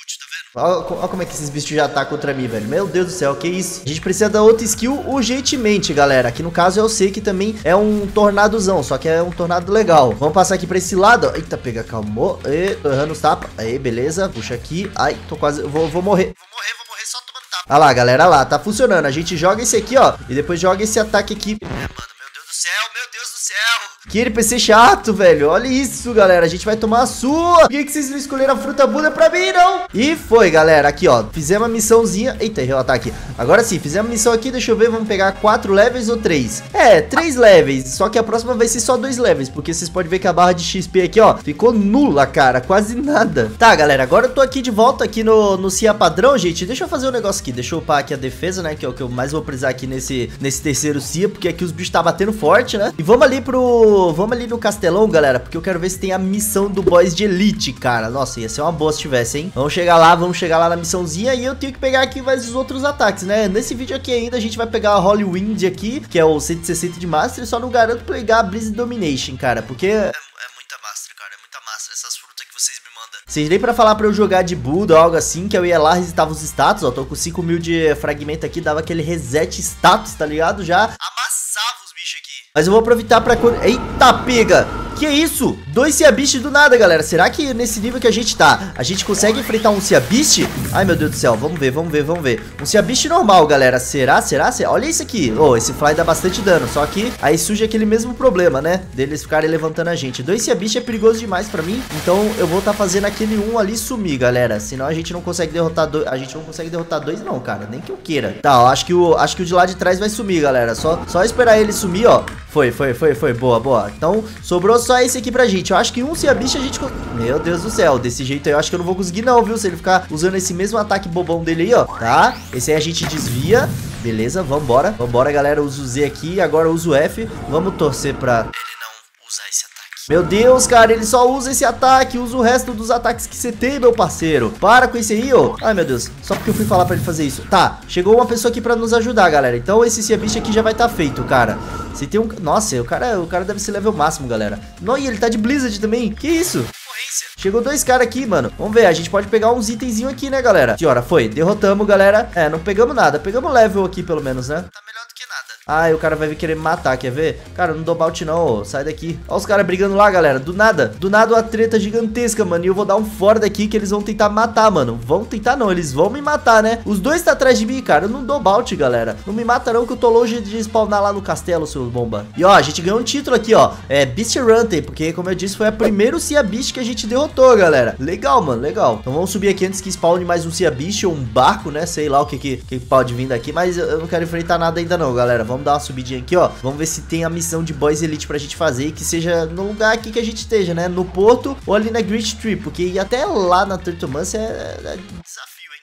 Olha como é que esses bichos já tá contra mim, velho. Meu Deus do céu, que isso? A gente precisa da outra skill urgentemente, galera. Aqui no caso eu sei que também é um tornadozão, só que é um tornado legal. Vamos passar aqui pra esse lado. Eita, pega, calmou. E, tô errando os tapas. Aí, beleza. Puxa aqui. Ai, tô quase... Vou, vou morrer. Vou morrer, vou morrer só tomando tapa. Olha lá, galera, olha lá. Tá funcionando. A gente joga esse aqui, ó. E depois joga esse ataque aqui. É, mano, meu Deus do céu, meu Deus do céu. Que N P C chato, velho. Olha isso, galera. A gente vai tomar a sua. Por que, que vocês não escolheram a fruta Buda pra mim, não? E foi, galera. Aqui, ó. Fizemos a missãozinha. Eita, errei o ataque. Agora sim, fizemos a missão aqui. Deixa eu ver. Vamos pegar quatro levels ou três? É, três levels. Só que a próxima vai ser só dois levels. Porque vocês podem ver que a barra de X P aqui, ó, ficou nula, cara. Quase nada. Tá, galera. Agora eu tô aqui de volta aqui no, no C I A padrão, gente. Deixa eu fazer um negócio aqui. Deixa eu upar aqui a defesa, né? Que é o que eu mais vou precisar aqui nesse, nesse terceiro C I A. Porque aqui os bichos tá batendo forte, né? E vamos ali pro... Vamos ali no Castelão, galera, porque eu quero ver se tem a missão do Boss de Elite, cara. Nossa, ia ser uma boa se tivesse, hein? Vamos chegar lá, vamos chegar lá na missãozinha e eu tenho que pegar aqui mais os outros ataques, né? Nesse vídeo aqui ainda a gente vai pegar a Holy Wind aqui, que é o cento e sessenta de Master, só não garanto pegar a Blizzard Domination, cara, porque... É, é muita Master, cara, é muita Master essas frutas que vocês me mandam. Vocês nem pra falar pra eu jogar de Buda ou algo assim, que eu ia lá, resetava os status, ó, tô com cinco mil de fragmento aqui, dava aquele reset status, tá ligado? Já amassava os bichos aqui. Mas eu vou aproveitar pra... Eita, pega! Que isso? Dois Sea Beast do nada, galera. Será que nesse nível que a gente tá, a gente consegue enfrentar um Sea Beast? Ai, meu Deus do céu. Vamos ver, vamos ver, vamos ver. Um Sea Beast normal, galera. Será? Será? Será? Olha isso aqui. Oh, esse Fly dá bastante dano. Só que aí surge aquele mesmo problema, né? Deles ficarem levantando a gente. Dois Sea Beast é perigoso demais pra mim. Então eu vou estar tá fazendo aquele um ali sumir, galera. Senão a gente não consegue derrotar dois. A gente não consegue derrotar dois, não, cara. Nem que eu queira. Tá, ó. Acho que o, acho que o de lá de trás vai sumir, galera. Só, só esperar ele sumir, ó. Foi, foi, foi, foi. Boa, boa. Então sobrou só esse aqui pra gente. Eu acho que um Sea Beast a gente... Meu Deus do céu, desse jeito aí eu acho que eu não vou conseguir não, viu? Se ele ficar usando esse mesmo ataque bobão dele aí, ó. Tá? Esse aí a gente desvia. Beleza, vambora. Vambora, galera. Usa o Z aqui, agora usa o F. Vamos torcer pra... ele não usar esse ataque. Meu Deus, cara, ele só usa esse ataque. Usa o resto dos ataques que você tem, meu parceiro. Para com esse aí, ó. Ai, meu Deus. Só porque eu fui falar pra ele fazer isso. Tá, chegou uma pessoa aqui pra nos ajudar, galera. Então esse Sea Beast aqui já vai tá feito, cara. Se tem um... Nossa, o cara, o cara deve ser level máximo, galera. Não, e ele tá de Blizzard também. Que isso? Chegou dois caras aqui, mano. Vamos ver, a gente pode pegar uns itenzinhos aqui, né, galera? Que hora foi? Derrotamos, galera. É, não pegamos nada. Pegamos level aqui, pelo menos, né? Tá melhor do que nada. Ah, o cara vai vir querer me matar, quer ver? Cara, não dou bout não, ó. Sai daqui. Ó os caras brigando lá, galera. Do nada. Do nada uma treta gigantesca, mano. E eu vou dar um fora daqui que eles vão tentar matar, mano. Vão tentar não, eles vão me matar, né? Os dois tá atrás de mim, cara. Eu não dou bout, galera. Não me mata não que eu tô longe de spawnar lá no castelo, seus bomba. E ó, a gente ganhou um título aqui, ó. É Beast Hunter, porque como eu disse, foi a primeiro Sea Beast que a gente derrotou, galera. Legal, mano, legal. Então vamos subir aqui antes que spawne mais um Sea Beast ou um barco, né? Sei lá o que, que, que pode vir daqui, mas eu não quero enfrentar nada ainda não, galera. Vamos dar uma subidinha aqui, ó. Vamos ver se tem a missão de Boss Elite pra gente fazer e que seja no lugar aqui que a gente esteja, né? No porto ou ali na Great Tree, porque ir até lá na Turtle Mansion é, é desafio.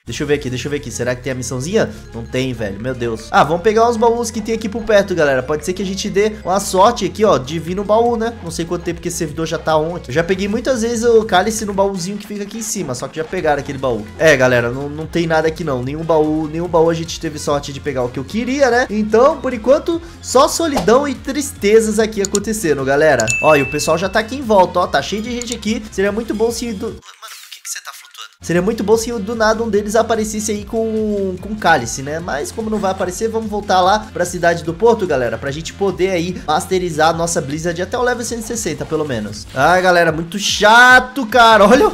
Deixa eu ver aqui, deixa eu ver aqui. Será que tem a missãozinha? Não tem, velho. Meu Deus. Ah, vamos pegar os baús que tem aqui por perto, galera. Pode ser que a gente dê uma sorte aqui, ó, de vir no baú, né? Não sei quanto tempo que esse servidor já tá on. Eu já peguei muitas vezes o cálice no baúzinho que fica aqui em cima, só que já pegaram aquele baú. É, galera, não, não tem nada aqui não. Nenhum baú, nenhum baú a gente teve sorte de pegar o que eu queria, né? Então, por enquanto, só solidão e tristezas aqui acontecendo, galera. Ó, e o pessoal já tá aqui em volta, ó. Tá cheio de gente aqui. Seria muito bom se... Do... Mano, por que que você tá flutuando? Seria muito bom se do nada um deles aparecesse aí com, com cálice, né? Mas como não vai aparecer, vamos voltar lá pra cidade do Porto, galera, pra gente poder aí masterizar a nossa Blizzard até o level cento e sessenta, pelo menos. Ai, galera, muito chato, cara. Olha...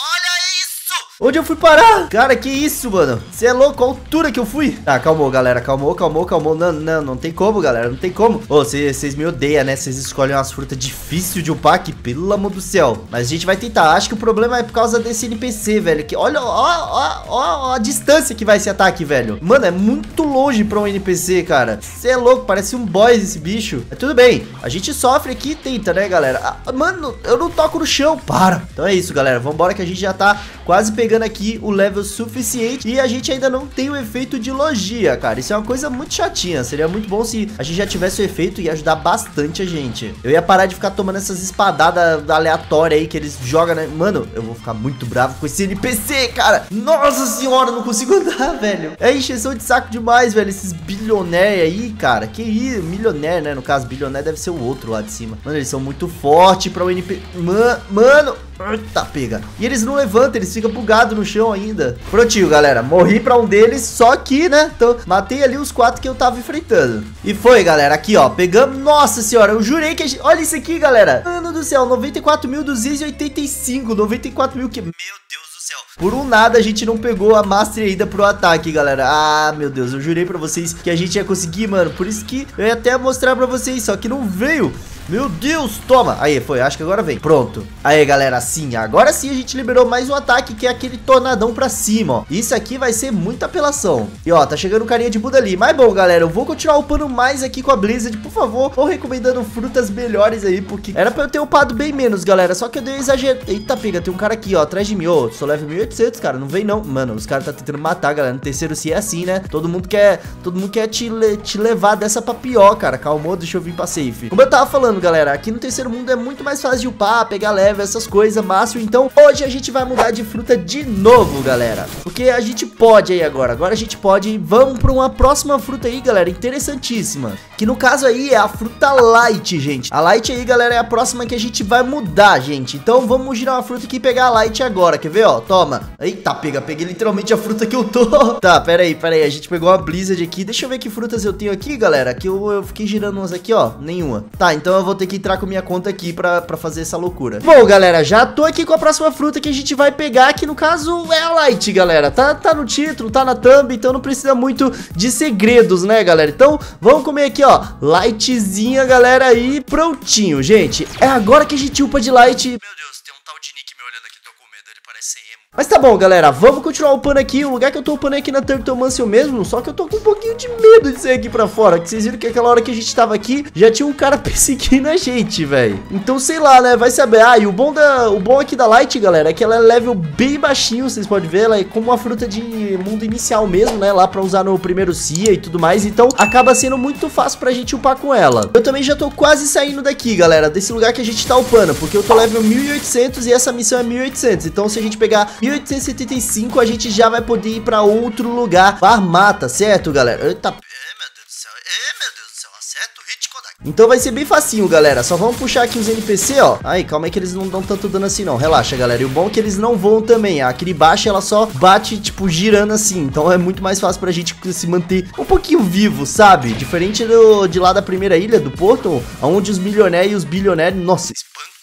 Onde eu fui parar? Cara, que isso, mano? Você é louco? A altura que eu fui? Tá, calmou, galera. Calmou, calmou, calmou. Não, não, não tem como, galera. Não tem como. Ô, vocês me odeiam, né? Vocês escolhem umas frutas difíceis de upar aqui, pelo amor do céu. Mas a gente vai tentar. Acho que o problema é por causa desse N P C, velho. Que olha, ó, ó, ó, ó a distância que vai esse ataque, velho. Mano, é muito longe pra um N P C, cara. Você é louco, parece um boss esse bicho. Mas tudo bem. A gente sofre aqui e tenta, né, galera? Ah, mano, eu não toco no chão. Para. Então é isso, galera. Vambora que a gente já tá quase pegando aqui o level suficiente e a gente ainda não tem o efeito de logia, cara. Isso é uma coisa muito chatinha. Seria muito bom se a gente já tivesse o efeito e ia ajudar bastante a gente. Eu ia parar de ficar tomando essas espadadas aleatórias aí que eles jogam, né? Mano, eu vou ficar muito bravo com esse N P C, cara. Nossa senhora, não consigo andar, velho. É encheção de saco demais, velho. Esses bilionários aí, cara. Que isso, milionário, né? No caso, bilionário deve ser o outro lá de cima. Mano, eles são muito fortes pra o N P C. Mano, mano. Eita, pega. E eles não levantam, eles ficam bugados no chão ainda. Prontinho, galera. Morri pra um deles, só que, né? Então, matei ali os quatro que eu tava enfrentando. E foi, galera. Aqui, ó. Pegamos... Nossa senhora, eu jurei que a gente... Olha isso aqui, galera. Mano do céu, noventa e quatro mil duzentos e oitenta e cinco. noventa e quatro mil que... Meu Deus do céu. Por um nada, a gente não pegou a Master ainda pro ataque, galera. Ah, meu Deus. Eu jurei pra vocês que a gente ia conseguir, mano. Por isso que eu ia até mostrar pra vocês, só que não veio. Meu Deus, toma. Aí, foi, acho que agora vem. Pronto. Aí, galera, sim, agora sim a gente liberou mais um ataque, que é aquele tornadão pra cima, ó. Isso aqui vai ser muita apelação. E, ó, tá chegando o carinha de Buda ali. Mas, bom, galera, eu vou continuar upando mais aqui com a Blizzard. Por favor, vou recomendando frutas melhores aí, porque era pra eu ter upado bem menos, galera. Só que eu dei um exagero. Eita, pega, tem um cara aqui, ó, atrás de mim. Ô, sou level mil e oitocentos, cara, não vem não. Mano, os caras tá tentando matar, galera. No terceiro se é assim, né? Todo mundo quer, todo mundo quer te, le te levar dessa pra pior, cara. Calmou, deixa eu vir pra safe. Como eu tava falando, galera, aqui no terceiro mundo é muito mais fácil de upar, pegar level, essas coisas, máximo. Então, hoje a gente vai mudar de fruta de novo, galera. Porque a gente pode aí agora. Agora a gente pode. Vamos pra uma próxima fruta aí, galera, interessantíssima. Que no caso aí é a fruta Light, gente. A Light aí, galera, é a próxima que a gente vai mudar, gente. Então, vamos girar uma fruta aqui e pegar a Light agora. Quer ver, ó? Toma. Eita, pega. Peguei literalmente a fruta que eu tô. Tá, pera aí, pera aí. A gente pegou a Blizzard aqui. Deixa eu ver que frutas eu tenho aqui, galera. Que eu, eu fiquei girando umas aqui, ó. Nenhuma. Tá, então eu vou ter que entrar com minha conta aqui pra, pra fazer essa loucura. Bom, galera, já tô aqui com a próxima fruta que a gente vai pegar, que no caso é a Light, galera. Tá, tá no título, tá na thumb, então não precisa muito de segredos, né, galera? Então, vamos comer aqui, ó, Lightzinha, galera, aí, prontinho, gente. É agora que a gente upa de Light. Meu Deus, tem um tal de Nick me olhando aqui, tô com medo, ele parece ser emo. Mas tá bom, galera, vamos continuar upando aqui. O lugar que eu tô upando é aqui na Turtlemancer mesmo, só que eu tô com um pouquinho de medo de sair aqui pra fora, que vocês viram que aquela hora que a gente tava aqui, já tinha um cara perseguindo a gente, velho. Então, sei lá, né, vai saber. Ah, e o bom, da, o bom aqui da Light, galera, é que ela é level bem baixinho, vocês podem ver, ela é como uma fruta de mundo inicial mesmo, né, lá pra usar no primeiro C I A e tudo mais, então acaba sendo muito fácil pra gente upar com ela. Eu também já tô quase saindo daqui, galera, desse lugar que a gente tá upando, porque eu tô level mil e oitocentos e essa missão é mil e oitocentos, então se a gente pegar mil oitocentos e setenta e cinco, a gente já vai poder ir pra outro lugar, Farmata, certo, galera? Eita, é, meu Deus do céu, é, meu Deus do céu, acerta o hit Kodak. Então vai ser bem facinho, galera, só vamos puxar aqui os N P C, ó. Aí, calma aí que eles não dão tanto dano assim, não, relaxa, galera. E o bom é que eles não voam também, a Kiribati, ela só bate, tipo, girando assim, então é muito mais fácil pra gente se manter um pouquinho vivo, sabe? Diferente do, de lá da primeira ilha, do Porto, onde os milionários e os bilionários, nossa,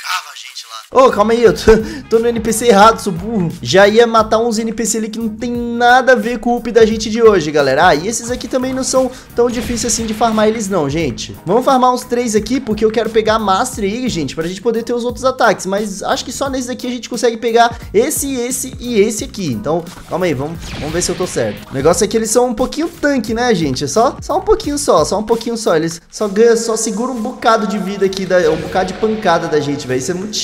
ô, oh, calma aí, eu tô, tô no N P C errado, sou burro. Já ia matar uns N P C ali que não tem nada a ver com o up da gente de hoje, galera. Ah, e esses aqui também não são tão difíceis assim de farmar eles não, gente. Vamos farmar uns três aqui, porque eu quero pegar a Master aí, gente, pra gente poder ter os outros ataques. Mas acho que só nesse daqui a gente consegue pegar esse, esse e esse aqui. Então, calma aí, vamos, vamos ver se eu tô certo. O negócio é que eles são um pouquinho tanque, né, gente? É só, só um pouquinho só, só um pouquinho só. Eles só ganham, só seguram um bocado de vida aqui, da, um bocado de pancada da gente, velho. Isso é muito chato, tá?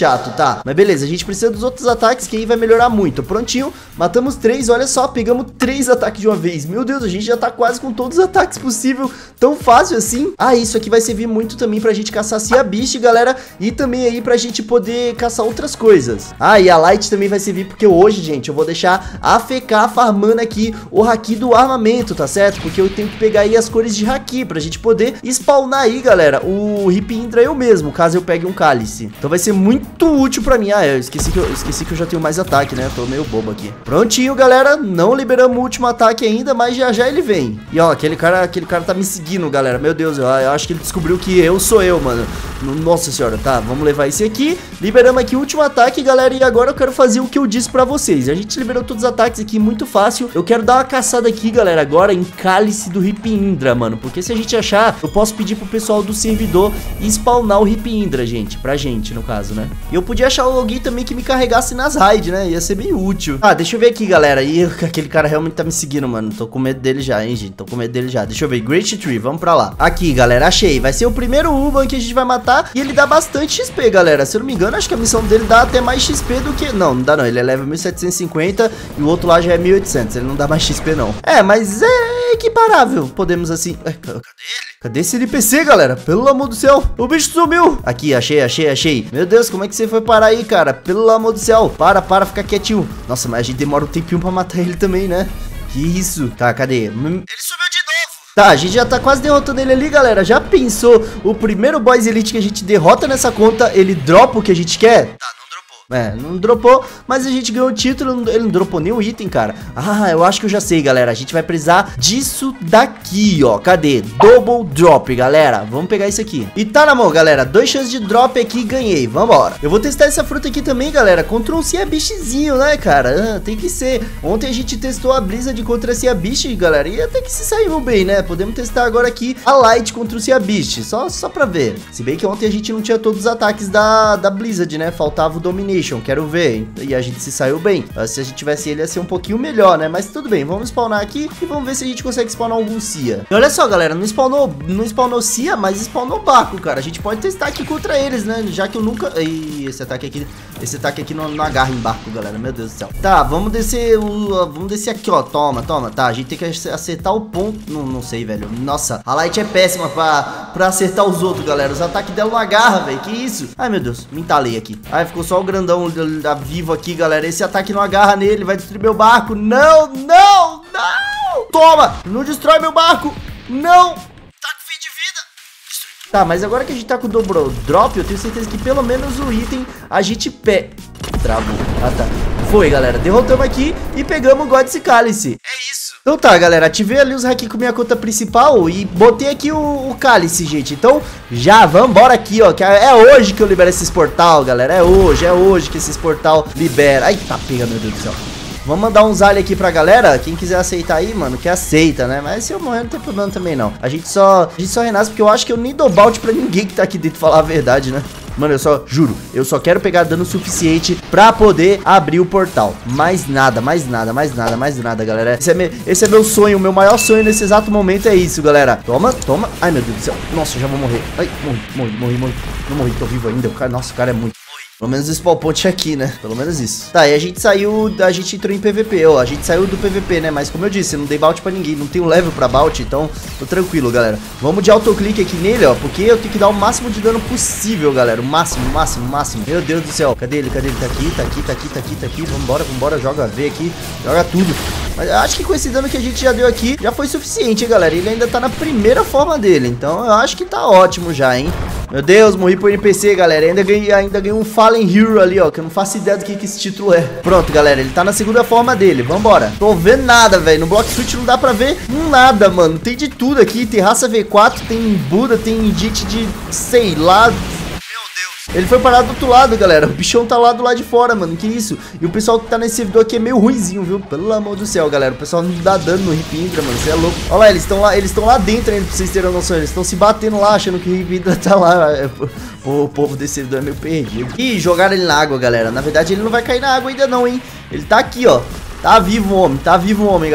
tá. Mas beleza, a gente precisa dos outros ataques, que aí vai melhorar muito. Prontinho, matamos três, olha só, pegamos três ataques de uma vez. Meu Deus, a gente já tá quase com todos os ataques possíveis, tão fácil assim. Ah, isso aqui vai servir muito também pra gente caçar Sea Beast, galera, e também aí pra gente poder caçar outras coisas. Ah, e a Light também vai servir porque hoje, gente, eu vou deixar a F K farmando aqui o haki do armamento, tá certo? Porque eu tenho que pegar aí as cores de haki pra gente poder spawnar aí, galera, o Rip Indra eu mesmo, caso eu pegue um cálice. Então vai ser muito útil pra mim. Ah, eu esqueci que eu, esqueci que eu já tenho mais ataque, né? Eu tô meio bobo aqui. Prontinho, galera, não liberamos o último ataque ainda, mas já já ele vem. E ó, aquele cara, aquele cara tá me seguindo, galera. Meu Deus, eu, eu acho que ele descobriu que eu sou eu, mano. Nossa senhora, tá, vamos levar esse aqui. Liberamos aqui o último ataque, galera, e agora eu quero fazer o que eu disse pra vocês. A gente liberou todos os ataques aqui, muito fácil. Eu quero dar uma caçada aqui, galera, agora em cálice do Rip Indra, mano, porque se a gente achar, eu posso pedir pro pessoal do servidor spawnar o Rip Indra, gente, pra gente, no caso, né? E eu podia achar alguém também que me carregasse nas raids, né? Ia ser bem útil. Ah, deixa eu ver aqui, galera. E aquele cara realmente tá me seguindo, mano. Tô com medo dele já, hein, gente? Tô com medo dele já. Deixa eu ver. Great Tree, vamos pra lá. Aqui, galera, achei. Vai ser o primeiro Uban que a gente vai matar. E ele dá bastante X P, galera. Se eu não me engano, acho que a missão dele dá até mais X P do que... Não, não dá não. Ele é level mil setecentos e cinquenta e o outro lá já é mil e oitocentos. Ele não dá mais X P, não. É, mas é equiparável. Podemos assim... É, cadê ele? Cadê esse N P C, galera? Pelo amor do céu. O bicho sumiu. Aqui, achei, achei, achei. Meu Deus, como é que você foi parar aí, cara? Pelo amor do céu. Para, para, fica quietinho. Nossa, mas a gente demora um tempinho pra matar ele também, né? Que isso? Tá, cadê? Ele sumiu de novo. Tá, a gente já tá quase derrotando ele ali, galera. Já pensou? O primeiro Boys Elite que a gente derrota nessa conta, ele dropa o que a gente quer? Tá, não. É, não dropou, mas a gente ganhou o título. Ele não dropou nenhum item, cara. Ah, eu acho que eu já sei, galera. A gente vai precisar disso daqui, ó. Cadê? Double drop, galera. Vamos pegar isso aqui. E tá na mão, galera. Dois chances de drop aqui, ganhei. Vambora. Eu vou testar essa fruta aqui também, galera, contra um Sea Beastzinho, né, cara? Ah, tem que ser. Ontem a gente testou a Blizzard contra a Sea Beast, galera, e até que se saiu bem, né? Podemos testar agora aqui a Light contra o Sea Beast. Só, só pra ver. Se bem que ontem a gente não tinha todos os ataques da, da Blizzard, né? Faltava o Domination. Quero ver, e a gente se saiu bem. Se a gente tivesse ele, ia ser um pouquinho melhor, né? Mas tudo bem, vamos spawnar aqui e vamos ver se a gente consegue spawnar algum Sea. E olha só, galera, não spawnou, não spawnou Sea, mas spawnou barco, cara. A gente pode testar aqui contra eles, né? Já que eu nunca... Ih, esse ataque aqui, esse ataque aqui não, não agarra em barco, galera. Meu Deus do céu. Tá, vamos descer o... Vamos descer aqui, ó. Toma, toma. Tá, a gente tem que acertar o ponto. Não, não sei, velho. Nossa, a Light é péssima pra, pra acertar os outros, galera. Os ataques dela não agarram, velho. Que isso? Ai, meu Deus. Me entalei aqui. Ai, ficou só o grandão da vivo aqui, galera. Esse ataque não agarra nele, vai destruir meu barco. Não, não, não. Toma, não destrói meu barco. Não. Tá com fim de vida. Destrui. Tá, mas agora que a gente tá com o dobro drop, eu tenho certeza que pelo menos o item a gente pé. Travou. Ah, tá. Foi, galera. Derrotamos aqui e pegamos o God's Cálice. É isso. Então tá, galera, ativei ali os hacks com minha conta principal e botei aqui o, o cálice, gente. Então, já, vambora aqui, ó, que é hoje que eu libero esses portal, galera. É hoje, é hoje que esses portal libera. Ai, tá pega, meu Deus do céu. Vamos mandar uns alho aqui pra galera. Quem quiser aceitar aí, mano, que aceita, né? Mas se eu morrer não tem problema também, não. A gente só, a gente só renasce porque eu acho que eu nem dou balde pra ninguém que tá aqui dentro, falar a verdade, né? Mano, eu só, juro, eu só quero pegar dano suficiente pra poder abrir o portal. Mais nada, mais nada, mais nada, mais nada, galera. Esse é, me, esse é meu sonho, o meu maior sonho nesse exato momento é isso, galera. Toma, toma. Ai, meu Deus do céu. Nossa, eu já vou morrer. Ai, morri, morri, morri, morri. Não morri, tô vivo ainda. O cara, nossa, o cara é muito... Pelo menos esse spawn point aqui, né? Pelo menos isso. Tá, e a gente saiu, a gente entrou em P V P, ó. A gente saiu do P V P, né? Mas como eu disse, eu não dei bout pra ninguém. Não tenho level pra bout, então tô tranquilo, galera. Vamos de autoclique aqui nele, ó. Porque eu tenho que dar o máximo de dano possível, galera. O máximo, o máximo, o máximo. Meu Deus do céu. Cadê ele? Cadê ele? Tá aqui, tá aqui, tá aqui, tá aqui, tá aqui. Vambora, vambora. Joga V aqui. Joga tudo. Mas eu acho que com esse dano que a gente já deu aqui, já foi suficiente, hein, galera. Ele ainda tá na primeira forma dele. Então eu acho que tá ótimo já, hein. Meu Deus, morri pro N P C, galera. Ainda ganhei, ainda ganhei um Fallen Hero ali, ó. Que eu não faço ideia do que, que esse título é. Pronto, galera. Ele tá na segunda forma dele. Vambora. Tô vendo nada, velho. No Block Switch não dá pra ver nada, mano. Tem de tudo aqui. Tem raça V quatro, tem Buda, tem Jit de sei lá. Ele foi parar do outro lado, galera. O bichão tá lá do lado de fora, mano. Que isso? E o pessoal que tá nesse servidor aqui é meio ruizinho, viu? Pelo amor do céu, galera. O pessoal não dá dano no Rip Indra, mano. Você é louco. Olha lá, eles estão lá, eles estão lá dentro ainda, pra vocês terem noção. Eles estão se batendo lá, achando que o Rip Indra tá lá. Pô, o povo desse servidor é meio perdido. Ih, jogaram ele na água, galera. Na verdade, ele não vai cair na água ainda não, hein? Ele tá aqui, ó. Tá vivo o homem, tá vivo o homem, galera.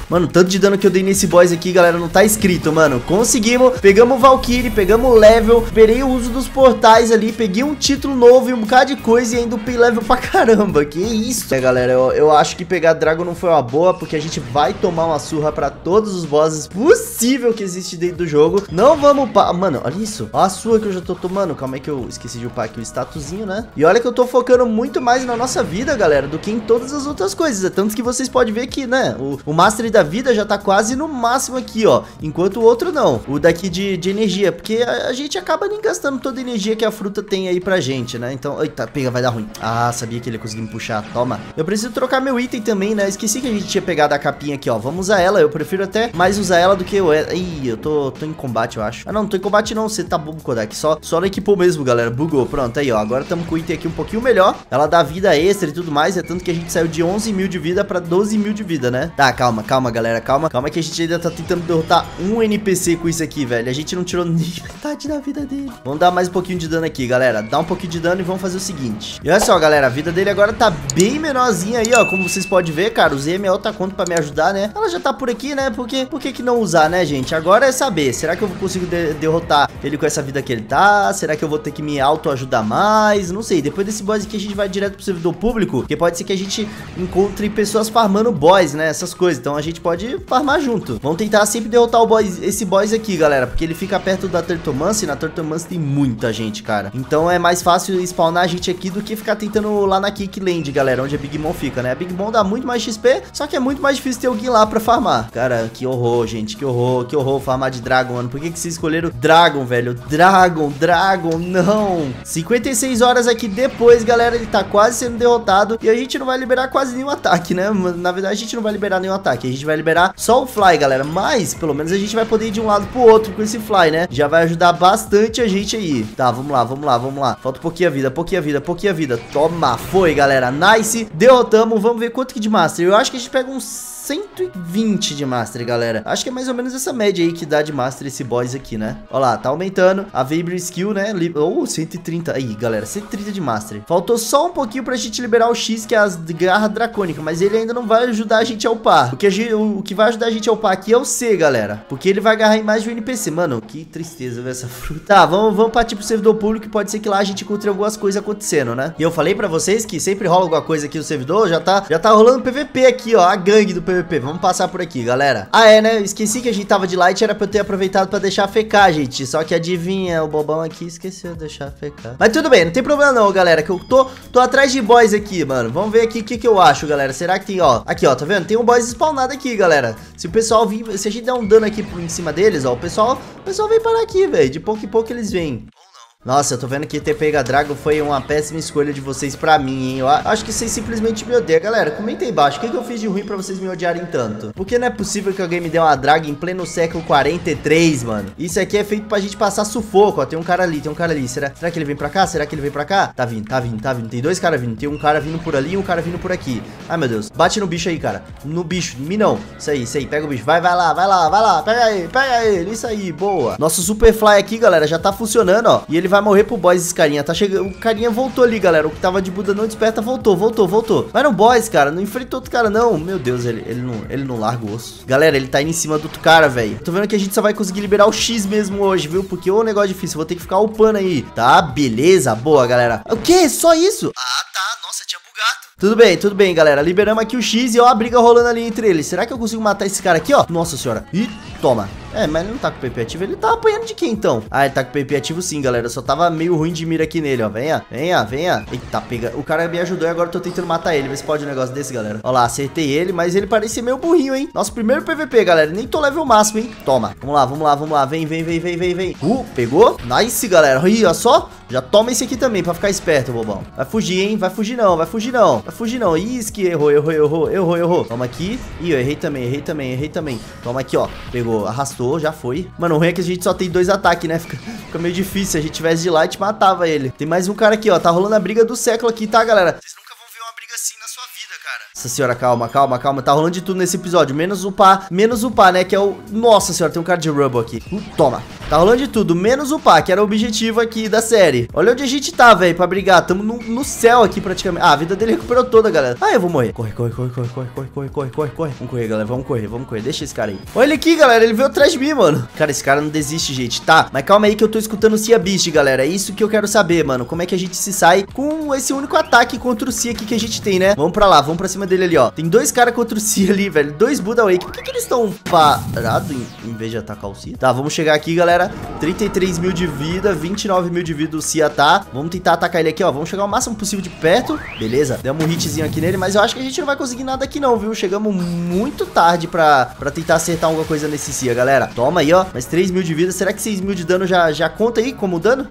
Mano, tanto de dano que eu dei nesse boss aqui, galera, não tá escrito, mano. Conseguimos, pegamos o Valkyrie, pegamos o level, esperei o uso dos portais ali, peguei um título novo e um bocado de coisa e ainda upei level pra caramba. Que isso? É, galera, eu, eu acho que pegar Dragon não foi uma boa, porque a gente vai tomar uma surra pra todos os bosses possível que existe dentro do jogo. Não vamos upar. Mano, olha isso. Olha a surra que eu já tô tomando. Calma aí que eu esqueci de upar aqui o statusinho, né? E olha que eu tô focando muito mais na nossa vida, galera, do que em todas as outras coisas. É tanto que vocês podem ver que, né, o, o Mastery da vida já tá quase no máximo aqui, ó. Enquanto o outro não. O daqui de, de energia. Porque a, a gente acaba nem gastando toda a energia que a fruta tem aí pra gente, né? Então, eita, pega, vai dar ruim. Ah, sabia que ele conseguiu me puxar. Toma. Eu preciso trocar meu item também, né? Esqueci que a gente tinha pegado a capinha aqui, ó. Vamos usar ela. Eu prefiro até mais usar ela do que eu. Ih, eu tô, tô em combate, eu acho. Ah, não, não tô em combate não. Você tá bom, Kodak. Só, só não equipou mesmo, galera. Bugou. Pronto, aí, ó. Agora estamos com o item aqui um pouquinho melhor. Ela dá vida extra e tudo mais. É tanto que a gente saiu de onze mil de vida pra doze mil de vida, né? Tá, calma, calma, galera. Calma. Calma que a gente ainda tá tentando derrotar um N P C com isso aqui, velho. A gente não tirou nem metade da vida dele. Vamos dar mais um pouquinho de dano aqui, galera. Dá um pouquinho de dano e vamos fazer o seguinte. E olha só, galera. A vida dele agora tá bem menorzinha aí, ó. Como vocês podem ver, cara. Usei a minha outra conta pra me ajudar, né? Ela já tá por aqui, né? Porque, por que que não usar, né, gente? Agora é saber. Será que eu consigo de derrotar ele com essa vida que ele tá? Será que eu vou ter que me auto-ajudar mais? Não sei. Depois desse boss aqui, a gente vai direto pro servidor público. Porque pode ser que a gente encontre pessoas farmando boss, né? Essas coisas. Então a gente pode farmar junto. Vamos tentar sempre derrotar o boss, esse boss aqui, galera. Porque ele fica perto da Turtomance. E na Turtomance tem muita gente, cara. Então é mais fácil spawnar a gente aqui do que ficar tentando lá na Kickland, galera. Onde a Big Mom fica, né? A Big Mom dá muito mais X P. Só que é muito mais difícil ter alguém lá pra farmar. Cara, que horror, gente. Que horror, que horror farmar de Dragon, mano. Por que que vocês escolheram Dragon, velho? Dragon, Dragon, não. cinquenta e seis horas aqui depois, galera. Ele tá quase sendo derrotado. E a gente não vai liberar quase nenhum ataque, né? Na verdade, a gente não vai liberar nenhum ataque. A gente vai liberar só o Fly, galera. Mas, pelo menos, a gente vai poder ir de um lado pro outro com esse Fly, né? Já vai ajudar bastante a gente aí. Tá, vamos lá, vamos lá, vamos lá. Falta pouquinha vida, pouquinha vida, pouquinha vida. Toma, foi, galera. Nice. Derrotamos. Vamos ver quanto que de Master. Eu acho que a gente pega uns cento e vinte de Mastery, galera. Acho que é mais ou menos essa média aí que dá de Mastery esse boss aqui, né? Olha lá, tá aumentando. A Vibra Skill, né? Ou oh, cento e trinta. Aí, galera, cento e trinta de Mastery. Faltou só um pouquinho pra gente liberar o X, que é as garras dracônicas. Mas ele ainda não vai ajudar a gente a upar. O que, a gente, o que vai ajudar a gente a upar aqui é o C, galera. Porque ele vai agarrar em mais de um N P C. Mano, que tristeza ver essa fruta. Tá, vamos, vamos partir pro servidor público. Pode ser que lá a gente encontre algumas coisas acontecendo, né? E eu falei pra vocês que sempre rola alguma coisa aqui no servidor. Já tá, já tá rolando P V P aqui, ó. A gangue do P V P. Vamos passar por aqui, galera. Ah, é, né? Eu esqueci que a gente tava de light. Era pra eu ter aproveitado pra deixar A F K, gente. Só que adivinha, o bobão aqui esqueceu de deixar A F K. Mas tudo bem, não tem problema não, galera. Que eu tô, tô atrás de boys aqui, mano. Vamos ver aqui o que que eu acho, galera. Será que tem, ó. Aqui, ó, tá vendo? Tem um boys spawnado aqui, galera. Se o pessoal vir, se a gente der um dano aqui por em cima deles, ó, o pessoal, o pessoal vem parar aqui, velho. De pouco em pouco eles vêm. Nossa, eu tô vendo que ter pego a Dragon foi uma péssima escolha de vocês pra mim, hein? Eu acho que vocês simplesmente me odeiam. Galera, comenta aí embaixo. O que, que eu fiz de ruim pra vocês me odiarem tanto? Porque não é possível que alguém me dê uma Dragon em pleno século quarenta e três, mano. Isso aqui é feito pra gente passar sufoco, ó. Tem um cara ali, tem um cara ali. Será, será que ele vem pra cá? Será que ele vem pra cá? Tá vindo, tá vindo, tá vindo. Tem dois caras vindo. Tem um cara vindo por ali e um cara vindo por aqui. Ai, meu Deus. Bate no bicho aí, cara. No bicho. Em mim não. Isso aí, isso aí. Pega o bicho. Vai, vai lá, vai lá, vai lá. Pega ele, pega ele. Isso aí, boa. Nosso Super Fly aqui, galera, já tá funcionando, ó. E ele vai morrer pro boys. Carinha, tá chegando, o carinha voltou ali, galera. O que tava de Buda não desperta, voltou, voltou, voltou. Mas no boss, cara, não enfrentou outro cara, não. Meu Deus, ele, ele, não, ele não larga o osso. Galera, ele tá indo em cima do outro cara, velho. Tô vendo que a gente só vai conseguir liberar o X mesmo hoje, viu? Porque o negócio difícil, vou ter que ficar upando aí. Tá, beleza, boa, galera. O quê? Só isso? Ah, tá, nossa, tinha bugado. Tudo bem, tudo bem, galera. Liberamos aqui o X e ó a briga rolando ali entre eles. Será que eu consigo matar esse cara aqui, ó? Nossa senhora. Ih, toma. É, mas ele não tá com o P P ativo. Ele tá apanhando de quem, então? Ah, ele tá com o P P ativo sim, galera. Eu só tava meio ruim de mira aqui nele, ó. Venha, venha, venha. Eita, pega. O cara me ajudou e agora eu tô tentando matar ele. Vê se pode um negócio desse, galera. Ó lá, acertei ele, mas ele parecia meio burrinho, hein? Nosso primeiro P V P, galera. Nem tô level máximo, hein? Toma. Vamos lá, vamos lá, vamos lá. Vem, vem, vem, vem, vem, vem. Uh, pegou? Nice, galera. Ih, ó só. Já toma esse aqui também pra ficar esperto, bobão. Vai fugir, hein? Vai fugir não, vai fugir não. Vai fugir não. Ih, que errou, errou, errou, errou, errou. Toma aqui. Ih, eu errei também, errei também, errei também. Toma aqui, ó. Pegou, arrastou, já foi. Mano, o ruim é que a gente só tem dois ataques, né? Fica, fica meio difícil. Se a gente tivesse de light, matava ele. Tem mais um cara aqui, ó. Tá rolando a briga do século aqui, tá, galera? Vocês nunca vão ver uma briga assim na sua vida, cara. Nossa senhora, calma, calma, calma. Tá rolando de tudo nesse episódio. Menos upar, menos upar, né? Que é o... Nossa senhora, tem um cara de Rumble aqui. Uh, toma. Tá rolando de tudo, menos upar, que era o objetivo aqui da série. Olha onde a gente tá, velho, pra brigar. Tamo no, no céu aqui praticamente. Ah, a vida dele recuperou toda, galera. Ah, eu vou morrer. Corre, corre, corre, corre, corre, corre, corre, corre, corre, corre. Vamos correr, galera, vamos correr, vamos correr. Deixa esse cara aí. Olha ele aqui, galera, ele veio atrás de mim, mano. Cara, esse cara não desiste, gente, tá? Mas calma aí que eu tô escutando o Cia Beast, galera. É isso que eu quero saber, mano. Como é que a gente se sai com esse único ataque contra o Cia aqui que a gente tem, né? Vamos pra lá, vamos pra cima dele ali, ó. Tem dois caras contra o Cia ali, velho. Dois Buda Wake. Por que que eles estão parados em, em vez de atacar o Cia? Tá, vamos chegar aqui, galera. trinta e três mil de vida, vinte e nove mil de vida o Cia tá. Vamos tentar atacar ele aqui, ó. Vamos chegar o máximo possível de perto. Beleza, demos um hitzinho aqui nele, mas eu acho que a gente não vai conseguir nada aqui não, viu? Chegamos muito tarde pra, pra tentar acertar alguma coisa nesse Cia, galera. Toma aí, ó. Mais três mil de vida. Será que seis mil de dano já, já conta aí como dano?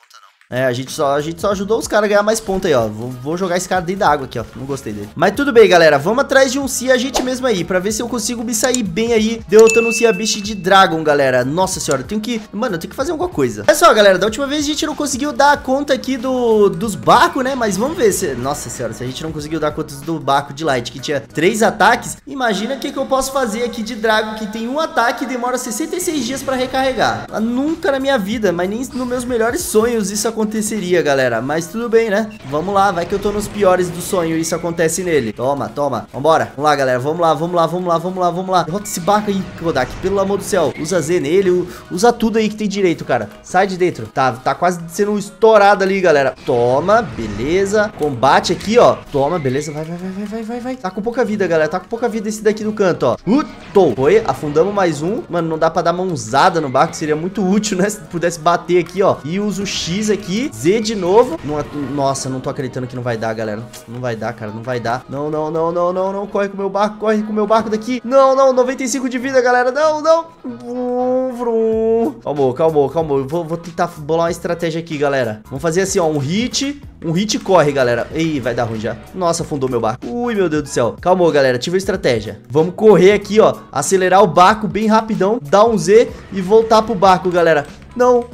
É, a gente só, a gente só ajudou os caras a ganhar mais pontos aí, ó. Vou, vou jogar esse cara dentro da água aqui, ó. Não gostei dele. Mas tudo bem, galera. Vamos atrás de um Cia a gente mesmo aí, pra ver se eu consigo me sair bem aí, derrotando um Cia Beast de Dragon, galera. Nossa senhora, eu tenho que... Mano, eu tenho que fazer alguma coisa. Olha só, galera. Da última vez a gente não conseguiu dar conta aqui do, dos barcos, né? Mas vamos ver se... Nossa senhora, se a gente não conseguiu dar conta do barco de Light, que tinha três ataques, imagina o que, que eu posso fazer aqui de Dragon, que tem um ataque e demora sessenta e seis dias pra recarregar. Nunca na minha vida, mas nem nos meus melhores sonhos isso aconteceria, galera. Mas tudo bem, né? Vamos lá, vai que eu tô nos piores do sonho e isso acontece nele. Toma, toma. Vambora. Vamos lá, galera. Vamos lá, vamos lá, vamos lá, vamos lá, vamos lá. Derrota esse barco aí, Kodak. Pelo amor do céu. Usa Z nele, usa tudo aí que tem direito, cara. Sai de dentro. Tá, tá quase sendo estourado ali, galera. Toma, beleza. Combate aqui, ó. Toma, beleza. Vai, vai, vai, vai, vai, vai, vai. Tá com pouca vida, galera. Tá com pouca vida esse daqui no canto, ó. Uh, tô. Foi, afundamos mais um. Mano, não dá pra dar mãozada no barco. Seria muito útil, né? Se pudesse bater aqui, ó. E usa o X aqui. Z de novo. Não, nossa, não tô acreditando que não vai dar, galera. Não vai dar, cara, não vai dar. Não, não, não, não, não, não. Corre com o meu barco, corre com o meu barco daqui. Não, não, noventa e cinco de vida, galera. Não, não. Vrum, vrum. Calmou, calmou, calmou. Eu vou, vou tentar bolar uma estratégia aqui, galera. Vamos fazer assim, ó, um hit. Um hit corre, galera. Ih, vai dar ruim já. Nossa, afundou meu barco. Ui, meu Deus do céu. Calmou, galera. Tive a estratégia. Vamos correr aqui, ó. Acelerar o barco bem rapidão. Dar um Z e voltar pro barco, galera. Não.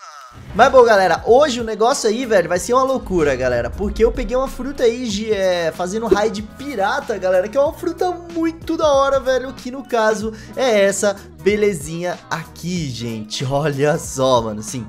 Mas bom, galera, hoje o negócio aí, velho, vai ser uma loucura, galera. Porque eu peguei uma fruta aí de, é, fazendo raid pirata, galera. Que é uma fruta muito da hora, velho. Que no caso é essa belezinha aqui, gente. Olha só, mano, sim.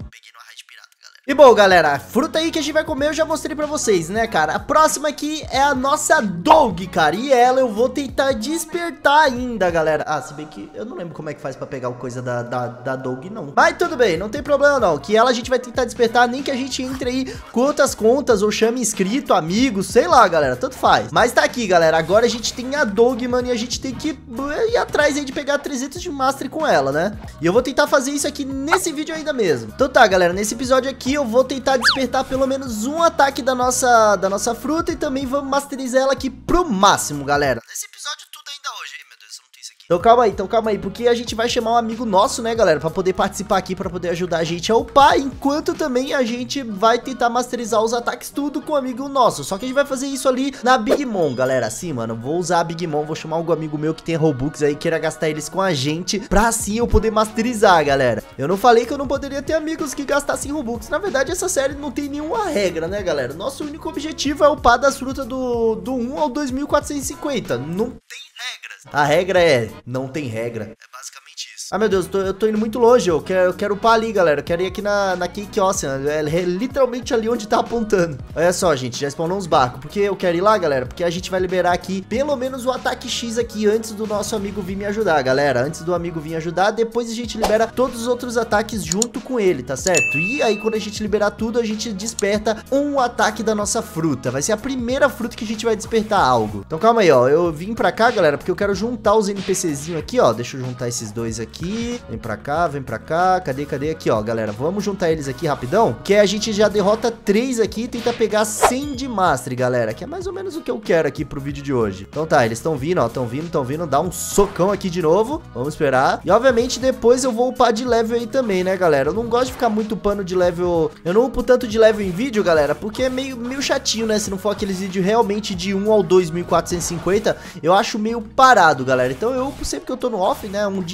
E bom, galera, a fruta aí que a gente vai comer eu já mostrei pra vocês, né, cara? A próxima aqui é a nossa Dog, cara. E ela eu vou tentar despertar ainda, galera. Ah, se bem que eu não lembro como é que faz pra pegar o coisa da, da, da Dog, não. Mas tudo bem, não tem problema não. Que ela a gente vai tentar despertar, nem que a gente entre aí com outras contas ou chame inscrito, amigos, sei lá, galera, tanto faz. Mas tá aqui, galera, agora a gente tem a Dog, mano, e a gente tem que ir atrás aí de pegar trezentos de Mastery com ela, né? E eu vou tentar fazer isso aqui nesse vídeo ainda mesmo. Então tá, galera, nesse episódio aqui eu vou tentar despertar pelo menos um ataque da nossa, da nossa fruta e também vamos masterizar ela aqui pro máximo, galera. Nesse episódio tudo ainda hoje, hein, meu Deus, eu não tenho isso aqui. Então calma aí, então calma aí, porque a gente vai chamar um amigo nosso, né, galera, pra poder participar aqui, pra poder ajudar a gente a upar, enquanto também a gente vai tentar masterizar os ataques tudo com um amigo nosso. Só que a gente vai fazer isso ali na Big Mom, galera, assim, mano, vou usar a Big Mom, vou chamar algum amigo meu que tem Robux aí, queira gastar eles com a gente, pra assim eu poder masterizar, galera. Eu não falei que eu não poderia ter amigos que gastassem Robux, na verdade essa série não tem nenhuma regra, né, galera? Nosso único objetivo é upar das frutas do, do um ao dois mil quatrocentos e cinquenta, não tem regras. A regra é, não tem regra. É basicamente isso. Ah, meu Deus, eu tô, eu tô indo muito longe, eu quero, eu quero upar ali, galera. Eu quero ir aqui na, na Cake Ocean, é, é literalmente ali onde tá apontando. Olha só, gente, já spawnou uns barcos. Por que eu quero ir lá, galera? Porque a gente vai liberar aqui pelo menos o ataque X aqui antes do nosso amigo vir me ajudar, galera. Antes do amigo vir ajudar, depois a gente libera todos os outros ataques junto com ele, tá certo? E aí quando a gente liberar tudo, a gente desperta um ataque da nossa fruta. Vai ser a primeira fruta que a gente vai despertar algo. Então calma aí, ó. Eu vim pra cá, galera, porque eu quero juntar os NPCzinhos aqui, ó. Deixa eu juntar esses dois aqui. Vem pra cá, vem pra cá. Cadê, cadê? Aqui, ó, galera. Vamos juntar eles aqui rapidão, que a gente já derrota três aqui e tenta pegar cem de Mastery, galera. Que é mais ou menos o que eu quero aqui pro vídeo de hoje. Então tá, eles estão vindo, ó. Estão vindo, estão vindo. Dá um socão aqui de novo. Vamos esperar. E obviamente depois eu vou upar de level aí também, né, galera? Eu não gosto de ficar muito upando de level. Eu não upo tanto de level em vídeo, galera, porque é meio, meio chatinho, né? Se não for aqueles vídeos realmente de um ao dois mil quatrocentos e cinquenta, eu acho meio parado, galera. Então eu upo sempre que eu tô no off, né? Um dia inteiro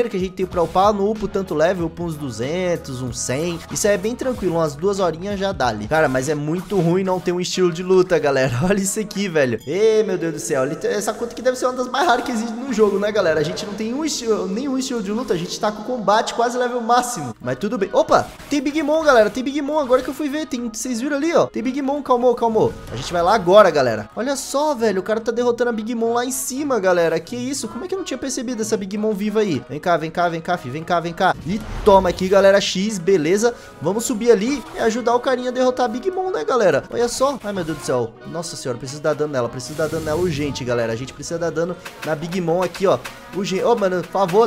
dinheiro que a gente tem pra upar, no upo tanto level, upa uns duzentos, uns cem. Isso aí é bem tranquilo, umas duas horinhas já dá ali. Cara, mas é muito ruim não ter um estilo de luta, galera. Olha isso aqui, velho. Ei, meu Deus do céu. Essa conta aqui deve ser uma das mais raras que existe no jogo, né, galera? A gente não tem um estilo, nenhum estilo de luta. A gente tá com combate quase level máximo. Mas tudo bem. Opa, tem Big Mom, galera. Tem Big Mom. Agora que eu fui ver. Tem, vocês viram ali, ó. Tem Big Mom. Calmou, calmou. A gente vai lá agora, galera. Olha só, velho. O cara tá derrotando a Big Mom lá em cima, galera. Que isso? Como é que eu não tinha percebido essa Big Mom viva aí? Vem cá, vem cá, vem cá, filho. Vem cá, vem cá. E toma aqui, galera. X, beleza. Vamos subir ali e ajudar o carinha a derrotar a Big Mom, né, galera? Olha só. Ai, meu Deus do céu. Nossa senhora, preciso dar dano nela. Preciso dar dano nela urgente, galera. A gente precisa dar dano na Big Mom aqui, ó. Urgente. Ô, oh, mano, por favor.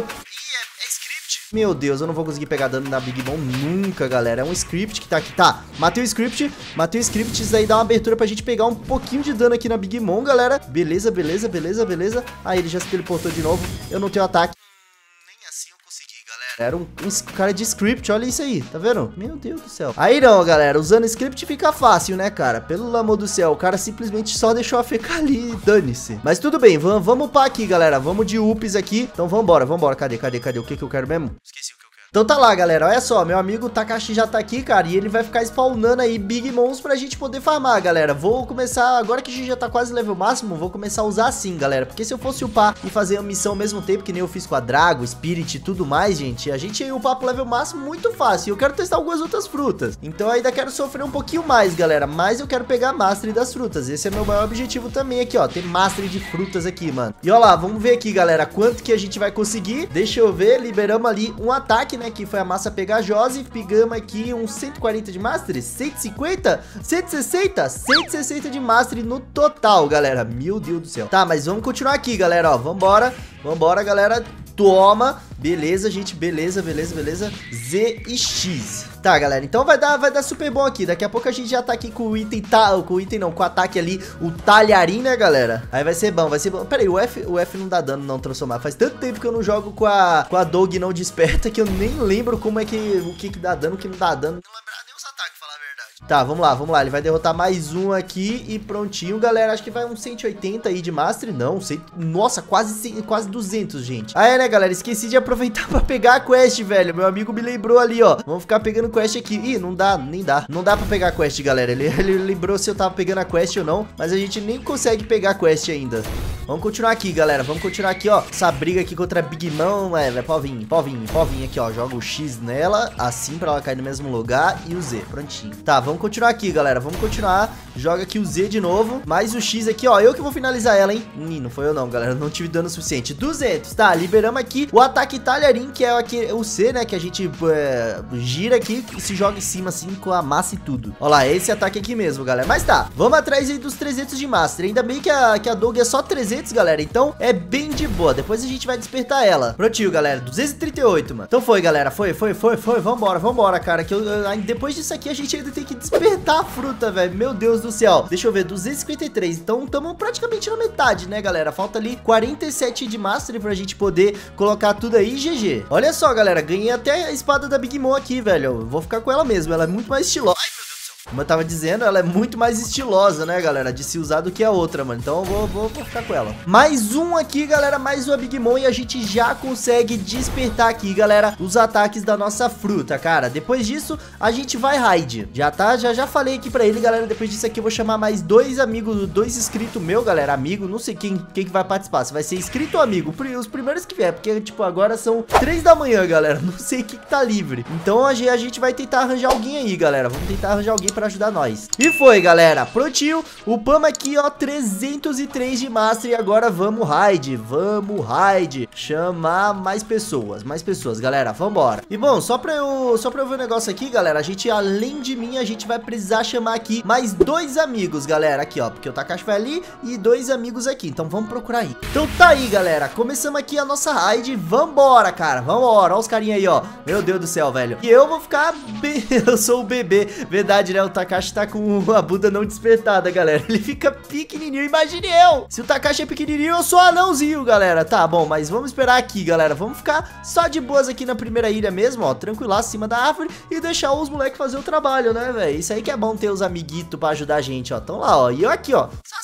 Meu Deus, eu não vou conseguir pegar dano na Big Mom nunca, galera. É um script que tá aqui. Tá, matei o script. Matei o script. Isso aí dá uma abertura pra gente pegar um pouquinho de dano aqui na Big Mom, galera. Beleza, beleza, beleza, beleza. Aí ele já se teleportou de novo. Eu não tenho ataque. Nem assim eu consegui, galera. Era um, um cara de script, olha isso aí, tá vendo? Meu Deus do céu. Aí não, galera, usando script fica fácil, né, cara? Pelo amor do céu, o cara simplesmente só deixou a ficar ali e dane-se. Mas tudo bem, vamos, vamos upar aqui, galera. Vamos de ups aqui. Então vambora, vambora. Cadê, cadê, cadê? O que que eu quero mesmo? Esqueci o que eu quero. Então tá lá, galera, olha só, meu amigo Takashi já tá aqui, cara, e ele vai ficar spawnando aí Big Mons pra gente poder farmar, galera. Vou começar, agora que a gente já tá quase level máximo, vou começar a usar assim, galera, porque se eu fosse upar e fazer a missão ao mesmo tempo, que nem eu fiz com a Drago, Spirit e tudo mais, gente, a gente ia upar pro level máximo muito fácil. Eu quero testar algumas outras frutas, então ainda quero sofrer um pouquinho mais, galera, mas eu quero pegar a Mastery das frutas. Esse é meu maior objetivo também aqui, ó, ter Mastery de frutas aqui, mano. E ó lá, vamos ver aqui, galera, quanto que a gente vai conseguir. Deixa eu ver, liberamos ali um ataque, né, que foi a massa pegajosa, e pegamos aqui uns cento e quarenta de Mastery, cento e cinquenta, cento e sessenta, cento e sessenta de Mastery no total, galera. Meu Deus do céu. Tá, mas vamos continuar aqui, galera, ó, vambora, vambora, galera. Toma, beleza, gente, beleza, beleza, beleza. Z e X. Tá, galera, então vai dar, vai dar super bom aqui. Daqui a pouco a gente já tá aqui com o item, tá, com o item não, com o ataque ali, o talharim, né, galera? Aí vai ser bom, vai ser bom. Pera aí, o F, o F não dá dano não transformar. Faz tanto tempo que eu não jogo com a, com a Dog não desperta que eu nem lembro como é que, o que que dá dano, o que não dá dano. Não lembrar nem os ataques, falar a verdade. Tá, vamos lá, vamos lá. Ele vai derrotar mais um aqui e prontinho, galera. Acho que vai uns cento e oitenta aí de Mastery. Não, cem... Nossa, quase, quase duzentos, gente. Ah, é, né, galera? Esqueci de aproveitar pra pegar a quest, velho. Meu amigo me lembrou ali, ó. Vamos ficar pegando quest aqui. Ih, não dá, nem dá. Não dá pra pegar a quest, galera. Ele, ele lembrou se eu tava pegando a quest ou não, mas a gente nem consegue pegar a quest ainda. Vamos continuar aqui, galera. Vamos continuar aqui, ó. Essa briga aqui contra a Big Mom. É, vai, povinho, povinho, povinho aqui, ó. Joga o X nela, assim, pra ela cair no mesmo lugar. E o Z, prontinho. Tá, vamos continuar aqui, galera. Vamos continuar. Joga aqui o Z de novo. Mais o X aqui, ó. Eu que vou finalizar ela, hein? Ih, não foi eu não, galera. Não tive dano suficiente. duzentos, tá. Liberamos aqui o ataque talharim, que é aqui, o C, né? Que a gente é, gira aqui e se joga em cima, assim, com a massa e tudo. Ó lá, esse ataque aqui mesmo, galera. Mas tá, vamos atrás aí dos trezentos de Master. Ainda bem que a, que a Dog é só trezentos, galera. Então é bem de boa. Depois a gente vai despertar ela. Prontinho, galera. duzentos e trinta e oito, mano. Então foi, galera. Foi, foi, foi, foi. Vambora, vambora, cara. Que eu, eu, depois disso aqui a gente ainda tem que despertar a fruta, velho. Meu Deus do céu. Deixa eu ver. duzentos e cinquenta e três. Então estamos praticamente na metade, né, galera? Falta ali quarenta e sete de Mastery pra gente poder colocar tudo aí. G G. Olha só, galera. Ganhei até a espada da Big Mom aqui, velho. Eu vou ficar com ela mesmo. Ela é muito mais estilosa. Ai, meu Deus. Como eu tava dizendo, ela é muito mais estilosa, né, galera, de se usar do que a outra, mano. Então eu vou, vou, vou ficar com ela. Mais um aqui, galera, mais uma Big Mom. E a gente já consegue despertar aqui, galera, os ataques da nossa fruta, cara. Depois disso, a gente vai raid. Já tá, já já falei aqui pra ele, galera. Depois disso aqui eu vou chamar mais dois amigos, dois inscritos meu, galera, amigo. Não sei quem, quem que vai participar, se vai ser inscrito ou amigo. Os primeiros que vier, porque, tipo, agora são três da manhã, galera. Não sei quem que tá livre. Então a gente vai tentar arranjar alguém aí, galera. Vamos tentar arranjar alguém pra ajudar nós. E foi, galera, prontinho. Upamos aqui, ó, trezentos e três de Master. E agora vamos raid, vamos raid. Chamar mais pessoas, mais pessoas, galera, vambora. E bom, só pra eu, só pra eu ver o negócio aqui, galera, a gente, além de mim, a gente vai precisar chamar aqui mais dois amigos, galera, aqui, ó, porque o Takashi vai ali e dois amigos aqui, então vamos procurar aí. Então tá aí, galera, começamos aqui a nossa raid, vambora, cara, vambora, ó os carinha aí, ó, meu Deus do céu, velho. E eu vou ficar bem, eu sou o bebê, verdade, né, o Takashi tá com a bunda não despertada, galera. Ele fica pequenininho, imagine eu. Se o Takashi é pequenininho, eu sou anãozinho, galera. Tá bom, mas vamos esperar aqui, galera. Vamos ficar só de boas aqui na primeira ilha mesmo, ó, tranquilo, acima da árvore e deixar os moleques fazer o trabalho, né, velho? Isso aí que é bom ter os amiguitos pra ajudar a gente, ó. Tão lá, ó. E eu aqui, ó, só assistindo.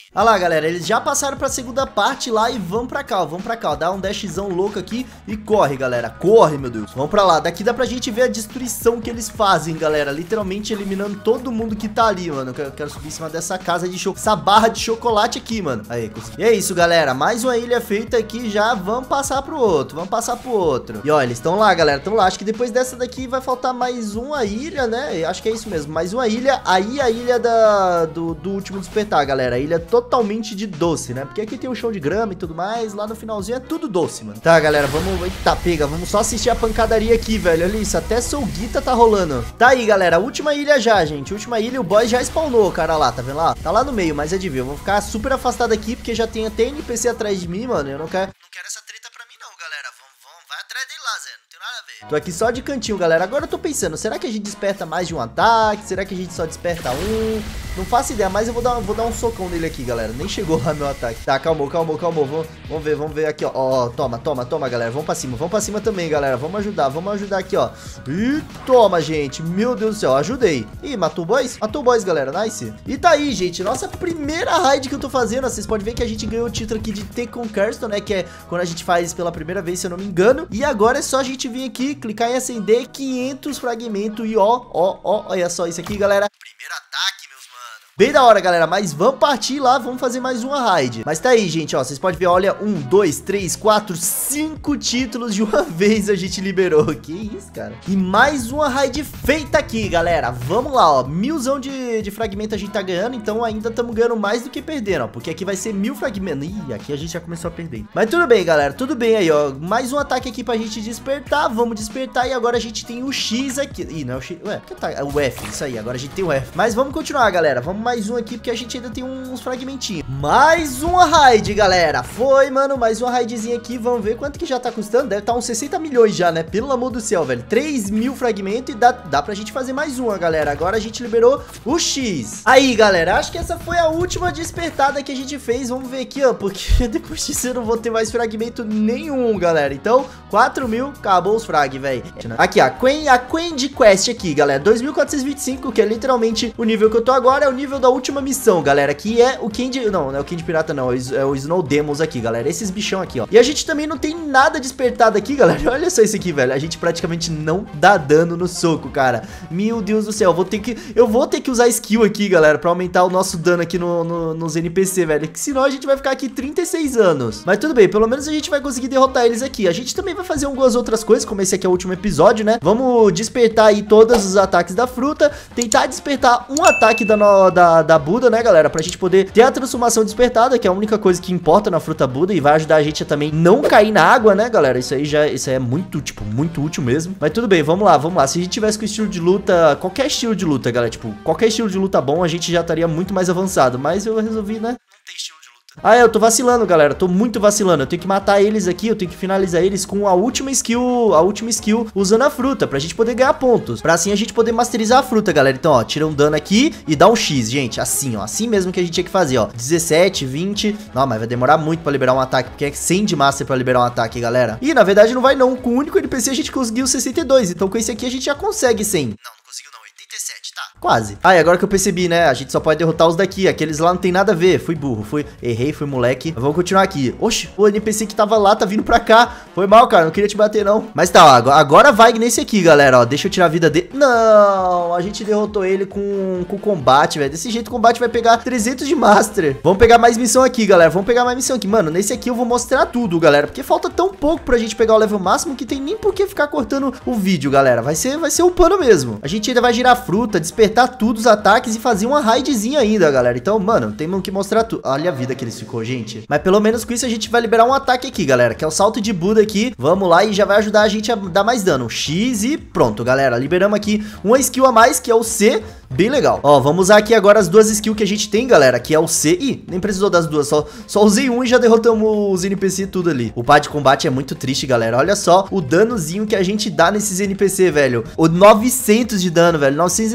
Olha lá, galera, eles já passaram pra segunda parte lá e vão pra cá, ó, vão pra cá, ó, dá um dashzão louco aqui e corre, galera, corre, meu Deus. Vamos pra lá, daqui dá pra gente ver a destruição que eles fazem, galera, literalmente eliminando todo mundo que tá ali, mano. Eu quero, eu quero subir em cima dessa casa de chocolate, essa barra de chocolate aqui, mano. Aí, consegui. E é isso, galera, mais uma ilha feita aqui, já vamos passar pro outro, vamos passar pro outro. E ó, eles estão lá, galera, estão lá, acho que depois dessa daqui vai faltar mais uma ilha, né, acho que é isso mesmo, mais uma ilha, aí a ilha da, do, do último despertar, galera, a ilha totalmente de doce, né, porque aqui tem o chão de grama e tudo mais, lá no finalzinho é tudo doce, mano. Tá, galera, vamos, eita, pega, vamos só assistir a pancadaria aqui, velho, olha isso, até Soulguita tá rolando. Tá aí, galera, última ilha já, gente, última ilha, o boss já spawnou, o cara lá, tá vendo lá? Tá lá no meio, mas é de ver, eu vou ficar super afastado aqui, porque já tem até N P C atrás de mim, mano, eu não quero, não quero essa treta pra mim não, galera, vamos, vamos, vai atrás dele lá, Zé, não tem nada a ver. Tô aqui só de cantinho, galera, agora eu tô pensando, será que a gente desperta mais de um ataque? Será que a gente só desperta um? Não faço ideia, mas eu vou dar, vou dar um socão nele aqui, galera. Nem chegou lá meu ataque. Tá, calmou, calmou, calmou. Vamos, vamos ver, vamos ver aqui, ó. Ó, toma, toma, toma, galera. Vamos pra cima, vamos pra cima também, galera. Vamos ajudar, vamos ajudar aqui, ó. Ih, toma, gente. Meu Deus do céu, ajudei. Ih, matou o boys? Matou o boys, galera. Nice. E tá aí, gente. Nossa primeira raid que eu tô fazendo. Vocês podem ver que a gente ganhou o título aqui de The Conqueror, né? Que é quando a gente faz pela primeira vez, se eu não me engano. E agora é só a gente vir aqui, clicar em acender quinhentos fragmentos. E ó, ó, ó, olha só isso aqui, galera. Primeiro ataque, meus mano. Bem da hora, galera, mas vamos partir lá, vamos fazer mais uma raid. Mas tá aí, gente, ó, vocês podem ver, olha, um, dois, três, quatro, cinco títulos de uma vez a gente liberou. Que isso, cara. E mais uma raid feita aqui, galera. Vamos lá, ó, milzão de, de fragmento a gente tá ganhando, então ainda estamos ganhando mais do que perdendo, ó, porque aqui vai ser mil fragmentos. Ih, aqui a gente já começou a perder. Mas tudo bem, galera, tudo bem aí, ó, mais um ataque aqui pra gente despertar, vamos despertar e agora a gente tem o X aqui. Ih, não é o X, ué, que tá? É o F, isso aí, agora a gente tem o F. Mas vamos continuar, galera, vamos mais um aqui, porque a gente ainda tem uns fragmentinhos. Mais uma raid, galera. Foi, mano, mais uma raidzinha aqui. Vamos ver quanto que já tá custando. Deve estar tá uns sessenta milhões já, né? Pelo amor do céu, velho. três mil fragmentos e dá, dá pra gente fazer mais uma, galera. Agora a gente liberou o X. Aí, galera, acho que essa foi a última despertada que a gente fez. Vamos ver aqui, ó, porque depois disso eu não vou ter mais fragmento nenhum, galera. Então, quatro mil, acabou os frag, velho. Aqui, a Queen, a Queen de Quest aqui, galera. dois mil quatrocentos e vinte e cinco, que é literalmente o nível que eu tô agora. É o nível da última missão, galera, que é o Candy, não, não é o Candy Pirata não, é o Snow Demons aqui, galera, esses bichão aqui, ó. E a gente também não tem nada despertado aqui, galera, olha só isso aqui, velho, a gente praticamente não dá dano no soco, cara. Meu Deus do céu, eu vou ter que, eu vou ter que usar skill aqui, galera, pra aumentar o nosso dano aqui no, no, nos N P C, velho, que senão a gente vai ficar aqui trinta e seis anos. Mas tudo bem, pelo menos a gente vai conseguir derrotar eles aqui. A gente também vai fazer algumas outras coisas, como esse aqui é o último episódio, né? Vamos despertar aí todos os ataques da fruta, tentar despertar um ataque da, no, da, da Buda, né, galera, pra gente poder ter a transformação despertada, que é a única coisa que importa na fruta Buda e vai ajudar a gente a também não cair na água, né, galera, isso aí já, isso aí é muito, tipo, muito útil mesmo. Mas tudo bem, vamos lá, vamos lá, se a gente tivesse com estilo de luta, qualquer estilo de luta, galera, tipo, qualquer estilo de luta bom, a gente já estaria muito mais avançado, mas eu resolvi, né, não tem estilo de luta. Ah, eu tô vacilando, galera, tô muito vacilando. Eu tenho que matar eles aqui, eu tenho que finalizar eles com a última skill, a última skill usando a fruta, pra gente poder ganhar pontos, pra assim a gente poder masterizar a fruta, galera. Então, ó, tira um dano aqui e dá um X, gente, assim, ó, assim mesmo que a gente tinha que fazer, ó, dezessete, vinte, não, mas vai demorar muito pra liberar um ataque, porque é cem de master pra liberar um ataque, galera. E, na verdade, não vai não, com o único N P C a gente conseguiu sessenta e dois, então com esse aqui a gente já consegue cem. Não, não conseguiu não, oitenta e sete, tá? Quase. Ah, e agora que eu percebi, né, a gente só pode derrotar os daqui, aqueles lá não tem nada a ver, fui burro, fui, errei, fui moleque. Vamos continuar aqui. Oxe, o N P C que tava lá tá vindo pra cá. Foi mal, cara, não queria te bater não. Mas tá, ó, agora vai nesse aqui, galera, ó, deixa eu tirar a vida dele. Não, a gente derrotou ele com, com combate, velho. Desse jeito o combate vai pegar trezentos de master. Vamos pegar mais missão aqui, galera, vamos pegar mais missão aqui. Mano, nesse aqui eu vou mostrar tudo, galera, porque falta tão pouco pra gente pegar o level máximo que tem nem por que ficar cortando o vídeo, galera. Vai ser, vai ser o pano mesmo. A gente ainda vai girar fruta, despertar tudo os ataques e fazer uma raidzinha ainda, galera. Então, mano, temos que mostrar tudo. Olha a vida que eles ficou, gente. Mas pelo menos com isso a gente vai liberar um ataque aqui, galera, que é o salto de Buda aqui. Vamos lá e já vai ajudar a gente a dar mais dano. X e pronto, galera. Liberamos aqui uma skill a mais, que é o C. Bem legal. Ó, vamos usar aqui agora as duas skills que a gente tem, galera, que é o C. Ih, nem precisou das duas, só, só usei um e já derrotamos os N P C tudo ali. O par de combate é muito triste, galera. Olha só o danozinho que a gente dá nesses N P C, velho. O novecentos de dano, velho. novecentos e noventa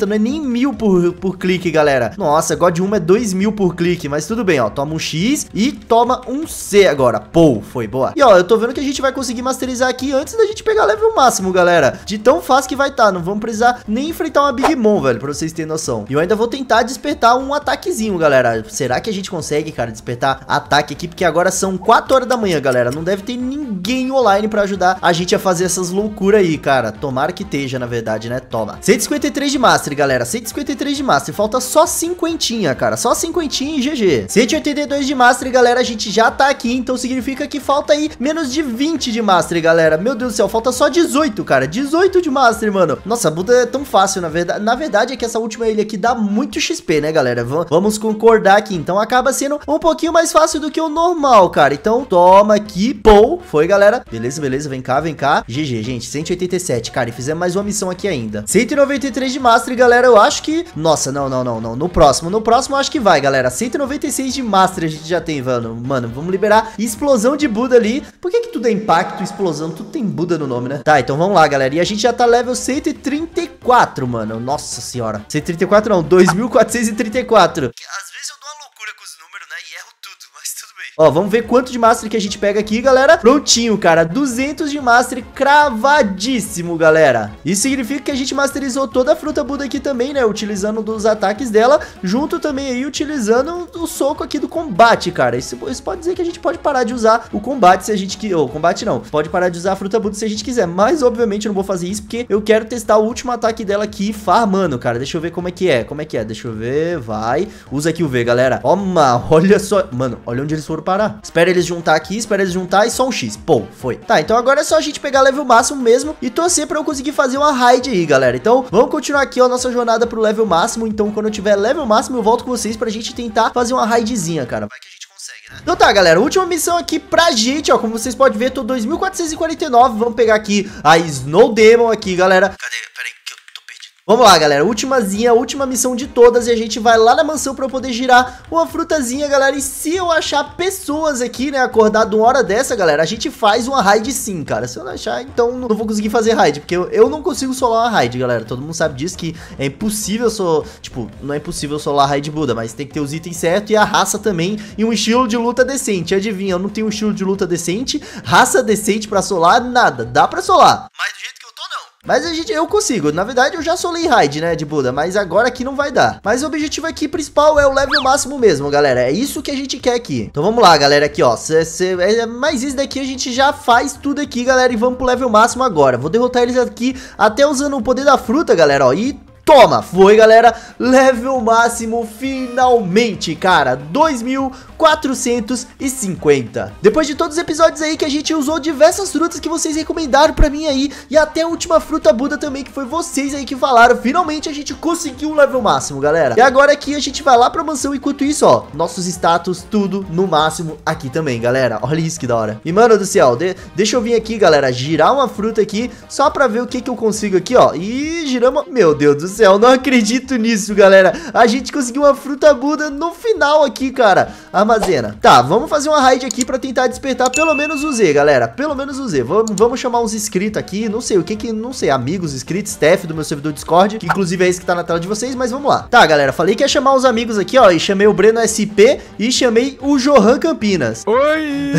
não é nem mil por, por clique, galera. Nossa, God uma é dois mil por clique, mas tudo bem, ó. Toma um X e toma um C agora. Pô, foi boa. E ó, eu tô vendo que a gente vai conseguir masterizar aqui antes da gente pegar level máximo, galera. De tão fácil que vai estar. Tá. Não vamos precisar nem enfrentar uma Big Mom, velho, pra vocês terem noção. E eu ainda vou tentar despertar um ataquezinho, galera. Será que a gente consegue, cara, despertar ataque aqui? Porque agora são quatro horas da manhã, galera. Não deve ter ninguém online pra ajudar a gente a fazer essas loucuras aí, cara. Tomara que esteja, na verdade, né? Toma. cento e cinquenta e três de Master, galera. cento e cinquenta e três de Master. Falta só cinquentinha, cara. Só cinquentinha e G G. cento e oitenta e dois de Master, galera. A gente já tá aqui, então significa que falta aí menos de vinte de Master, galera. Meu Deus do céu, falta só dezoito, cara. dezoito de Master, mano. Nossa, a Buda é tão fácil, na verdade. Na verdade é que essa última ilha aqui dá muito X P, né, galera? V vamos concordar aqui. Então acaba sendo um pouquinho mais fácil do que o normal, cara. Então toma aqui. Pô, foi, galera. Beleza, beleza. Vem cá, vem cá. G G, gente. cento e oitenta e sete, cara. E fizemos mais uma missão aqui ainda. cento e noventa e três de Master, galera. Eu acho que... Nossa, não, não, não, não. No próximo. No próximo eu acho que vai, galera. cento e noventa e seis de Master a gente já tem, mano. Mano, vamos liberar explosão de Buda ali. Por que que tudo é impacto, explosão? Tudo tem Buda no nome, né? Tá, então vamos lá, galera. E a gente já tá level cento e trinta e quatro, mano. Nossa senhora. cento e trinta e quatro não. dois mil quatrocentos e trinta e quatro. Às vezes eu dou uma loucura com os números, né? E erro tudo, mas tudo bem. Ó, vamos ver quanto de Master que a gente pega aqui, galera. Prontinho, cara. duzentos de Master cravadíssimo, galera. Isso significa que a gente masterizou toda a fruta Buda aqui também, né? Utilizando dos ataques dela, junto também aí utilizando o soco aqui do combate, cara. Isso, isso pode dizer que a gente pode parar de usar o combate se a gente quiser. Ou combate não. Pode parar de usar a fruta Buda se a gente quiser. Mas, obviamente, eu não vou fazer isso porque eu quero testar o último ataque dela aqui farmando, cara. Deixa eu ver como é que é. Como é que é? Deixa eu ver. Vai. Usa aqui o V, galera. Ó, mano, olha só. Mano, olha onde eles foram parar. Espera eles juntar aqui. Espera eles juntar e só um X. Pô, foi. Tá, então agora é só a gente pegar level máximo mesmo e torcer pra eu conseguir fazer uma raid aí, galera. Então, vamos continuar aqui, ó, a nossa jornada pro level máximo. Então, quando eu tiver level máximo, eu volto com vocês pra gente tentar fazer uma raidzinha, cara. Vai que a gente consegue, né? Então tá, galera, última missão aqui pra gente, ó. Como vocês podem ver, tô dois mil quatrocentos e quarenta e nove. Vamos pegar aqui a Snow Demon aqui, galera. Cadê? Pera aí que eu tô perdido. Vamos lá, galera, ultimazinha, última missão de todas. E a gente vai lá na mansão pra eu poder girar uma frutazinha, galera. E se eu achar pessoas aqui, né, acordado uma hora dessa, galera, a gente faz uma raid sim, cara. Se eu não achar, então não vou conseguir fazer raid, porque eu, eu não consigo solar uma raid, galera. Todo mundo sabe disso, que é impossível só, tipo, não é impossível solar raid Buda, mas tem que ter os itens certos e a raça também e um estilo de luta decente. Adivinha, eu não tenho um estilo de luta decente, raça decente pra solar, nada. Dá pra solar, mas do jeito que eu tô, não. Mas a gente, eu consigo. Na verdade, eu já solei raid, né, de Buda, mas agora aqui não vai dar. Mas o objetivo aqui principal é o level máximo mesmo, galera. É isso que a gente quer aqui. Então vamos lá, galera, aqui, ó. Cê, cê, é, mas isso daqui a gente já faz tudo aqui, galera, e vamos pro level máximo agora. Vou derrotar eles aqui até usando o poder da fruta, galera, ó. E... toma, foi, galera, level máximo finalmente, cara, dois mil quatrocentos e cinquenta. Depois de todos os episódios aí que a gente usou diversas frutas que vocês recomendaram pra mim aí, e até a última fruta Buda também, que foi vocês aí que falaram, finalmente a gente conseguiu o level máximo, galera. E agora aqui a gente vai lá pra mansão, enquanto isso, ó, nossos status, tudo no máximo aqui também, galera. Olha isso que da hora. E, mano do céu, de, deixa eu vir aqui, galera, girar uma fruta aqui, só pra ver o que que eu consigo aqui, ó. E giramos, meu Deus do céu, não acredito nisso, galera. A gente conseguiu uma fruta Buda no final aqui, cara. Armazena. Tá, vamos fazer uma raid aqui pra tentar despertar pelo menos o Z, galera. Pelo menos o Z. Vamos, vamos chamar uns inscritos aqui. Não sei o que que... Não sei, amigos, inscritos, staff do meu servidor Discord, que inclusive é esse que tá na tela de vocês, mas vamos lá. Tá, galera, falei que ia chamar uns amigos aqui, ó. E chamei o Breno S P e chamei o Johan Campinas. Oi!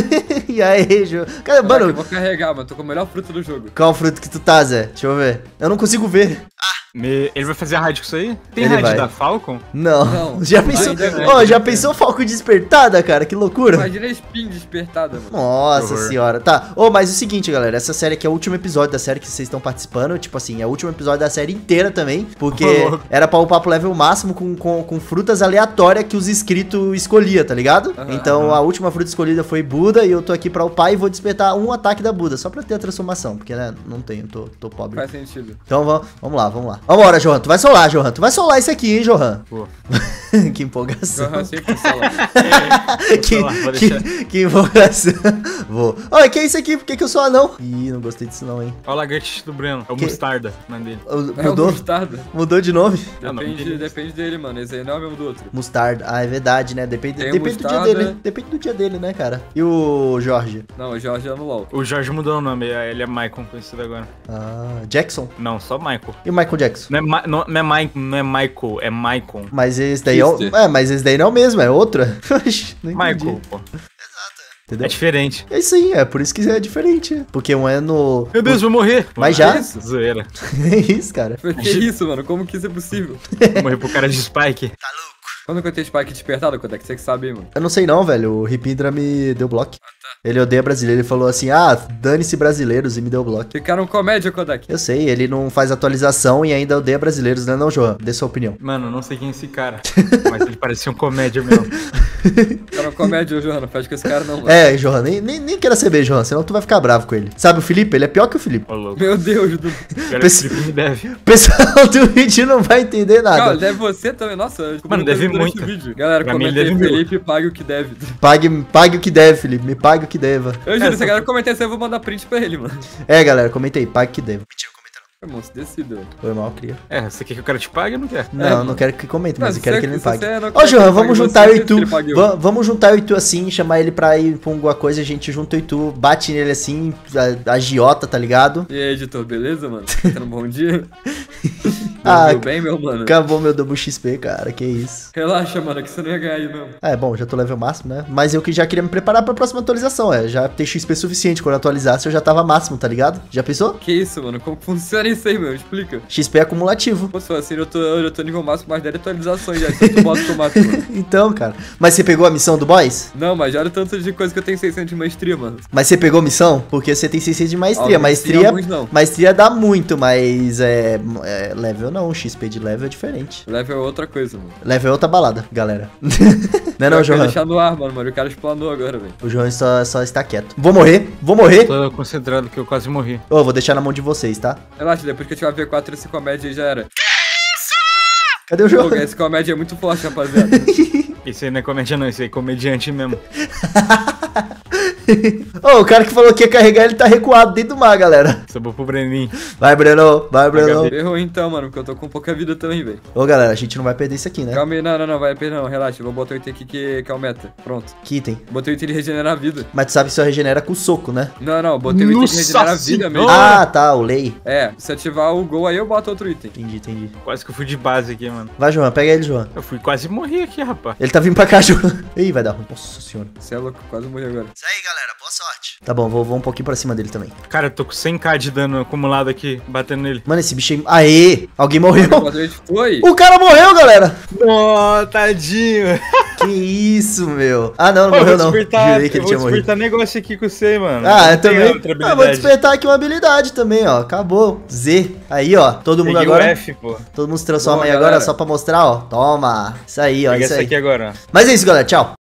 E aí, Johan? Cara, mano... Eu vou carregar, mano. Tô com a melhor fruta do jogo. Qual fruta que tu tá, Zé? Deixa eu ver. Eu não consigo ver. Ah! Me... Ele vai fazer a raid com isso aí? Tem Ele raid vai. da Falcon? Não. Não. Já pensou? Ó, oh, já pensou Falcon despertada, cara? Que loucura. Imagina a Spin despertada, mano. Nossa senhora. Tá. Ô, oh, mas é o seguinte, galera. Essa série aqui é o último episódio da série que vocês estão participando. Tipo assim, é o último episódio da série inteira também. Porque oh, era pra upar pro level máximo com, com, com frutas aleatórias que os inscritos escolhiam, tá ligado? Uhum, então, uhum. a última fruta escolhida foi Buda. E eu tô aqui pra upar e vou despertar um ataque da Buda. Só pra ter a transformação. Porque, né, não tenho, tô, tô pobre. Faz sentido. Então, vamos, vamos lá, vamos lá. Vambora, Johan. Tu vai solar, Johan. Tu vai solar isso aqui, hein, Johan? Pô. Que empolgação. Aham, sempre sala. que, lá, vou que, deixar. que empolgação. Vou. Olha, que é isso aqui? Por que, que eu sou anão? Ih, não gostei disso não, hein. Olha o lagartixa do Breno. É o Que- Mostarda, mano dele. O- É o Mudou? mostarda. Mudou de nome? É o nome Depende, dele. depende dele, mano. Esse aí não é o mesmo do outro. Mostarda. Ah, é verdade, né? Depende, Tem o depende do dia Mostarda. dele. Depende do dia dele, né, cara? E o Jorge? Não, o Jorge é no LoL. O Jorge mudou o nome, ele é Michael, conhecido agora. Ah, Jackson? Não, só Michael. E o Michael Jackson? Não é, Ma não, não, é Ma não é Michael, é Michael. Mas esse daí é, o... Kister. é, mas esse daí não é o mesmo, é outro. Oxi, não entendi. Michael, pô. Entendeu? É diferente. É isso aí, é por isso que é diferente. Porque um é no... Meu Deus, vou morrer. Mas já? Isso, zoeira. É isso, cara. Por que isso, mano? Como que isso é possível? Vou morrer pro cara de Spike. Quando que eu tenho Spike despertado, quando é que você que sabe, mano? Eu não sei não, velho. O Ripindra me deu bloco. Ele odeia brasileiro. Ele falou assim, ah, dane-se brasileiros e me deu bloco. Ficaram comédia, Kodak. Eu sei, ele não faz atualização e ainda odeia brasileiros, né não, João? Dê sua opinião. Mano, eu não sei quem é esse cara. Mas ele parecia um comédia mesmo. Ficaram comédia, João. Não faz com esse cara, não, mano. É, João, nem, nem, nem queira saber, João, senão tu vai ficar bravo com ele. Sabe o Felipe? Ele é pior que o Felipe. Ô, louco. Meu Deus, do... Cara, Pense- esse me deve. O pessoal do vídeo não vai entender nada. Cara, deve você também. Nossa, eu Mano, não deve tô vendo esse muito. vídeo. Galera, Pra mim, comenta aí, deve mil. Felipe, pague o que deve. Pague, pague o que deve, Felipe. Me pague o que deva. Eu juro, É, se a galera comentar isso, eu vou mandar print pra ele, mano. É, galera, comenta aí. Pague o que deva. Mentira, comenta não. Irmão, se decida. Foi mal, cria. É, você quer que o cara te pague ou não quer? Não, É, não mano. quero que comente, mas Não, eu quero se que ele me você- pague. se você não Ô, quer que João, ele vamos pague juntar você, eu e tu. ele pague eu. Va- Vamos juntar eu e tu assim, chamar ele pra ir pra alguma coisa, a gente junta eu e tu, bate nele assim, a, a giota, tá ligado? E aí, editor, beleza, mano? Tá tendo um bom dia? Ah, Tudo bem, meu mano? Acabou meu double X P, cara, que isso. Relaxa, mano, que você não ia ganhar aí mesmo. Ah, é bom, já tô level máximo, né? Mas eu que já queria me preparar pra próxima atualização, é. Já tem X P suficiente, quando eu atualizasse eu já tava máximo, tá ligado? Já pensou? Que isso, mano? Como funciona isso aí, meu? Explica. X P acumulativo. Pô, se for assim, eu tô, eu tô nível máximo, mais dez atualizações já. Então tu bota que eu mato, mano. Então, cara. Mas você pegou a missão do boss? Não, mas já olha o tanto de coisa que eu tenho seiscentos de maestria, mano. Mas você pegou missão? Porque você tem seiscentos de maestria. Alguns sim, Maestria, alguns não. maestria dá muito, mas é, é level não. X P de level é diferente. Level é outra coisa, mano. Level é outra balada, galera. Não é não, Eu quero Johan? deixar no ar, mano, mano. O cara explanou agora, velho. O João só, só está quieto. Vou morrer, vou morrer. Tô concentrado que eu quase morri. Ô, vou deixar na mão de vocês, tá? Relaxa, depois que eu tiver V quatro, esse comédia aí já era. Cadê o João? Pô, esse comédia é muito forte, rapaziada. Esse aí não é comédia não, esse aí é comediante mesmo. Ô, o cara que falou que ia carregar, ele tá recuado dentro do mar, galera. Sobrou pro Breninho. Vai, Breno, vai, Breno. Errou então, mano, porque eu tô com pouca vida também, velho. Ô, galera, a gente não vai perder isso aqui, né? Calma aí, não, não, não, vai perder não, relaxa. Eu vou botar o item aqui que, que é o meta. Pronto. Que item. Botei o item de regenerar a vida. Mas tu sabe que só regenera com soco, né? Não, não, botei o item de Nossa regenerar a vida mesmo. Senhora! Ah, tá, o lei. É, se ativar o gol aí eu boto outro item. Entendi, entendi. Quase que eu fui de base aqui, mano. Vai, João, pega ele, João. Eu fui quase morrer aqui, rapaz. Ele tá vindo pra cá, João. Ih, vai dar ruim. Nossa senhora. Você é louco, quase morri agora. Isso aí, galera. Boa sorte. Tá bom, vou, vou um pouquinho pra cima dele também. Cara, eu tô com cem k de dano acumulado aqui, batendo nele. Mano, esse bicho aí... Aê! Alguém morreu. O quadrante foi. O cara morreu, galera. Oh, tadinho. Que isso, meu. Ah, não, não Pô, eu morreu vou não. despertar, Jurei que eu ele vou tinha morrido. despertar negócio aqui com você, mano. Ah, eu Não tem também. outra Ah, vou habilidade. despertar aqui uma habilidade também, ó. Acabou. Z. Aí, ó. Todo mundo Peguei agora... o F, pô. Todo mundo se transforma Boa, aí agora galera. só pra mostrar, ó. Toma. Isso aí, ó. Pega Isso essa aí. aqui agora, ó. Mas é isso, galera. Tchau.